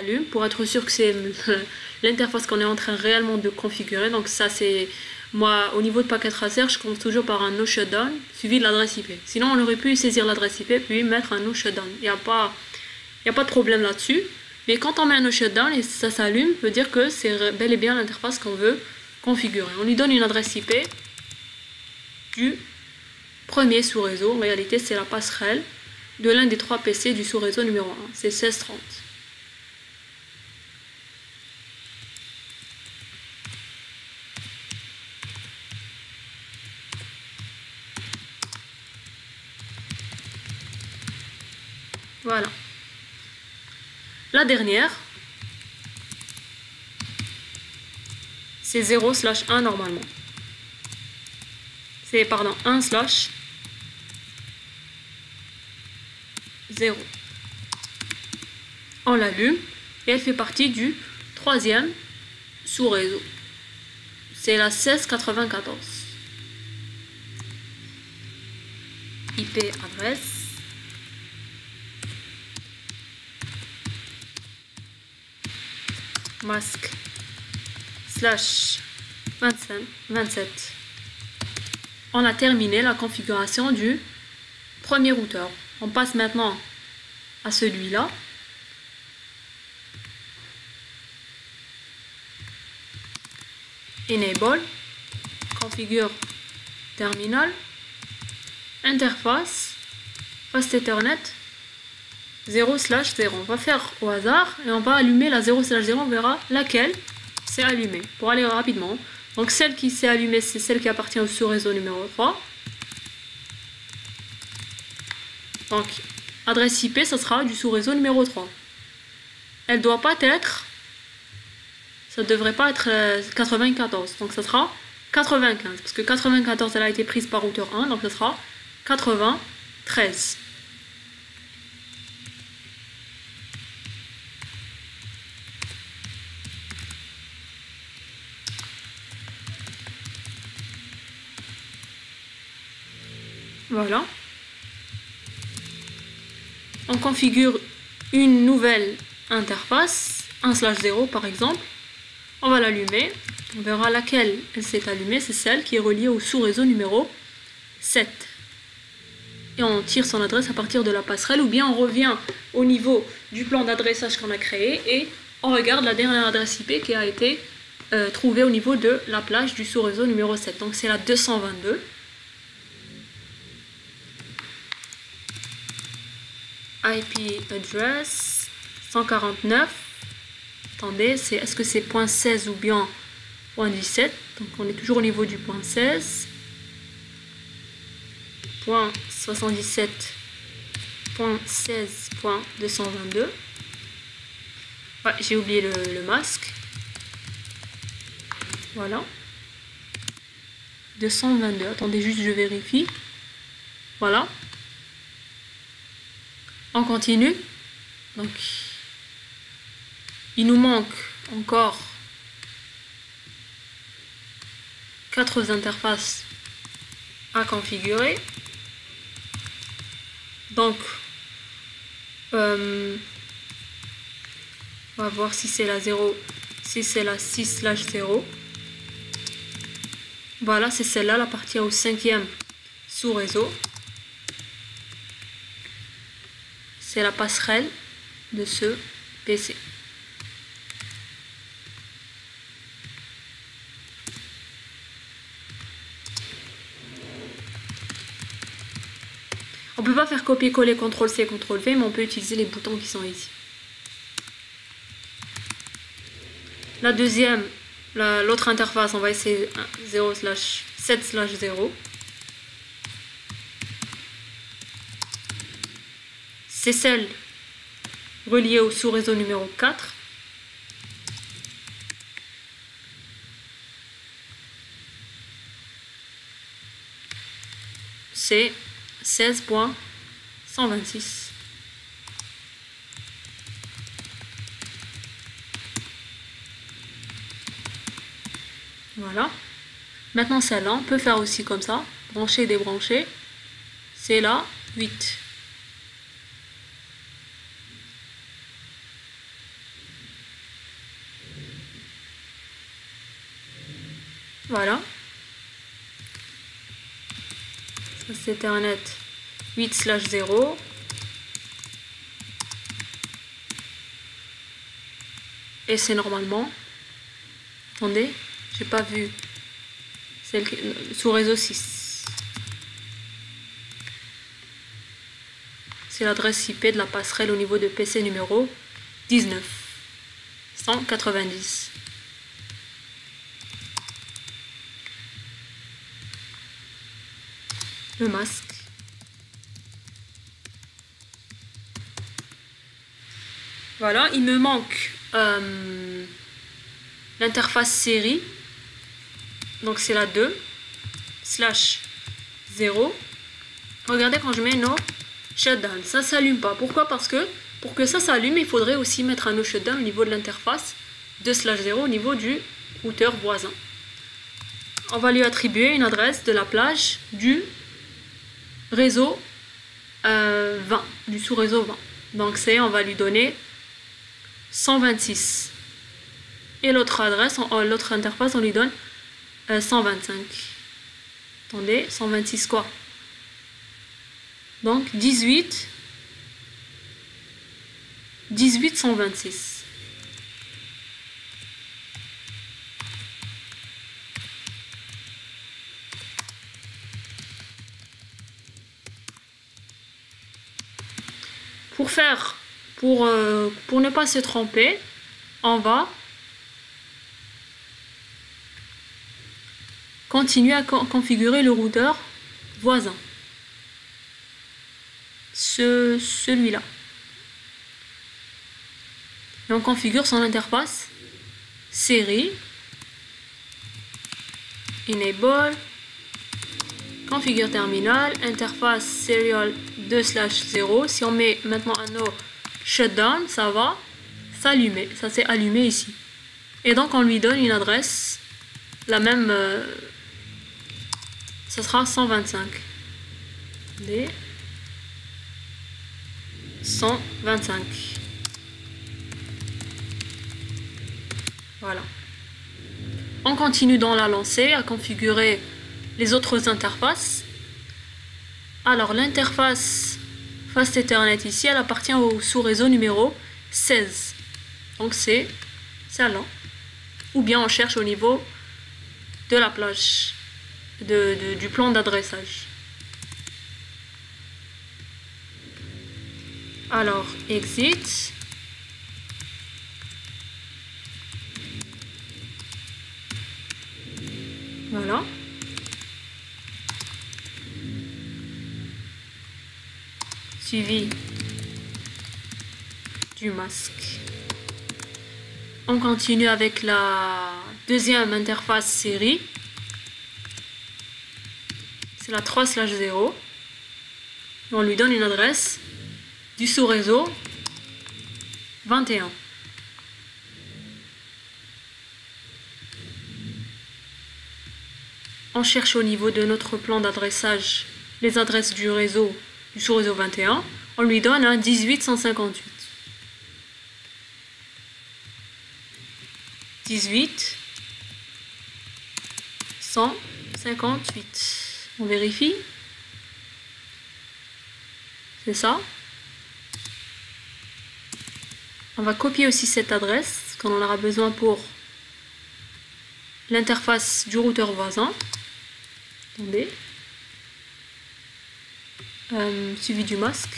allume pour être sûr que c'est l'interface qu'on est en train réellement de configurer. Donc ça c'est, moi au niveau de packet tracer, je commence toujours par un no shutdown suivi de l'adresse IP. Sinon on aurait pu saisir l'adresse IP puis mettre un no shutdown. Il n'y a pas de problème là-dessus. Mais quand on met un no shutdown et ça s'allume, veut dire que c'est bel et bien l'interface qu'on veut configurer. On lui donne une adresse IP du premier sous-réseau. En réalité c'est la passerelle de l'un des 3 PC du sous-réseau numéro 1, c'est 1630. Voilà. La dernière, c'est 0/1 normalement. C'est, pardon, 1/0. On l'allume et elle fait partie du 3e sous-réseau. C'est la 1694. IP adresse. Masque /27. On a terminé la configuration du premier routeur. On passe maintenant à celui-là. Enable, configure terminal, interface, Fast Ethernet 0/0. On va faire au hasard et on va allumer la 0/0. On verra laquelle s'est allumée pour aller rapidement. Donc celle qui s'est allumée, c'est celle qui appartient au sous-réseau numéro 3. Donc adresse IP, ça sera du sous-réseau numéro 3. Elle doit pas être, ça devrait pas être 94. Donc ça sera 95. Parce que 94, elle a été prise par routeur 1. Donc ça sera 93. Voilà. On configure une nouvelle interface, 1/0 par exemple. On va l'allumer. On verra laquelle elle s'est allumée. C'est celle qui est reliée au sous-réseau numéro 7. Et on tire son adresse à partir de la passerelle, ou bien on revient au niveau du plan d'adressage qu'on a créé et on regarde la dernière adresse IP qui a été trouvée au niveau de la plage du sous-réseau numéro 7. Donc c'est la 222. IP address 149. Attendez, est-ce que c'est .16 ou bien .17? Donc on est toujours au niveau du .16. .77.16.222. Ouais, j'ai oublié le masque. Voilà. 222. Attendez, juste je vérifie. Voilà. On continue. Donc, il nous manque encore 4 interfaces à configurer. Donc, on va voir si c'est la 0, si c'est la 6/0. Voilà, c'est celle-là, elle appartient au 5e sous-réseau. C'est la passerelle de ce PC. On peut pas faire copier-coller CTRL-C, CTRL-V, mais on peut utiliser les boutons qui sont ici. La deuxième, l'autre interface, on va essayer 0/7/0. C'est celle reliée au sous-réseau numéro 4. C'est 16.126. Voilà. Maintenant celle-là, on peut faire aussi comme ça, brancher, débrancher. C'est la 8. Voilà. Ça c'est Ethernet 8/0. Et c'est normalement, attendez, j'ai pas vu, c'est sous réseau 6. C'est l'adresse IP de la passerelle au niveau de PC numéro 19 190. Le masque. Voilà, il me manque l'interface série. Donc c'est la 2/0. Regardez quand je mets no shutdown, ça s'allume pas. Pourquoi? Parce que pour que ça s'allume, il faudrait aussi mettre un no shutdown au niveau de l'interface 2/0 au niveau du routeur voisin. On va lui attribuer une adresse de la plage du réseau 20, du sous-réseau 20. Donc c'est, on va lui donner 126. Et l'autre adresse, l'autre interface, on lui donne 125. Attendez, 126 quoi? Donc 18 126. Pour ne pas se tromper, on va continuer à configurer le routeur voisin. Celui-là. Et on configure son interface série, enable, configure terminal, interface serial 2/0. Si on met maintenant un no shutdown, ça va s'allumer. Ça s'est allumé ici. Et donc on lui donne une adresse, la même, ça sera 125. 125. Voilà. On continue dans la lancée à configurer les autres interfaces. Alors l'interface Fast Ethernet ici, elle appartient au sous-réseau numéro 16. Donc c'est celle-là. Ou bien on cherche au niveau de la plage, du plan d'adressage. Alors exit. Voilà. Suivi du masque. On continue avec la deuxième interface série. C'est la 3/0. On lui donne une adresse du sous-réseau 21. On cherche au niveau de notre plan d'adressage les adresses du réseau, du sous-réseau 21. On lui donne un 18 158. 18 158. On vérifie. C'est ça. On va copier aussi cette adresse quand on aura besoin pour l'interface du routeur voisin. Attendez. Suivi du masque.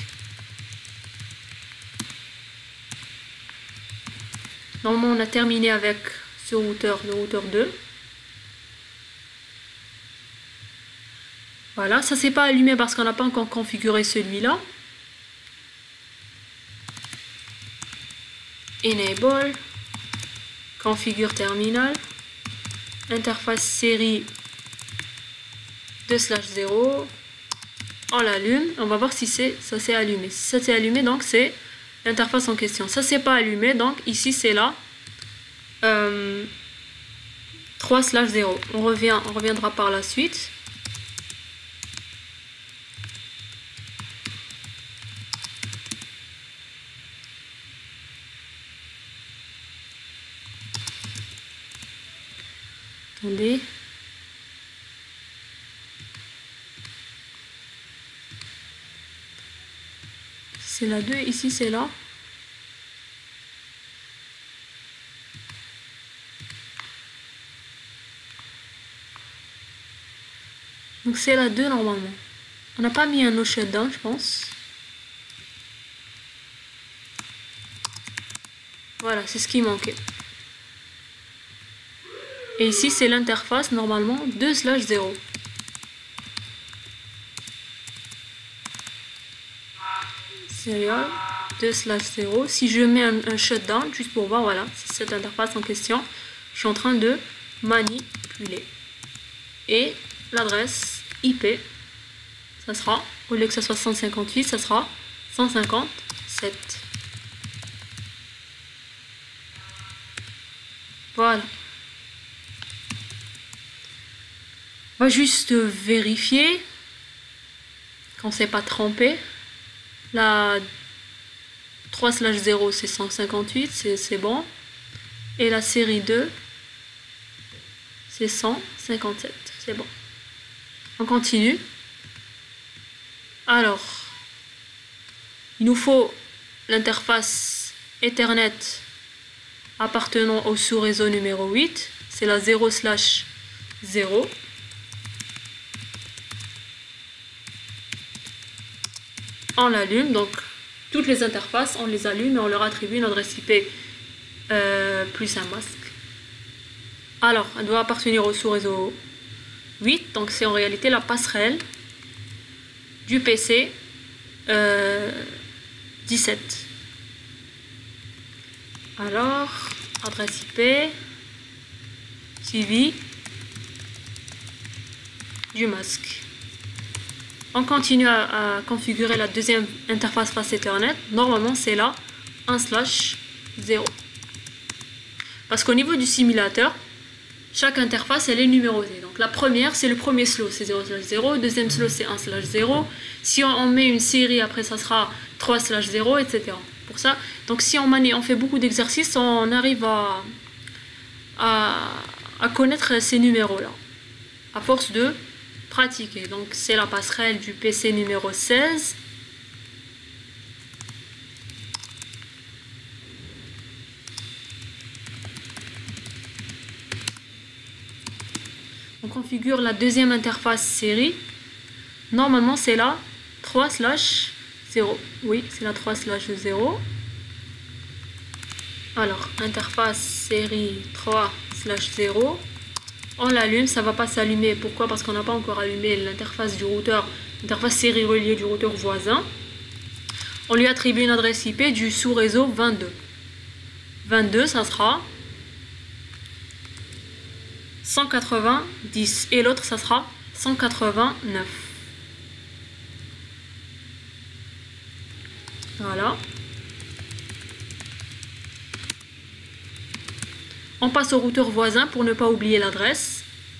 Normalement, on a terminé avec ce routeur, le routeur 2. Voilà, ça s'est pas allumé parce qu'on n'a pas encore configuré celui-là. Enable, configure terminal, interface série 2/0. On l'allume, on va voir si ça s'est allumé. Si ça s'est allumé, donc c'est l'interface en question. Ça s'est pas allumé, donc ici c'est là 3/0. On reviendra par la suite. Attendez, c'est la 2, ici c'est la. Donc c'est la 2 normalement. On n'a pas mis un no shutdown, je pense. Voilà, c'est ce qui manquait. Et ici c'est l'interface normalement 2/0. Serial 2/0. Si je mets un shutdown, juste pour voir, voilà, c'est cette interface en question. Je suis en train de manipuler. Et l'adresse IP, ça sera, au lieu que ça soit 158, ça sera 157. Voilà. On va juste vérifier qu'on ne s'est pas trompé. La 3/0 c'est 158, c'est bon. Et la série 2 c'est 157, c'est bon. On continue. Alors, il nous faut l'interface Ethernet appartenant au sous-réseau numéro 8. C'est la 0/0. On l'allume, donc toutes les interfaces, on les allume et on leur attribue une adresse IP plus un masque. Alors, elle doit appartenir au sous-réseau 8, donc c'est en réalité la passerelle du PC 17. Alors, adresse IP suivi du masque. On continue à configurer la deuxième interface face Ethernet. Normalement, c'est là 1/0. Parce qu'au niveau du simulateur, chaque interface, elle est numérotée. Donc la première, c'est le premier slow, c'est 0/0. Deuxième slow, c'est 1/0. Si on met une série, après, ça sera 3/0, etc. Pour ça, donc si on fait beaucoup d'exercices, on arrive à connaître ces numéros-là. À force de pratiquer. Donc c'est la passerelle du PC numéro 16. On configure la deuxième interface série. Normalement c'est la 3/0. Oui, c'est la 3/0. Alors, interface série 3/0. On l'allume, ça ne va pas s'allumer. Pourquoi? Parce qu'on n'a pas encore allumé l'interface du routeur, l'interface série reliée du routeur voisin. On lui attribue une adresse IP du sous-réseau 22. 22, ça sera 190 et l'autre, ça sera 189. Voilà. On passe au routeur voisin pour ne pas oublier l'adresse.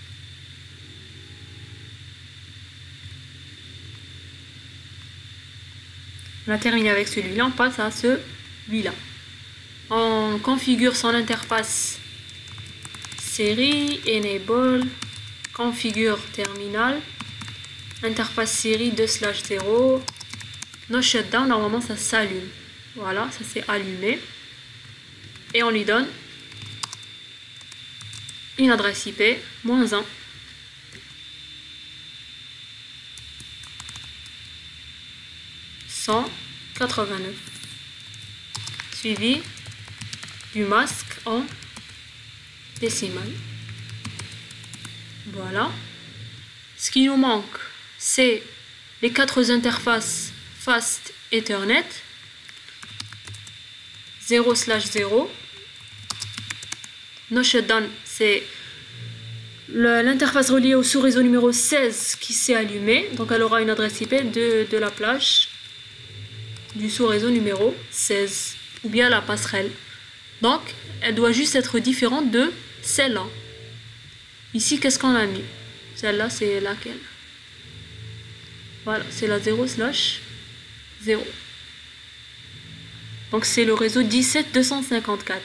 On a terminé avec celui-là, on passe à celui-là. On configure son interface série, enable, configure terminal, interface série 2/0, no shutdown, normalement ça s'allume. Voilà, ça s'est allumé. Et on lui donne une adresse IP -1. -189 suivi du masque en décimal. Voilà. Ce qui nous manque, c'est les 4 interfaces Fast Ethernet 0/0. No shutdown, c'est l'interface reliée au sous-réseau numéro 16 qui s'est allumée. Donc elle aura une adresse IP de la plage du sous-réseau numéro 16 ou bien la passerelle. Donc elle doit juste être différente de celle-là. Ici, qu'est-ce qu'on a mis? Celle-là, c'est laquelle? Voilà, c'est la 0/0. Donc c'est le réseau 17254.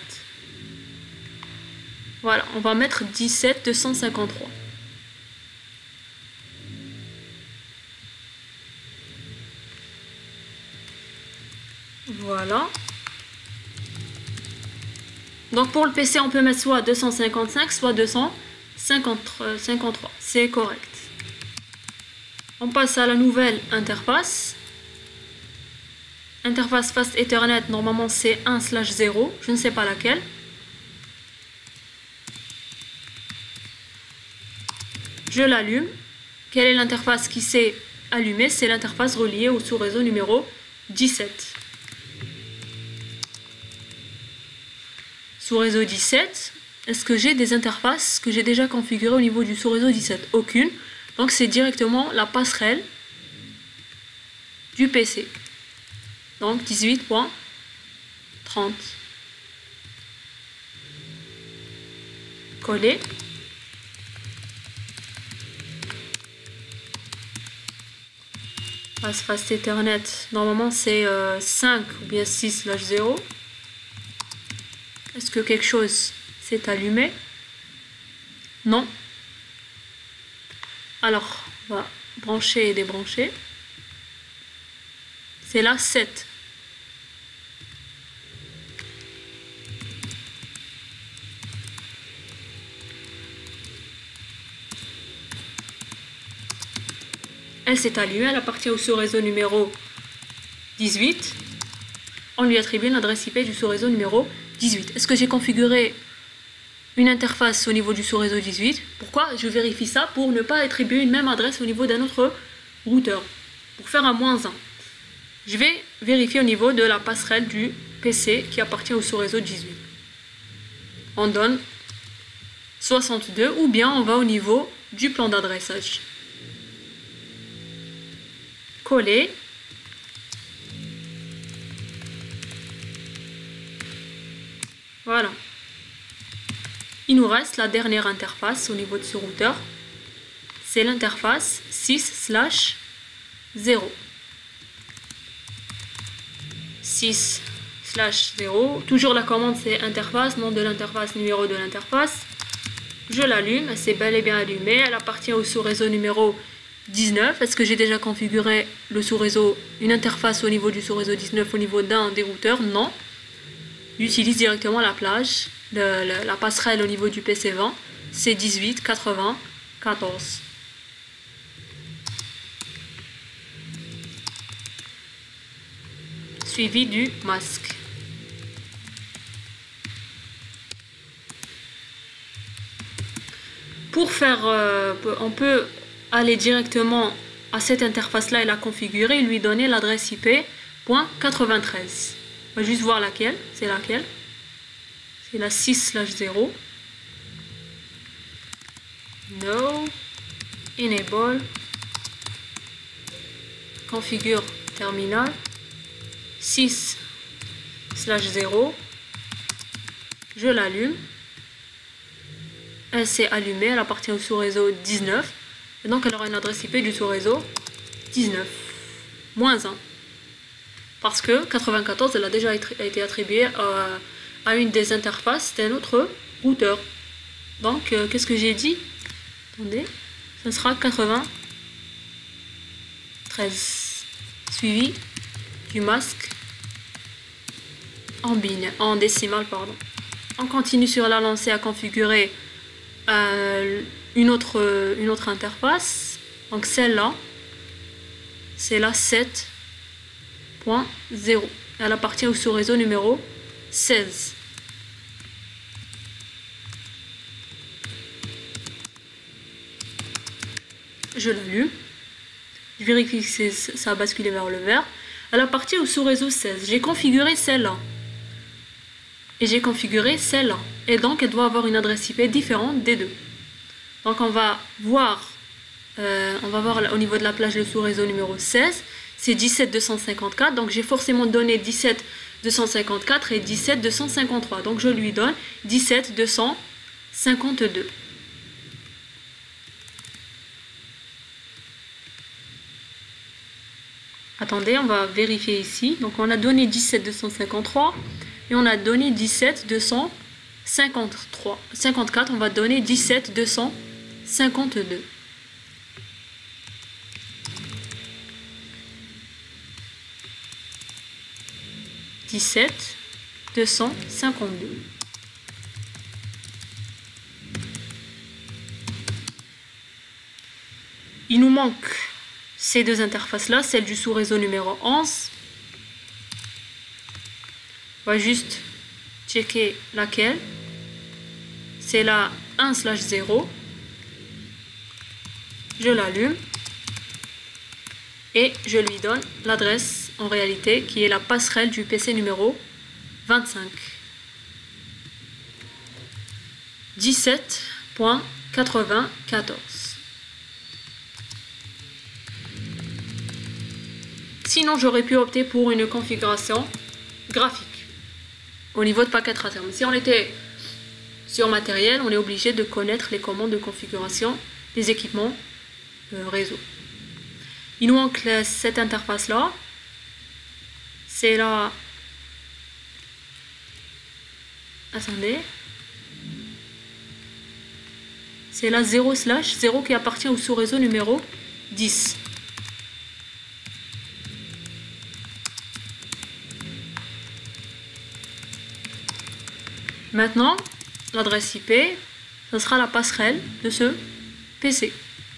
Voilà, on va mettre 17253. Voilà. Donc pour le PC, on peut mettre soit 255, soit 253. C'est correct. On passe à la nouvelle interface. Interface Fast Ethernet, normalement c'est 1/0, je ne sais pas laquelle. Je l'allume. Quelle est l'interface qui s'est allumée? C'est l'interface reliée au sous-réseau numéro 17. Sous-réseau 17, est-ce que j'ai des interfaces que j'ai déjà configurées au niveau du sous-réseau 17? Aucune. Donc c'est directement la passerelle du PC. Donc 18.30. Coller. Fast Ethernet, normalement c'est 5 ou bien 6/0. Est-ce que quelque chose s'est allumé? Non. Alors, on va brancher et débrancher. C'est la 7. Elle s'est allumée, elle appartient au sous-réseau numéro 18. On lui attribue une adresse IP du sous-réseau numéro 18. Est-ce que j'ai configuré une interface au niveau du sous-réseau 18? Pourquoi je vérifie ça? Pour ne pas attribuer une même adresse au niveau d'un autre routeur. Pour faire un -1. Je vais vérifier au niveau de la passerelle du PC qui appartient au sous-réseau 18. On donne 62 ou bien on va au niveau du plan d'adressage. Coller. Voilà. Il nous reste la dernière interface au niveau de ce routeur. C'est l'interface 6/0. 6/0. Toujours la commande c'est interface, nom de l'interface, numéro de l'interface. Je l'allume, elle s'est bel et bien allumée. Elle appartient au sous-réseau numéro 19. Est-ce que j'ai déjà configuré le sous-réseau, une interface au niveau du sous-réseau 19 au niveau d'un des routeurs? Non. J'utilise directement la plage, la passerelle au niveau du PC20. C'est 18.80.14. Suivi du masque. Pour faire, on peut aller directement à cette interface-là et la configurer et lui donner l'adresse IP .93. On va juste voir laquelle. C'est laquelle? C'est la 6/0. No. Enable. Configure terminal. 6/0. Je l'allume. Elle s'est allumée, elle appartient au sous-réseau 19. Et donc elle aura une adresse IP du sous-réseau 19. -1. Parce que 94, elle a déjà été attribuée à une des interfaces d'un autre routeur. Donc qu'est-ce que j'ai dit? Attendez, ce sera 93. Suivi du masque en binaire, en décimal, pardon. On continue sur la lancée à configurer une autre interface. Donc celle-là, c'est la 7.0. Elle appartient au sous-réseau numéro 16. Je l'allume. Je vérifie que ça a basculé vers le vert. Elle appartient au sous-réseau 16. J'ai configuré celle-là. Et j'ai configuré celle-là. Et donc, elle doit avoir une adresse IP différente des deux. Donc, on va voir au niveau de la plage le sous-réseau numéro 16. C'est 17.254. Donc, j'ai forcément donné 17.254 et 17.253. Donc, je lui donne 17.252. Attendez, on va vérifier ici. Donc, on a donné 17.253 et on a donné 17.254. On va donner 17.252. 17 252. Il nous manque ces deux interfaces-là, celle du sous-réseau numéro 11. On va juste checker laquelle. C'est la 1/0. Je l'allume et je lui donne l'adresse en réalité qui est la passerelle du PC numéro 25. 17.94. Sinon, j'aurais pu opter pour une configuration graphique au niveau de paquet tracer. Mais si on était sur matériel, on est obligé de connaître les commandes de configuration des équipements réseau. Il nous manque cette interface là. C'est la... Attendez. C'est la 0/0 qui appartient au sous-réseau numéro 10. Maintenant, l'adresse IP, ce sera la passerelle de ce PC.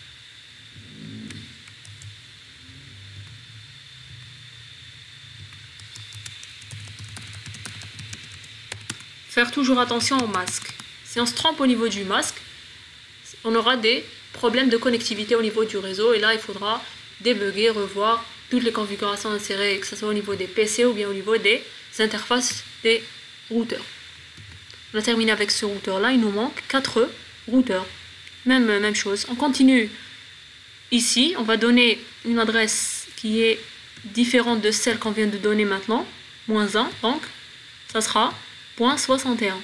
Faire toujours attention au masque. Si on se trompe au niveau du masque, on aura des problèmes de connectivité au niveau du réseau et là il faudra débugger, revoir toutes les configurations insérées, que ce soit au niveau des PC ou bien au niveau des interfaces des routeurs. On a terminé avec ce routeur là, il nous manque 4 routeurs. Même chose. On continue ici, on va donner une adresse qui est différente de celle qu'on vient de donner maintenant, -1, donc ça sera .61.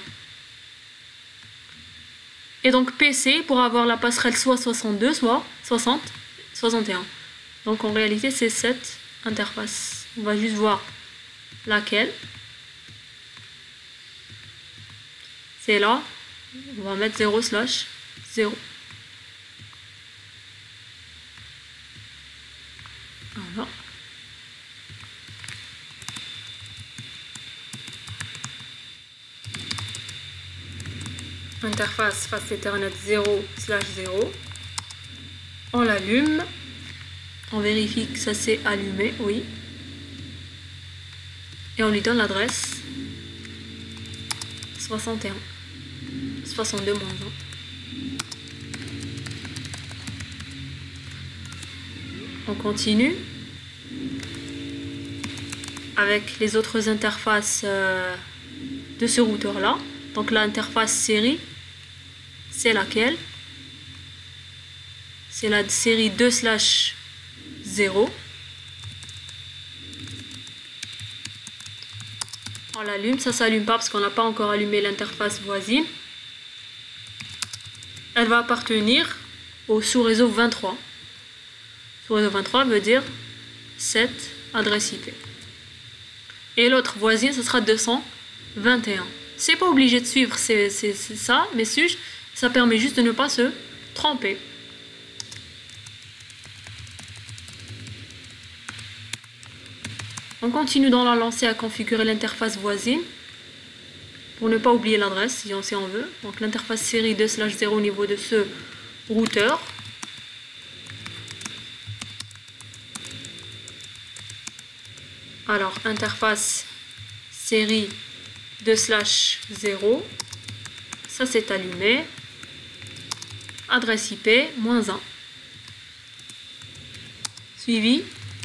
Et donc PC pour avoir la passerelle soit 62, soit 60, 61. Donc en réalité c'est cette interface. On va juste voir laquelle. C'est là. On va mettre 0/0. Voilà. Interface face Ethernet 0/0. On l'allume. On vérifie que ça s'est allumé, oui. Et on lui donne l'adresse 61. 62 -1. On continue avec les autres interfaces de ce routeur là. Donc l'interface série, c'est laquelle? C'est la série 2/0. On l'allume, ça s'allume pas parce qu'on n'a pas encore allumé l'interface voisine. Elle va appartenir au sous-réseau 23. Sous-réseau 23 veut dire cette adresse IP. Et l'autre voisine, ce sera 221. C'est pas obligé de suivre ça, mais ça permet juste de ne pas se tromper. On continue dans la lancée à configurer l'interface voisine pour ne pas oublier l'adresse si on veut. Donc l'interface série 2/0 au niveau de ce routeur. Alors interface série 2/0, ça c'est allumé. Adresse IP -1. Suivi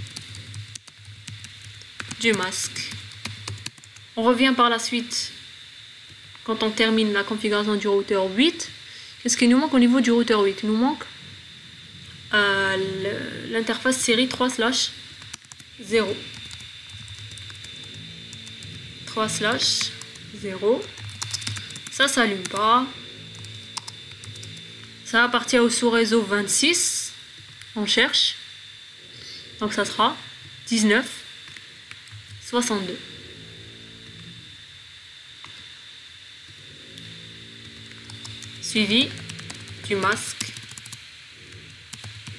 du masque. On revient par la suite quand on termine la configuration du routeur 8. Qu'est-ce qu'il nous manque au niveau du routeur 8? Il nous manque l'interface série 3/0. 3/0. Ça s'allume pas. Ça appartient au sous-réseau 26. On cherche. Donc ça sera 19/62. Suivi du masque.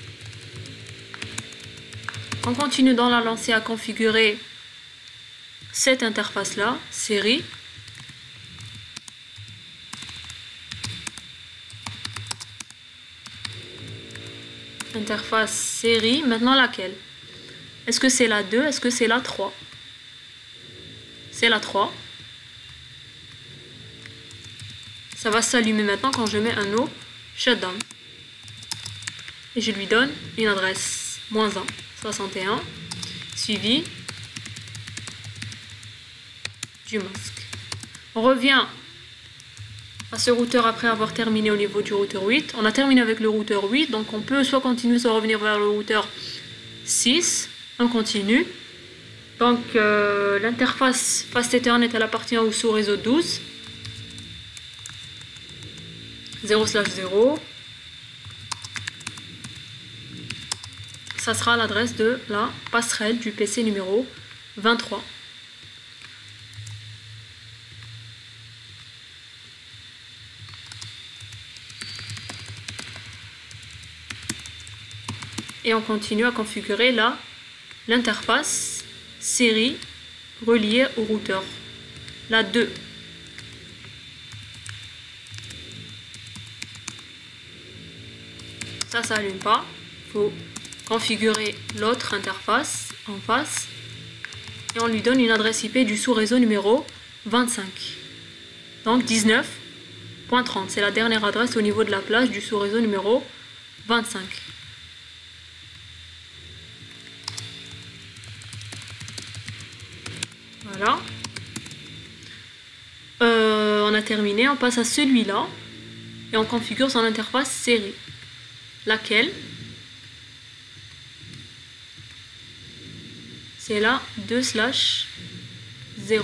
On continue dans la lancée à configurer cette interface-là, série, interface série, maintenant laquelle? Est-ce que c'est la 2? Est-ce que c'est la 3? C'est la 3. Ça va s'allumer maintenant quand je mets un no shutdown. Et je lui donne une adresse -1, 61, suivi du masque. On revient à ce routeur après avoir terminé au niveau du routeur 8. On a terminé avec le routeur 8, donc on peut soit continuer, soit revenir vers le routeur 6. On continue. Donc l'interface Fast Ethernet, elle appartient au sous-réseau 12. 0/0. Ça sera l'adresse de la passerelle du PC numéro 23. Et on continue à configurer l'interface série reliée au routeur. La 2. Ça s'allume pas. Il faut configurer l'autre interface en face. Et on lui donne une adresse IP du sous-réseau numéro 25. Donc 19.30. C'est la dernière adresse au niveau de la plage du sous-réseau numéro 25. Voilà. On a terminé. On passe à celui-là. Et on configure son interface série. Laquelle? C'est la 2/0.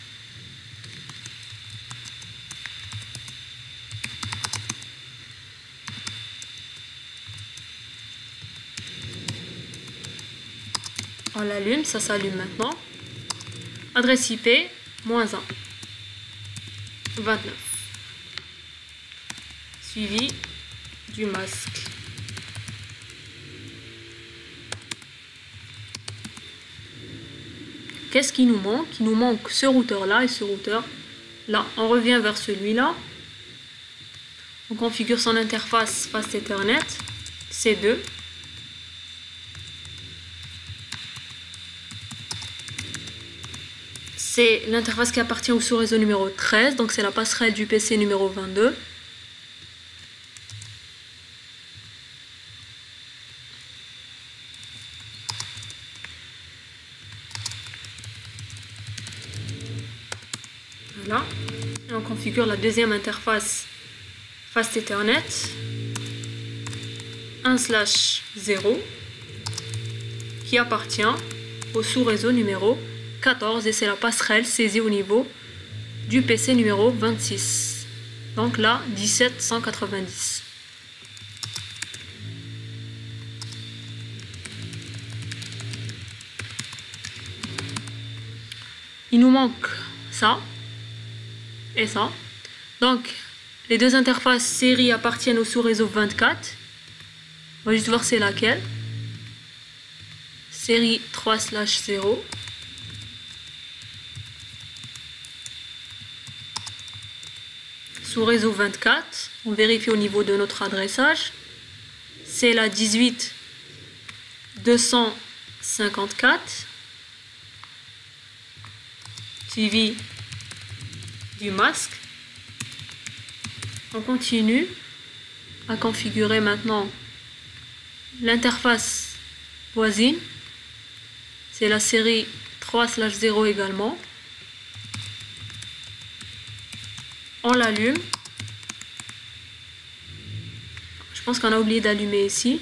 On l'allume, ça s'allume maintenant. Adresse IP -1, 29. Suivi du masque. Qu'est-ce qui nous manque? Il nous manque ce routeur-là et ce routeur-là. On revient vers celui-là. On configure son interface Fast Ethernet, C2. C'est l'interface qui appartient au sous-réseau numéro 13, donc c'est la passerelle du PC numéro 22. Voilà. Et on configure la deuxième interface Fast Ethernet 1/0 qui appartient au sous-réseau numéro 14 et c'est la passerelle saisie au niveau du PC numéro 26. Donc là, 1790. Il nous manque ça et ça. Donc, les deux interfaces série appartiennent au sous-réseau 24. On va juste voir c'est laquelle. Série 3/0. Sous-réseau 24. On vérifie au niveau de notre adressage. C'est la 18.254. Suivi du masque. On continue à configurer maintenant l'interface voisine. C'est la série 3/0 également. On l'allume. Je pense qu'on a oublié d'allumer ici.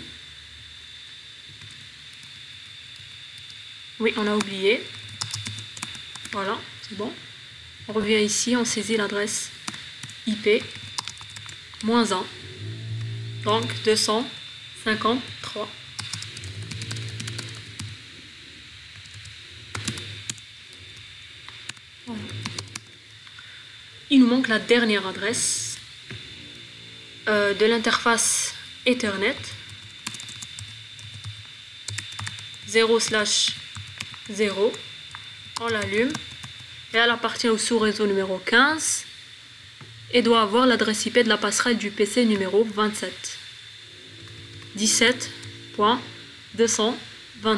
Oui, on a oublié. Voilà, c'est bon. On revient ici, on saisit l'adresse IP -1. Donc 253. Voilà. Il nous manque la dernière adresse de l'interface Ethernet 0/0. On l'allume, et elle appartient au sous-réseau numéro 15 et doit avoir l'adresse IP de la passerelle du PC numéro 27. 17.222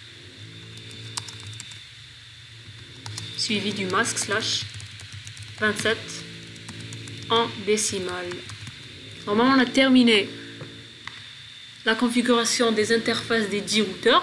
suivi du masque / 27 en décimale. Normalement, on a terminé la configuration des interfaces des 10 routeurs.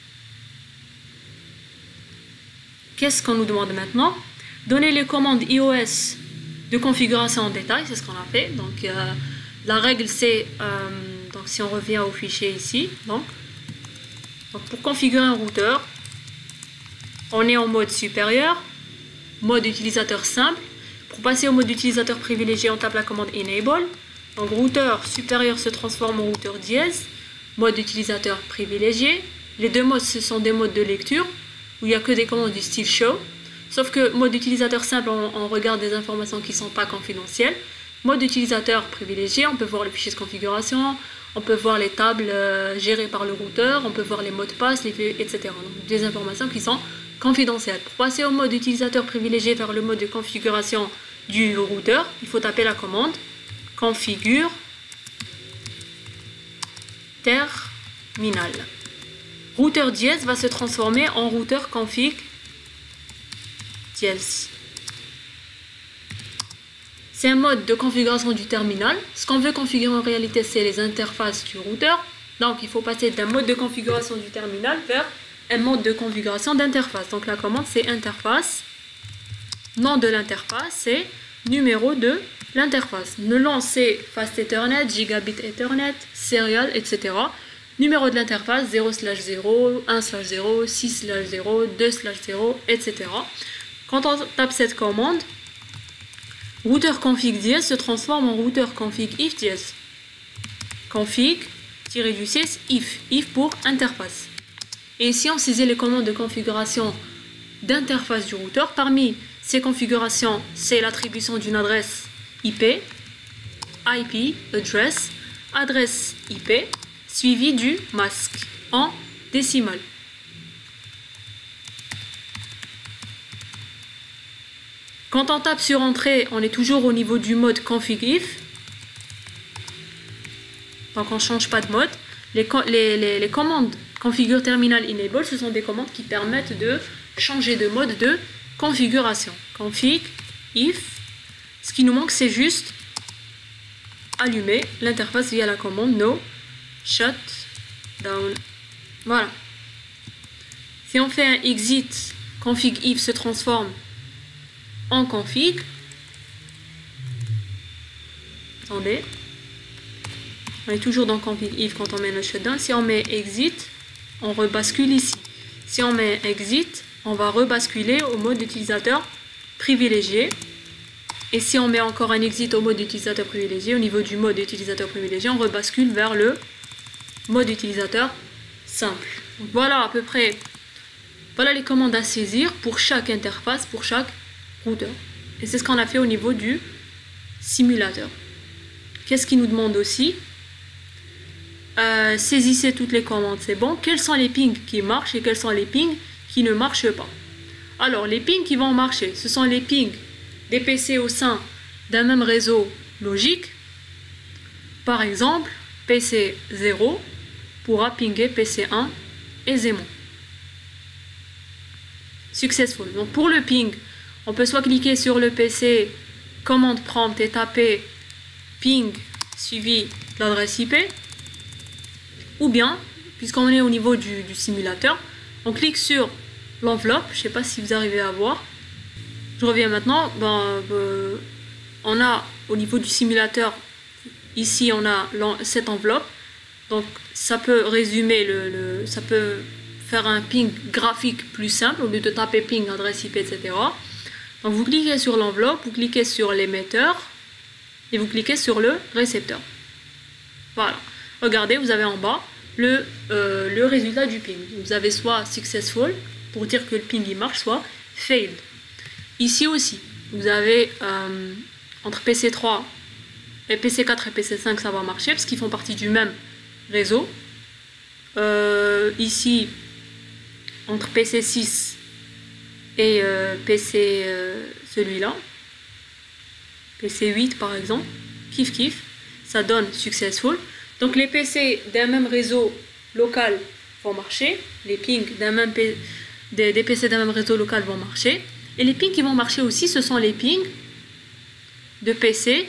Qu'est-ce qu'on nous demande maintenant? Donner les commandes iOS de configuration en détail, c'est ce qu'on a fait. Donc la règle c'est, donc si on revient au fichier ici, donc pour configurer un routeur, on est en mode supérieur, mode utilisateur simple. Pour passer au mode utilisateur privilégié, on tape la commande enable. Donc routeur supérieur se transforme en routeur dièse, mode utilisateur privilégié. Les deux modes, ce sont des modes de lecture où il n'y a que des commandes du style show. Sauf que mode utilisateur simple, on regarde des informations qui ne sont pas confidentielles. Mode utilisateur privilégié, on peut voir le fichier de configuration, on peut voir les tables gérées par le routeur, on peut voir les mots de passe, etc. Donc des informations qui sont confidentielles. Pour passer au mode utilisateur privilégié vers le mode de configuration du routeur, il faut taper la commande configure terminal. Routeur dièse va se transformer en routeur config dièse. C'est un mode de configuration du terminal. Ce qu'on veut configurer en réalité, c'est les interfaces du routeur. Donc il faut passer d'un mode de configuration du terminal vers un mode de configuration d'interface. Donc la commande c'est interface. Nom de l'interface c'est numéro de l'interface. Le nom c'est Fast Ethernet, Gigabit Ethernet, Serial, etc. Numéro de l'interface 0/0, 1/0, 6/0, 2/0, etc. Quand on tape cette commande, routeur config dièse se transforme en routeur config if dièse. Config-6 if pour interface. Et ici on saisit les commandes de configuration d'interface du routeur. Parmi ces configurations, c'est l'attribution d'une adresse IP, IP address, adresse IP, suivi du masque en décimale. Quand on tape sur entrée, on est toujours au niveau du mode config if. Donc on ne change pas de mode. Les commandes configure terminal enable, ce sont des commandes qui permettent de changer de mode de configuration. Config if. Ce qui nous manque, c'est juste allumer l'interface via la commande no shut down. Voilà. Si on fait un exit, config if se transforme en config. Attendez. On est toujours dans config if quand on met le shutdown. Si on met exit, on rebascule ici. Si on met exit, on va rebasculer au mode utilisateur privilégié. Et si on met encore un exit au mode utilisateur privilégié, au niveau du mode utilisateur privilégié, on rebascule vers le mode utilisateur simple. Donc voilà à peu près, voilà les commandes à saisir pour chaque interface, pour chaque routeur. Et c'est ce qu'on a fait au niveau du simulateur. Qu'est-ce qu'il nous demande aussi? Saisissez toutes les commandes, c'est bon. Quels sont les pings qui marchent et quels sont les pings qui ne marchent pas? Alors, les pings qui vont marcher, ce sont les pings des PC au sein d'un même réseau logique. Par exemple, PC 0 pourra pinguer PC 1 aisément. Successful. Donc pour le ping, on peut soit cliquer sur le PC, commande prompt et taper ping suivi de l'adresse IP, ou bien, puisqu'on est au niveau du simulateur, on clique sur l'enveloppe. Je ne sais pas si vous arrivez à voir. Je reviens maintenant. On a au niveau du simulateur, ici on a cette enveloppe. Donc ça peut résumer, ça peut faire un ping graphique plus simple au lieu de taper ping, adresse IP, etc. Donc vous cliquez sur l'enveloppe, vous cliquez sur l'émetteur et vous cliquez sur le récepteur. Voilà. Regardez, vous avez en bas le résultat du ping. Vous avez soit successful pour dire que le ping il marche, soit failed. Ici aussi, vous avez entre PC3 et PC4 et PC5 ça va marcher parce qu'ils font partie du même réseau. Ici, entre PC6 et PC celui-là, PC 8 par exemple, kiff, ça donne successful. Donc les PC d'un même réseau local vont marcher, les pings des PC d'un même réseau local vont marcher, et les pings qui vont marcher aussi, ce sont les pings de PC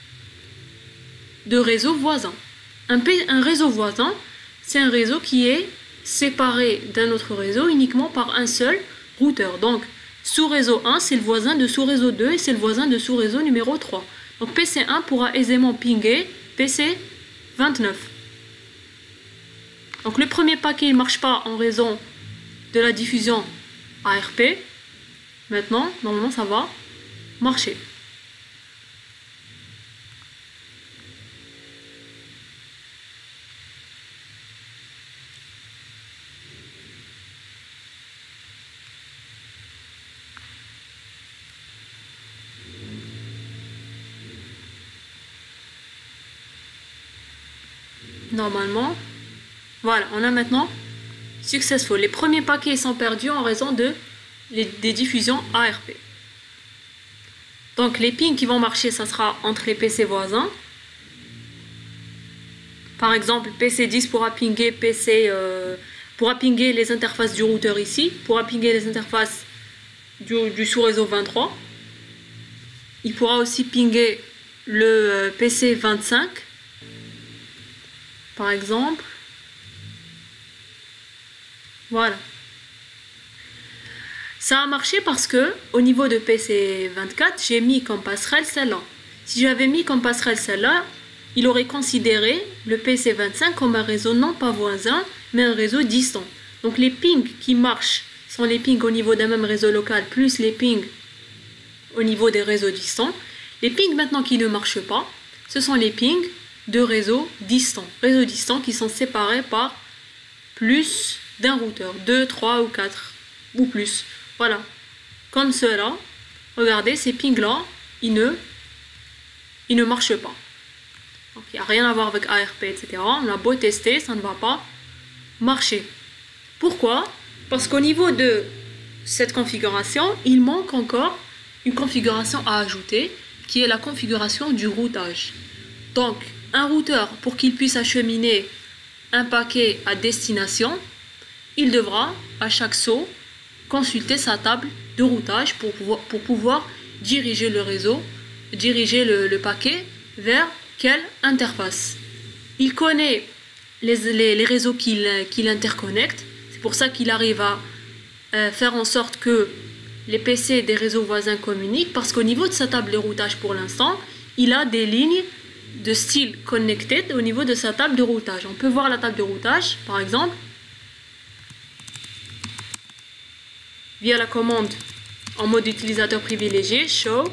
de réseaux voisins. Un réseau voisin, c'est un réseau qui est séparé d'un autre réseau uniquement par un seul routeur. Donc, sous-réseau 1, c'est le voisin de sous-réseau 2 et c'est le voisin de sous-réseau numéro 3. Donc, PC1 pourra aisément pinguer PC29. Donc, le premier paquet ne marche pas en raison de la diffusion ARP. Maintenant, normalement, ça va marcher. Normalement, voilà, on a maintenant successful. Les premiers paquets sont perdus en raison des diffusions ARP. Donc les pings qui vont marcher, ça sera entre les PC voisins. Par exemple, PC10 pourra pinguer pourra pinguer les interfaces du routeur ici, pourra pinguer les interfaces du sous-réseau 23. Il pourra aussi pinguer le PC 25. Par exemple, voilà. Ça a marché parce que au niveau de PC24, j'ai mis comme passerelle celle-là. Si j'avais mis comme passerelle celle-là, il aurait considéré le PC25 comme un réseau non pas voisin, mais un réseau distant. Donc les pings qui marchent sont les pings au niveau d'un même réseau local, plus les pings au niveau des réseaux distants. Les pings maintenant qui ne marchent pas, ce sont les pings de réseaux distants qui sont séparés par plus d'un routeur, 2, 3 ou 4 ou plus. Voilà, comme cela. Regardez, ces pings-là, ils ne marchent pas. Donc, il n'y a rien à voir avec ARP, etc. On a beau tester, ça ne va pas marcher. Pourquoi? Parce qu'au niveau de cette configuration, il manque encore une configuration à ajouter, qui est la configuration du routage. Donc, un routeur, pour qu'il puisse acheminer un paquet à destination, il devra, à chaque saut, consulter sa table de routage pour pouvoir diriger le réseau, diriger le paquet vers quelle interface. Il connaît les réseaux qu'il interconnecte, c'est pour ça qu'il arrive à faire en sorte que les PC des réseaux voisins communiquent, parce qu'au niveau de sa table de routage pour l'instant, il a des lignes de style connected au niveau de sa table de routage. On peut voir la table de routage, par exemple, via la commande en mode utilisateur privilégié, show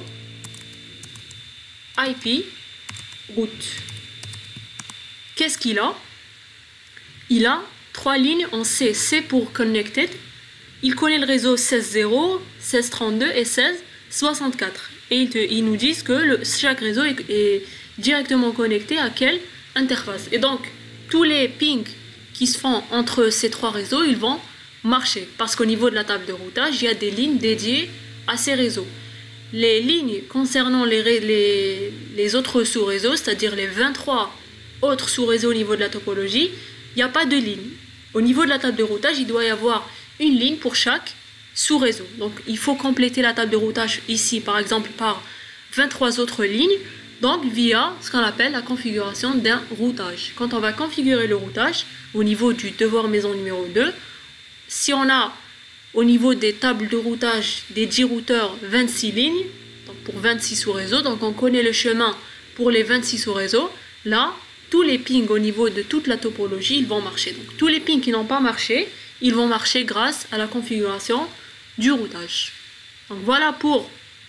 IP route. Qu'est-ce qu'il a? Il a 3 lignes en C. C pour connected. Il connaît le réseau 16.0, 16.32 et 16.64. Et ils nous disent que chaque réseau est directement connecté à quelle interface. Et donc, tous les pings qui se font entre ces 3 réseaux, ils vont marcher. Parce qu'au niveau de la table de routage, il y a des lignes dédiées à ces réseaux. Les lignes concernant les autres sous-réseaux, c'est-à-dire les 23 autres sous-réseaux au niveau de la topologie, il n'y a pas de ligne. Au niveau de la table de routage, il doit y avoir une ligne pour chaque sous-réseau. Donc, il faut compléter la table de routage ici, par exemple, par 23 autres lignes, donc via ce qu'on appelle la configuration d'un routage. Quand on va configurer le routage, au niveau du devoir maison numéro 2, si on a au niveau des tables de routage des 10 routeurs 26 lignes, donc pour 26 sous-réseaux, donc on connaît le chemin pour les 26 sous-réseaux, là, tous les pings au niveau de toute la topologie, ils vont marcher. Donc tous les pings qui n'ont pas marché, ils vont marcher grâce à la configuration du routage. Donc voilà pour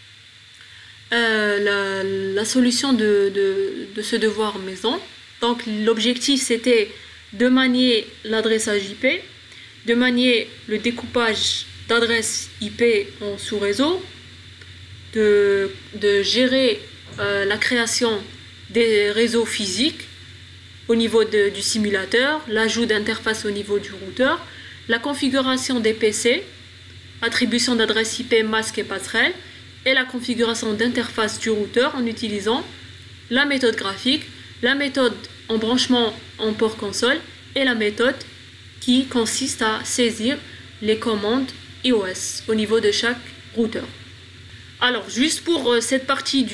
la solution de ce devoir maison. Donc l'objectif c'était de manier l'adressage IP, de manier le découpage d'adresses IP en sous-réseau, de gérer la création des réseaux physiques au niveau du simulateur, l'ajout d'interface au niveau du routeur, la configuration des PC attribution d'adresse IP, masque et passerelle, et la configuration d'interface du routeur en utilisant la méthode graphique, la méthode en branchement en port console et la méthode qui consiste à saisir les commandes iOS au niveau de chaque routeur. Alors, juste pour cette partie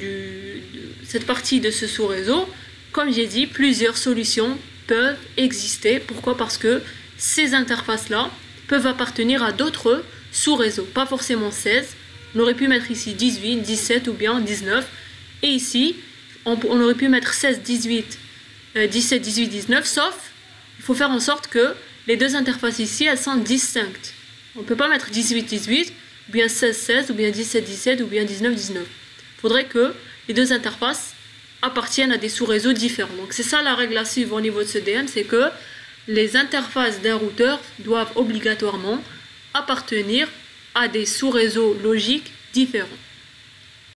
de ce sous-réseau, comme j'ai dit, plusieurs solutions peuvent exister. Pourquoi? Parce que ces interfaces-là peuvent appartenir à d'autres sous-réseaux, pas forcément 16. On aurait pu mettre ici 18, 17 ou bien 19. Et ici, on aurait pu mettre 16, 18, 17, 18, 19, sauf il faut faire en sorte que les deux interfaces ici, elles sont distinctes. On ne peut pas mettre 18, 18, ou bien 16, 16, ou bien 17, 17, ou bien 19, 19. Il faudrait que les deux interfaces appartiennent à des sous-réseaux différents. Donc c'est ça la règle à suivre au niveau de ce DM, c'est que les interfaces d'un routeur doivent obligatoirement appartenir à des sous-réseaux logiques différents.